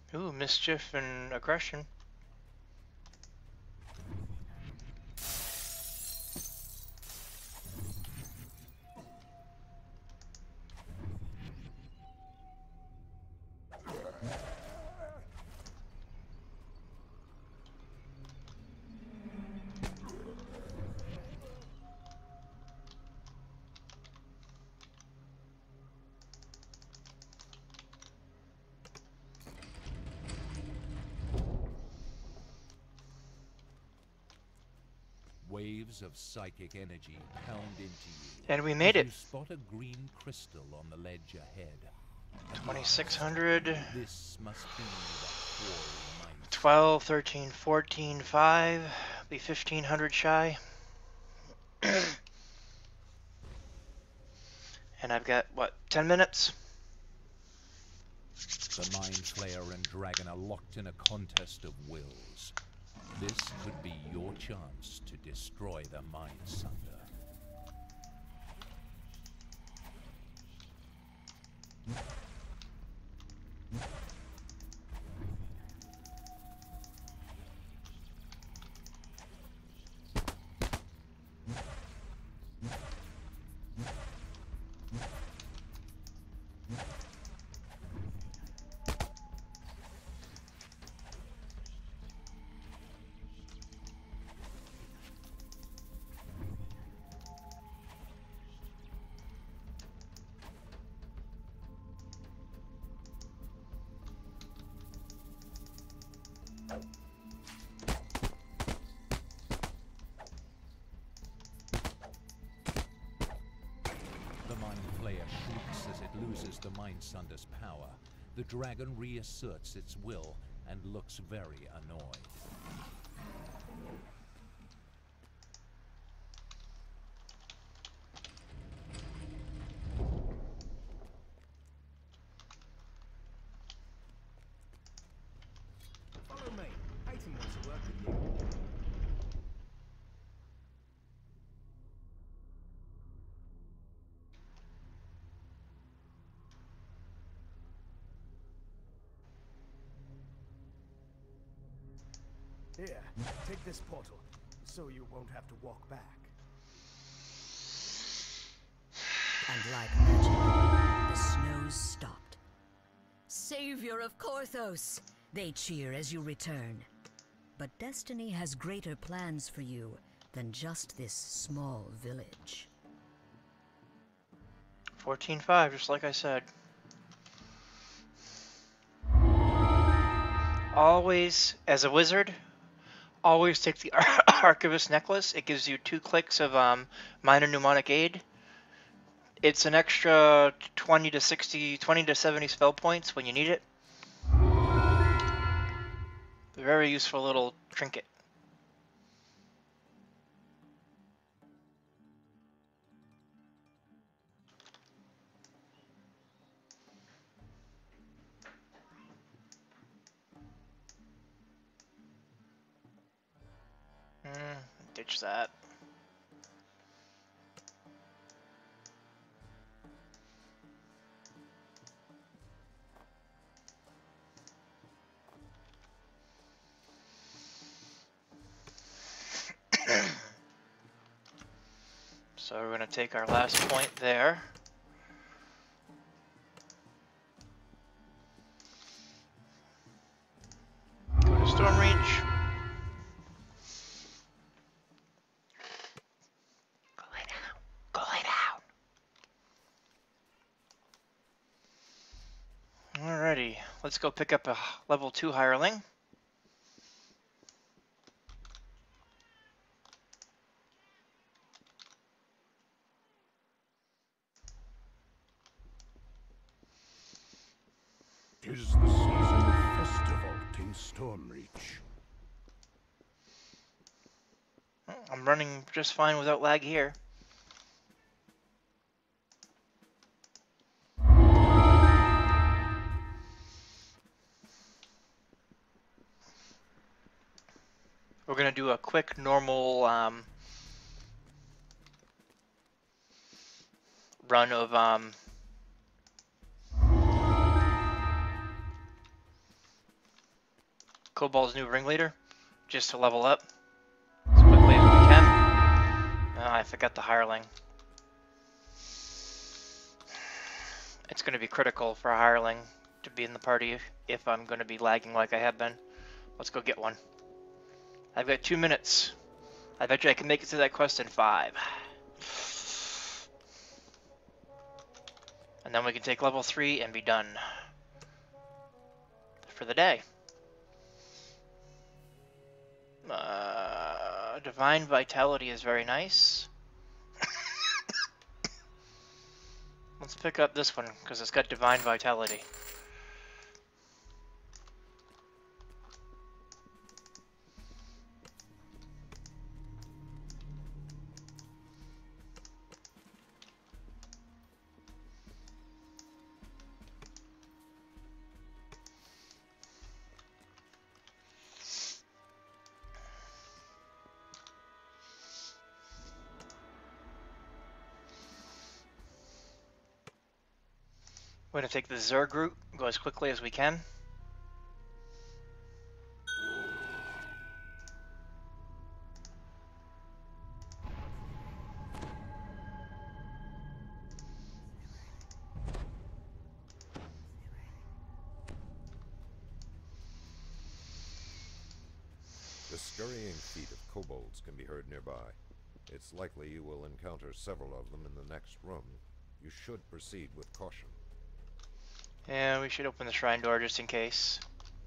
Ooh, mischief and aggression. Waves of psychic energy pound into you. And we made as it. You spot a green crystal on the ledge ahead. 2600. This must be the quarry mine. 12, 13, 14, 5. Be 1500 shy. And I've got, what, 10 minutes? The Mind Flayer and Dragon are locked in a contest of wills. This could be your chance to destroy the Mind Sunder. Loses the Mind Sunder's power, the dragon reasserts its will and looks very annoyed. Follow me. Hayton wants to work with you. Here, take this portal, so you won't have to walk back. And like magic, the snows stopped. Savior of Korthos! They cheer as you return. But destiny has greater plans for you than just this small village. 14.5, just like I said. Always, as a wizard, always take the Archivist Necklace. It gives you 2 clicks of minor mnemonic aid. It's an extra 20 to 70 spell points when you need it. Very useful little trinket. Ditch that. So we're going to take our last point there. Go to Stormreach. Go lay down. Go lay down. Alrighty, let's go pick up a level 2 hireling. Tis the season of festival in Stormreach. I'm running just fine without lag here. We're gonna do a quick normal run of Cobbles' new ringleader, just to level up as quickly as we can. I forgot the hireling. It's going to be critical for a hireling to be in the party if I'm going to be lagging like I have been. Let's go get one. I've got 2 minutes. I bet you I can make it to that quest in 5. And then we can take level 3 and be done for the day. Divine Vitality is very nice. Let's pick up this one because it's got Divine Vitality. We're going to take the Zerg route, go as quickly as we can. The scurrying feet of kobolds can be heard nearby. It's likely you will encounter several of them in the next room. You should proceed with caution. Yeah, we should open the shrine door just in case.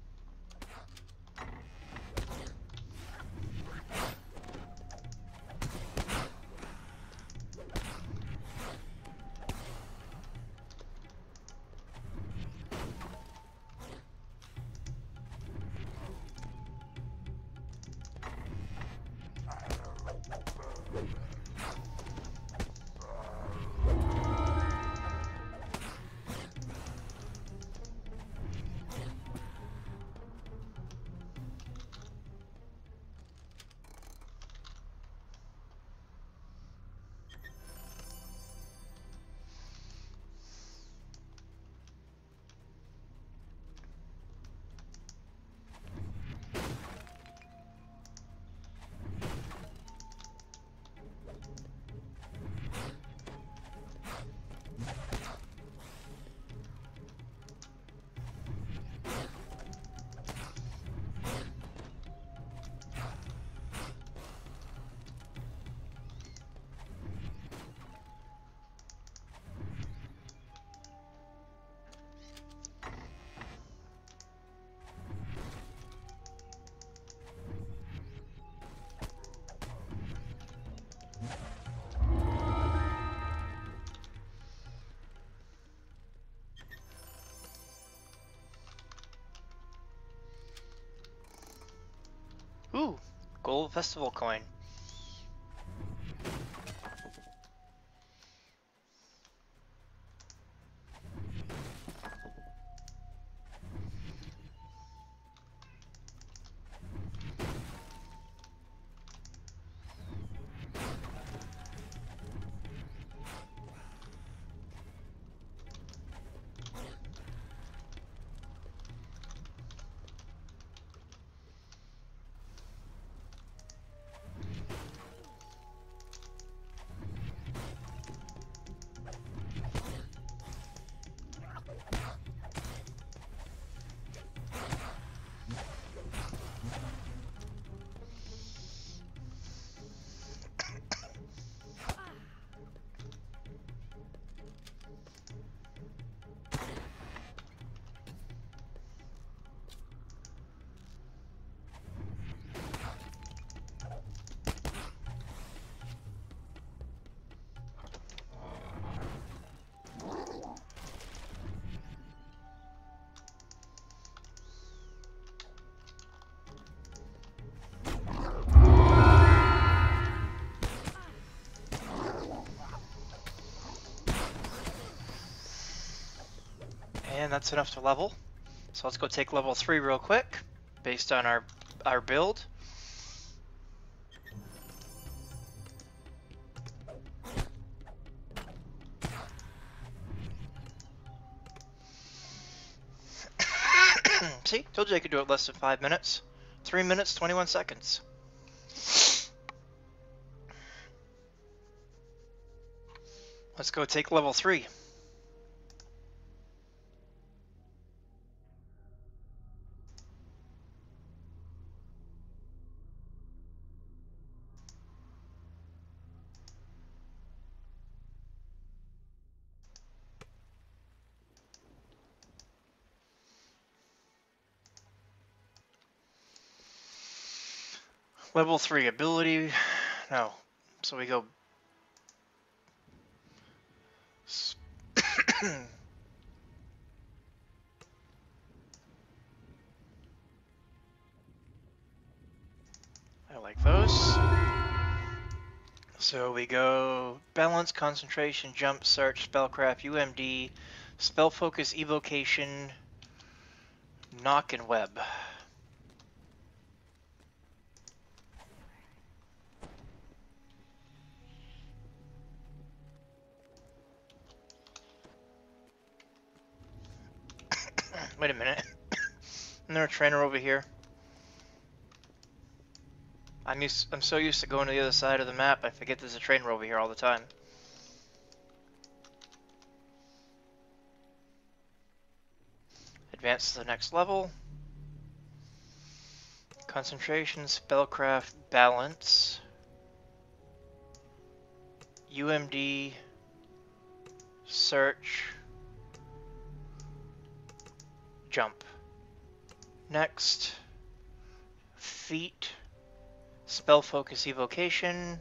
Ooh, gold festival coin. And that's enough to level. So let's go take level 3 real quick, based on our build. See? Told you I could do it less than 5 minutes. 3 minutes, 21 seconds. Let's go take level 3. Level 3 ability. No. So we go. I like those. So we go balance, concentration, jump, search, spellcraft, UMD, spell focus, evocation, knock, and web. Wait a minute. Isn't there a trainer over here? I'm so used to going to the other side of the map, I forget there's a trainer over here all the time. Advance to the next level. Concentration, spellcraft, balance, UMD, search, jump. Next, feet, spell focus, evocation.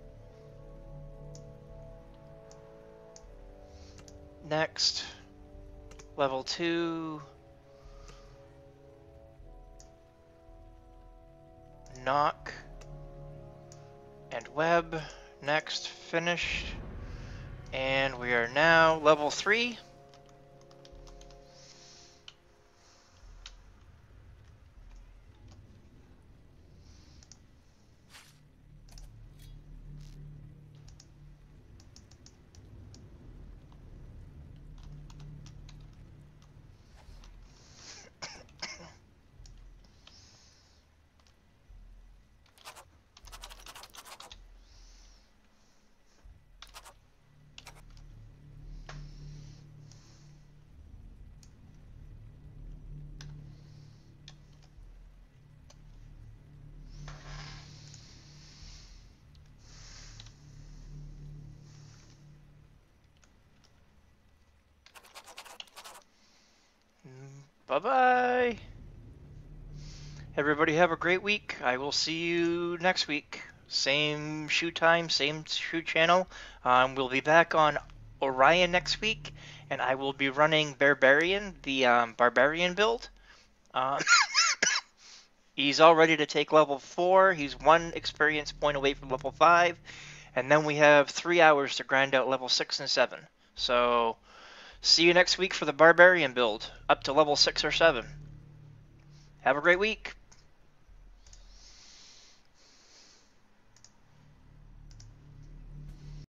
Next, level 2, knock, and web. Next, finished. And we are now level 3. Bye-bye. Everybody have a great week. I will see you next week. Same shoe time, same shoe channel. We'll be back on Orion next week, and I will be running Barbarian, the Barbarian build. He's all ready to take level 4. He's 1 experience point away from level 5. And then we have 3 hours to grind out level 6 and 7. So, see you next week for the Barbarian build, up to level 6 or 7. Have a great week.